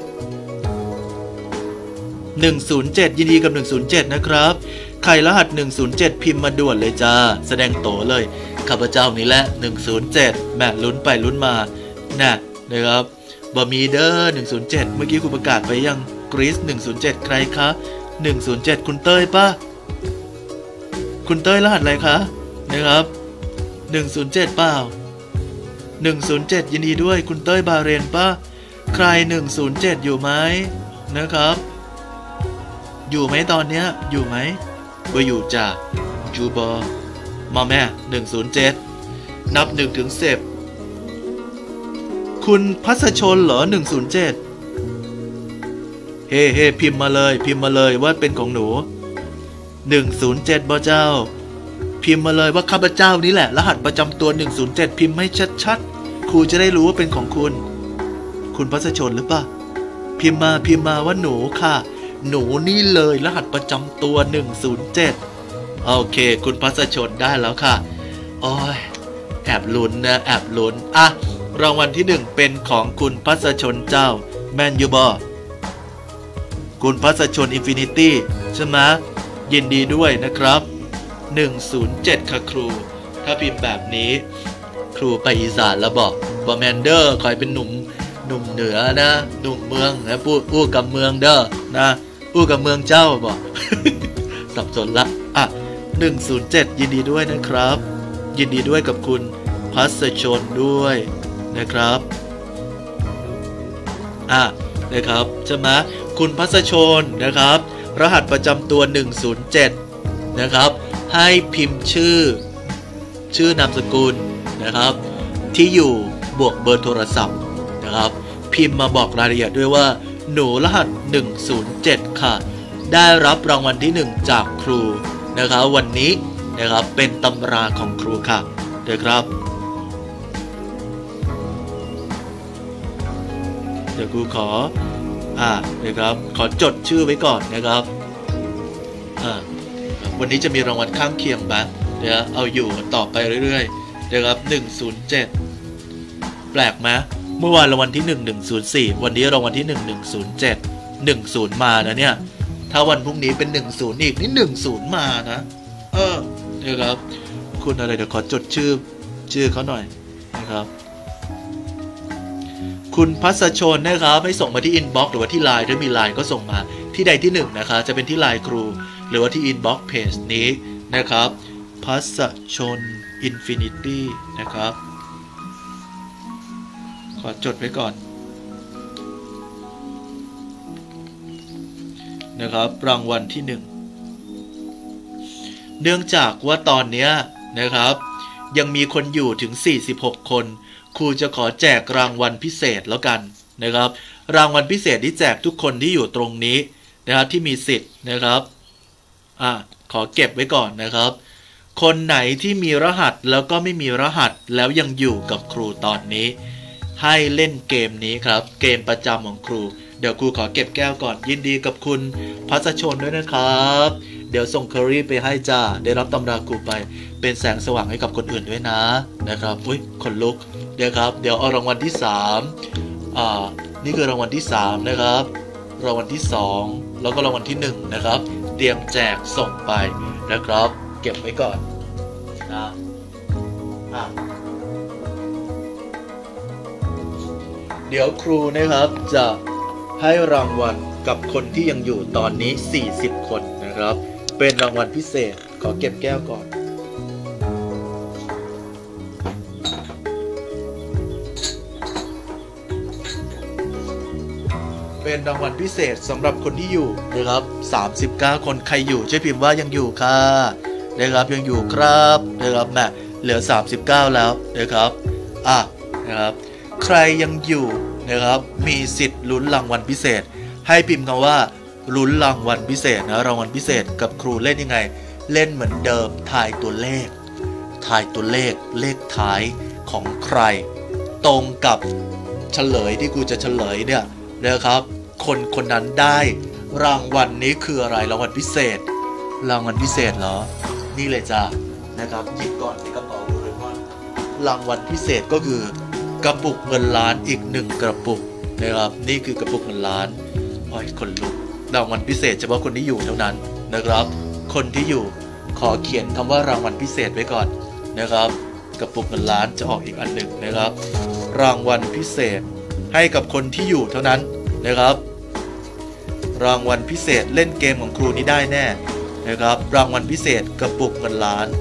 หนึ่งศูนย์เจ็ดยินดีกับหนึ่งศูนย์เจ็ดนะครับใครรหัสหนึ่งศูนย์เจ็ดพิมพ์มาด่วนเลยจ้าแสดงโตเลยข้าพเจ้านี่แหละหนึ่งศูนย์เจ็ดแม่ลุ้นไปลุ้นมานะนะครับบะมีเดอร์หนึ่งศูนย์เจ็ดเมื่อกี้คุณประกาศไปยังกรีซหนึ่งศูนย์เจ็ดใครคะหนึ่งศูนย์เจ็ดคุณเต้ยป่ะคุณเต้ยรหัสอะไรคะนะครับหนึ่งศูนย์เจ็ดเปล่าหนึ่งศูนย์เจ็ดยินดีด้วยคุณเต้ยบาเรนป่ะใครหนึ่งศูนย์เจ็ดอยู่ไหมนะครับอยู่ไหมตอนเนี้ยอยู่ไหมบ่อยู่จ้ะจูบอมาแม่หนึ่งศูนย์เจ็ดนับหนึ่งถึงสิบคุณพัสชนเหรอหนึ่งศูนย์เจ็ดเฮ้เฮ้พิมพ์มาเลยพิมพ์มาเลยว่าเป็นของหนูหนึ่งศูนย์เจ็ดบ่เจ้าพิมพ์มาเลยว่าข้าพเจ้านี่แหละรหัสประจำตัวหนึ่งศูนย์เจ็ดพิมพ์ให้ชัดๆครูจะได้รู้ว่าเป็นของคุณคุณพัสชนหรือเปล่าพิมพ์มาพิมพ์มาว่าหนูค่ะหนูนี่เลยรหัสประจำตัวหนึ่งศูนย์เจ็ดโอเคคุณพัสชนได้แล้วค่ะโอ้ยแอบลุ้นนะแอบลุ้นอ่ะรางวัลที่หนึ่งเป็นของคุณพัสชนเจ้าแมนยูบอคุณพัสชนอินฟินิตี้ใช่ไหมยินดีด้วยนะครับหนึ่งศูนย์เจ็ดค่ะครูถ้าพิมพ์แบบนี้ครูไปอีสานแล้วบอกบอแมนเดอร์คอยเป็นหนุ่มหนุ่มเหนือนะหนุ่มเมืองนะพูดอู้กับเมืองเด้อนะอู้กับเมืองเจ้าบอก สับสนละอ่ะหนึ่งศูนย์เจ็ดยินดีด้วยนะครับยินดีด้วยกับคุณพัสชนด้วยนะครับอ่ะนะครับใช่ไหมคุณพัสชนนะครับรหัสประจำตัวหนึ่งศูนย์เจ็ดนะครับให้พิมพ์ชื่อชื่อนามสกุลนะครับที่อยู่บวกเบอร์โทรศัพท์นะครับพิมพ์มาบอกรายละเอียดด้วยว่าหนูรหัสหนึ่งศูนย์เจ็ดค่ะได้รับรางวัลที่หนึ่งจากครูนะครับวันนี้นะครับเป็นตำราของครูค่ะนะครับเดี๋ยวครูขออ่านะครับขอจดชื่อไว้ก่อนนะครับอ่าวันนี้จะมีรางวัลข้างเคียงบ้างนะเอาอยู่ต่อไปเรื่อยๆนะครับหนึ่งศูนย์เจ็ดแปลกไหมเมื่อวานรางวัลที่หนึ่ง หนึ่งศูนย์สี่วันนี้รางวัลที่หนึ่ง หนึ่งศูนย์เจ็ด หนึ่งศูนย์มานะเนี่ยถ้าวันพรุ่งนี้เป็นหนึ่งศูนย์อีกนี่หนึ่งศูนย์มานะเออนะครับคุณอะไรเดี๋ยวขอจดชื่อชื่อเขาหน่อยนะครับคุณพัสชนนะครับให้ส่งมาที่อินบ็อกซ์หรือว่าที่ไลน์ถ้ามีไลน์ก็ส่งมาที่ใดที่หนึ่งนะคะจะเป็นที่ไลน์ครูหรือว่าที่อินบ็อกซ์เพจนี้นะครับพัสชนอินฟินิตี้นะครับขอจดไว้ก่อนนะครับรางวัลที่หนึ่งเนื่องจากว่าตอนนี้นะครับยังมีคนอยู่ถึงสี่สิบหกคนครูจะขอแจกรางวัลพิเศษแล้วกันนะครับรางวัลพิเศษที่แจกทุกคนที่อยู่ตรงนี้นะครับที่มีสิทธิ์นะครับอ่ะขอเก็บไว้ก่อนนะครับคนไหนที่มีรหัสแล้วก็ไม่มีรหัสแล้วยังอยู่กับครูตอนนี้ให้เล่นเกมนี้ครับเกมประจำของครูเดี๋ยวครูขอเก็บแก้วก่อนยินดีกับคุณพัสชนด้วยนะครับเดี๋ยวส่งเคอรี่ไปให้จ้าได้รับตำราครูไปเป็นแสงสว่างให้กับคนอื่นด้วยนะนะครับอุ้ยคนลุกเดี๋ยวครับเดี๋ยวเอารางวัลที่สามอ่านี่คือรางวัลที่สามนะครับรางวัลที่สองแล้วก็รางวัลที่หนึ่งนะครับเตรียมแจกส่งไปนะครับเก็บไว้ก่อนนะอ่ะเดี๋ยวครูนะครับจะให้รางวัลกับคนที่ยังอยู่ตอนนี้สี่สิบคนนะครับเป็นรางวัลพิเศษขอเก็บแก้วก่อนเป็นรางวัลพิเศษสำหรับคนที่อยู่นะครับสามสิบเก้าคนใครอยู่ช่วยพิมพ์ว่ายังอยู่ค่ะนะครับยังอยู่ครับนะครับแม่เหลือสามสิบเก้าแล้วนะครับอ่ะนะครับใครยังอยู่นะครับมีสิทธิ์ลุ้นรางวัลพิเศษให้พิมพ์คำว่าลุ้นรางวัลพิเศษนะรางวัลพิเศษกับครูเล่นยังไงเล่นเหมือนเดิมทายตัวเลขทายตัวเลขเลขท้ายของใครตรงกับเฉลยที่ครูจะเฉลยเนี่ยนะครับคนคนนั้นได้รางวัลนี้คืออะไรรางวัลพิเศษรางวัลพิเศษเหรอนี่เลยจ้านะครับหยิบก่อนในกระเป๋าดูเลยว่ารางวัลพิเศษก็คือกระปุกเงินล้านอีกหนึ่งกระปุกนะครับนี่คือกระปุกเงินล้านโอ้ยคนลุกรางวัลพิเศษเฉพาะคนที่อยู่เท่านั้นนะครับคนที่อยู่ขอเขียนคำว่ารางวัลพิเศษไว้ก่อนนะครับกระปุกเงินล้านจะออกอีกอันหนึ่งนะครับรางวัลพิเศษให้กับคนที่อยู่เท่านั้นนะครับรางวัลพิเศษเล่นเกมของครูนี้ได้แน่นะครับรางวัลพิเศษกระปุกเงินล้าน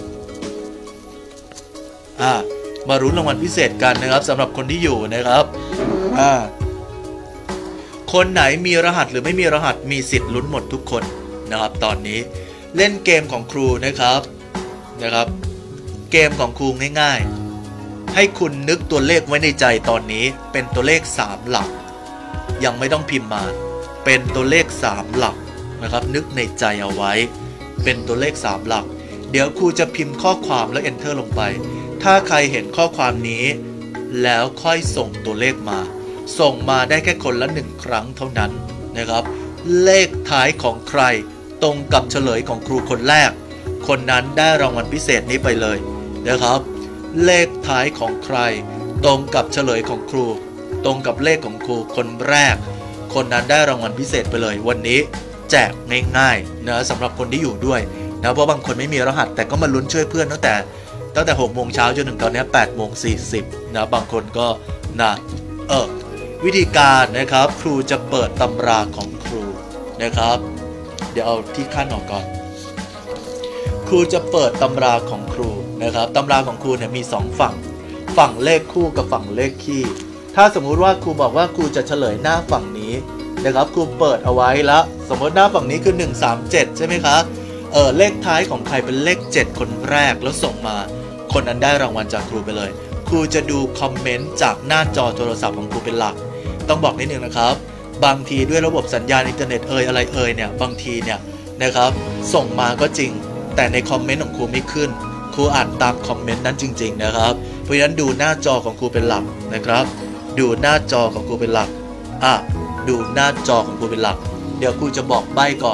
อ่ามารุ้นรางวัลพิเศษกันนะครับสำหรับคนที่อยู่นะครับอ่าคนไหนมีรหัสหรือไม่มีรหัสมีสิทธิ์ลุ้นหมดทุกคนนะครับตอนนี้เล่นเกมของครูนะครับนะครับเกมของครูง่ายๆให้คุณนึกตัวเลขไว้ในใจตอนนี้เป็นตัวเลขสามหลักยังไม่ต้องพิมพ์มาเป็นตัวเลขสามหลักนะครับนึกในใจเอาไว้เป็นตัวเลขสามหลักเดี๋ยวครูจะพิมพ์ข้อความแล้ว enter ลงไปถ้าใครเห็นข้อความนี้แล้วค่อยส่งตัวเลขมาส่งมาได้แค่คนละหนึ่งครั้งเท่านั้นนะครับเลขท้ายของใครตรงกับเฉลยของครูคนแรกคนนั้นได้รางวัลพิเศษนี้ไปเลยนะครับเลขท้ายของใครตรงกับเฉลยของครูตรงกับเลขของครูคนแรกคนนั้นได้รางวัลพิเศษไปเลยวันนี้แจกง่ายๆนะสำหรับคนที่อยู่ด้วยนะเพราะบางคนไม่มีรหัสแต่ก็มาลุ้นช่วยเพื่อนตั้งแต่ตั้งแต่หกโมงเช้าจนถึงตอนนี้แปดโมงสี่สิบนะบางคนก็นะเออวิธีการนะครับครูจะเปิดตำราของครูนะครับเดี๋ยวเอาที่ขั้นออกก่อนครูจะเปิดตำราของครูนะครับตำราของครูเนี่ยมีสองฝั่งฝั่งเลขคู่กับฝั่งเลขคี่ถ้าสมมุติว่าครูบอกว่าครูจะเฉลยหน้าฝั่งนี้นะครับครูเปิดเอาไว้แล้วสมมติหน้าฝั่งนี้คือหนึ่งสามเจ็ดใช่ไหมคะเออเลขท้ายของใครเป็นเลขเจ็ดคนแรกแล้วส่งมาคนนั้นได้รางวัลจากครูไปเลยครูจะดูคอมเมนต์จากหน้าจอโทรศัพท์ของครูเป็นหลักต้องบอกนิดนึงนะครับบางทีด้วยระบบสัญญาณอินเทอร์เน็ตเอ่ยอะไรเอ่ยเนี่ยบางทีเนี่ยนะครับส่งมาก็จริงแต่ในคอมเมนต์ของครูไม่ขึ้นครูอ่านตามคอมเมนต์นั้นจริงๆนะครับเพราะฉะนั้นดูหน้าจอของครูเป็นหลักนะครับดูหน้าจอของครูเป็นหลักอ่ะดูหน้าจอของครูเป็นหลักเดี๋ยวครูจะบอกใบ้ก่อน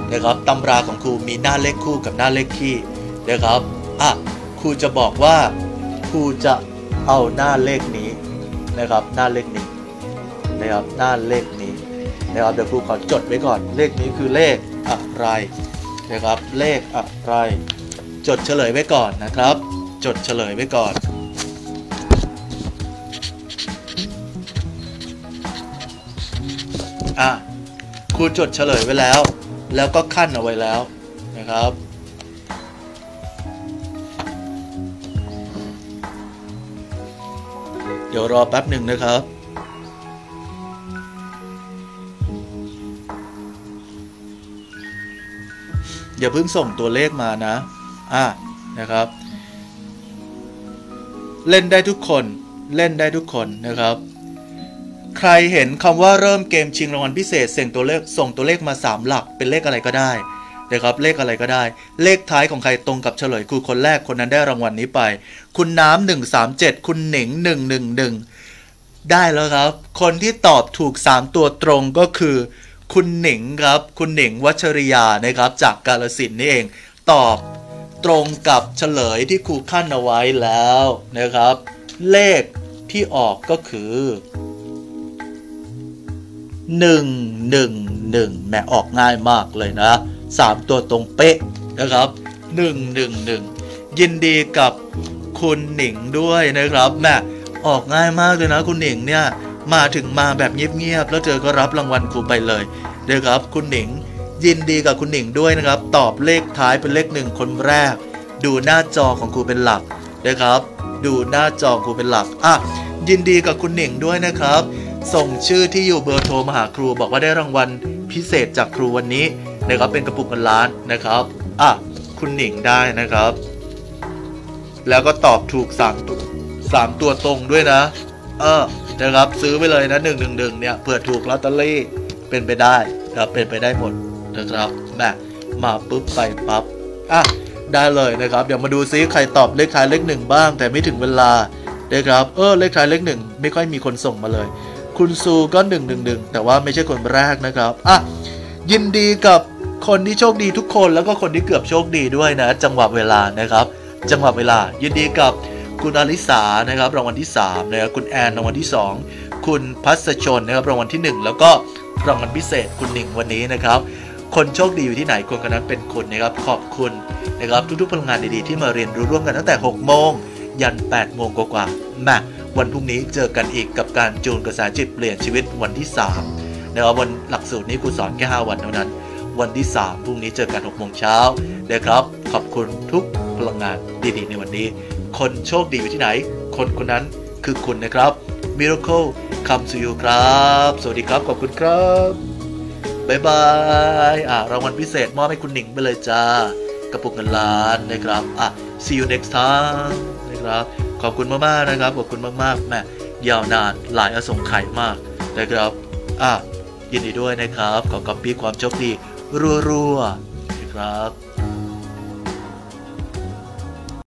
นะครับตำราของครูมีหน้าเลขคู่กับหน้าเลขคี่นะครับอ่ะครูจะบอกว่าครูจะเอาหน้าเลขนี้นะครับหน้าเลขนี้นะครับหน้าเลขนี้นะครับเดี๋ยวครูขอจดไว้ก่อนเลขนี้คือเลขอะไรนะครับเลขอะไรจดเฉลยไว้ก่อนนะครับจดเฉลยไว้ก่อนอ่ะครูจดเฉลยไว้แล้วแล้วก็ขั้นเอาไว้แล้วนะครับเดี๋ยวรอแป๊บหนึ่งนะครับอย่าเพิ่งส่งตัวเลขมานะอ่ะนะครับเล่นได้ทุกคนเล่นได้ทุกคนนะครับใครเห็นคำว่าเริ่มเกมชิงรางวัลพิเศษเสี่ยงตัวเลขส่งตัวเลขมาสามหลักเป็นเลขอะไรก็ได้นะครับเลขอะไรก็ได้เลขท้ายของใครตรงกับเฉลยครูคนแรกคนนั้นได้รางวัลนี้ไปคุณน้ำหนึ่งสามเจ็ดคุณหนิงหนึ่งหนึ่งหนึ่งได้แล้วครับคนที่ตอบถูกสามตัวตรงก็คือคุณหนิงครับคุณหนิงวัชริยานะครับจากกาฬสินธุ์นี่เองตอบตรงกับเฉลยที่ครูขั้นเอาไว้แล้วนะครับเลขที่ออกก็คือหนึ่ง หนึ่ง หนึ่งแหมออกง่ายมากเลยนะสามตัวตรงเป๊ะนะครับหนึ่ง หนึ่ง หนึ่งยินดีกับคุณหนิงด้วยนะครับแหมออกง่ายมากเลยนะคุณหนิงเนี่ยมาถึงมาแบบเงียบๆแล้วเธอก็รับรางวัลครูไปเลยนะครับคุณหนิงยินดีกับคุณหนิงด้วยนะครับตอบเลขท้ายเป็นเลขหนึ่งคนแรกดูหน้าจอของครูเป็นหลักนะครับดูหน้าจอครูเป็นหลักอ่ะยินดีกับคุณหนิงด้วยนะครับส่งชื่อที่อยู่เบอร์โทรมาหาครูบอกว่าได้รางวัลพิเศษจากครูวันนี้นะครับเป็นกระปุกเงินล้านนะครับอ่ะคุณหนิงได้นะครับแล้วก็ตอบถูกสามตัวสามตัวตรงด้วยนะเออนะครับซื้อไปเลยนะหนึ่งหนึ่งหนึ่งเนี่ยเผื่อถูกลอตเตอรี่เป็นไปได้ครับเป็นไปได้หมดนะครับแม่มาปุ๊บไปปั๊บอ่ะได้เลยนะครับเดี๋ยวมาดูซิใครตอบเลขท้ายเลขหนึ่งบ้างแต่ไม่ถึงเวลานะครับเออเลขท้ายเลขหนึ่งไม่ค่อยมีคนส่งมาเลยคุณซูก็หนึ่งหนึ่งหนึ่งแต่ว่าไม่ใช่คนแรกนะครับอ่ะยินดีกับคนที่โชคดีทุกคนแล้วก็คนที่เกือบโชคดีด้วยนะจังหวะเวลานะครับจังหวะเวลายินดีกับคุณอลิสานะครับรางวัลที่สามนะครับคุณแอนรางวัลที่สองคุณพัสชนนะครับรางวัลที่หนึ่งแล้วก็รางวัลพิเศษคุณหนิงวันนี้นะครับคนโชคดีอยู่ที่ไหนคนคนนั้นเป็นคุณนะครับขอบคุณนะครับทุกๆพลังงานดีๆที่มาเรียนรู้ร่วมกันตั้งแต่หกโมงยันแปดโมงกว่าๆมาวันพรุ่งนี้เจอกันอีกกับการจูนกระแสจิตเปลี่ยนชีวิตวันที่สามนะครับวันหลักสูตรนี้ครูสอนแค่ห้าวันเท่านั้นวันที่สามพรุ่งนี้เจอกันหกโมงเช้านะครับขอบคุณทุกพลังงานดีๆในวันนี้คนโชคดีอยู่ที่ไหนคนคนนั้นคือคุณนะครับ Miracle come to you ครับสวัสดีครับขอบคุณครับบ๊ายบายอ่ะรางวัลพิเศษมอบให้คุณหนิงไปเลยจ้ากระปุกเงินล้านนะครับอ่ะ see you next time นะครับขอบคุณมากๆนะครับขอบคุณมากๆแม่ยาวนานหลายอสงไขยมากนะครับอ่ะยินดีด้วยนะครับขอก๊อปปี้ความโชคดีรัวๆนะครับ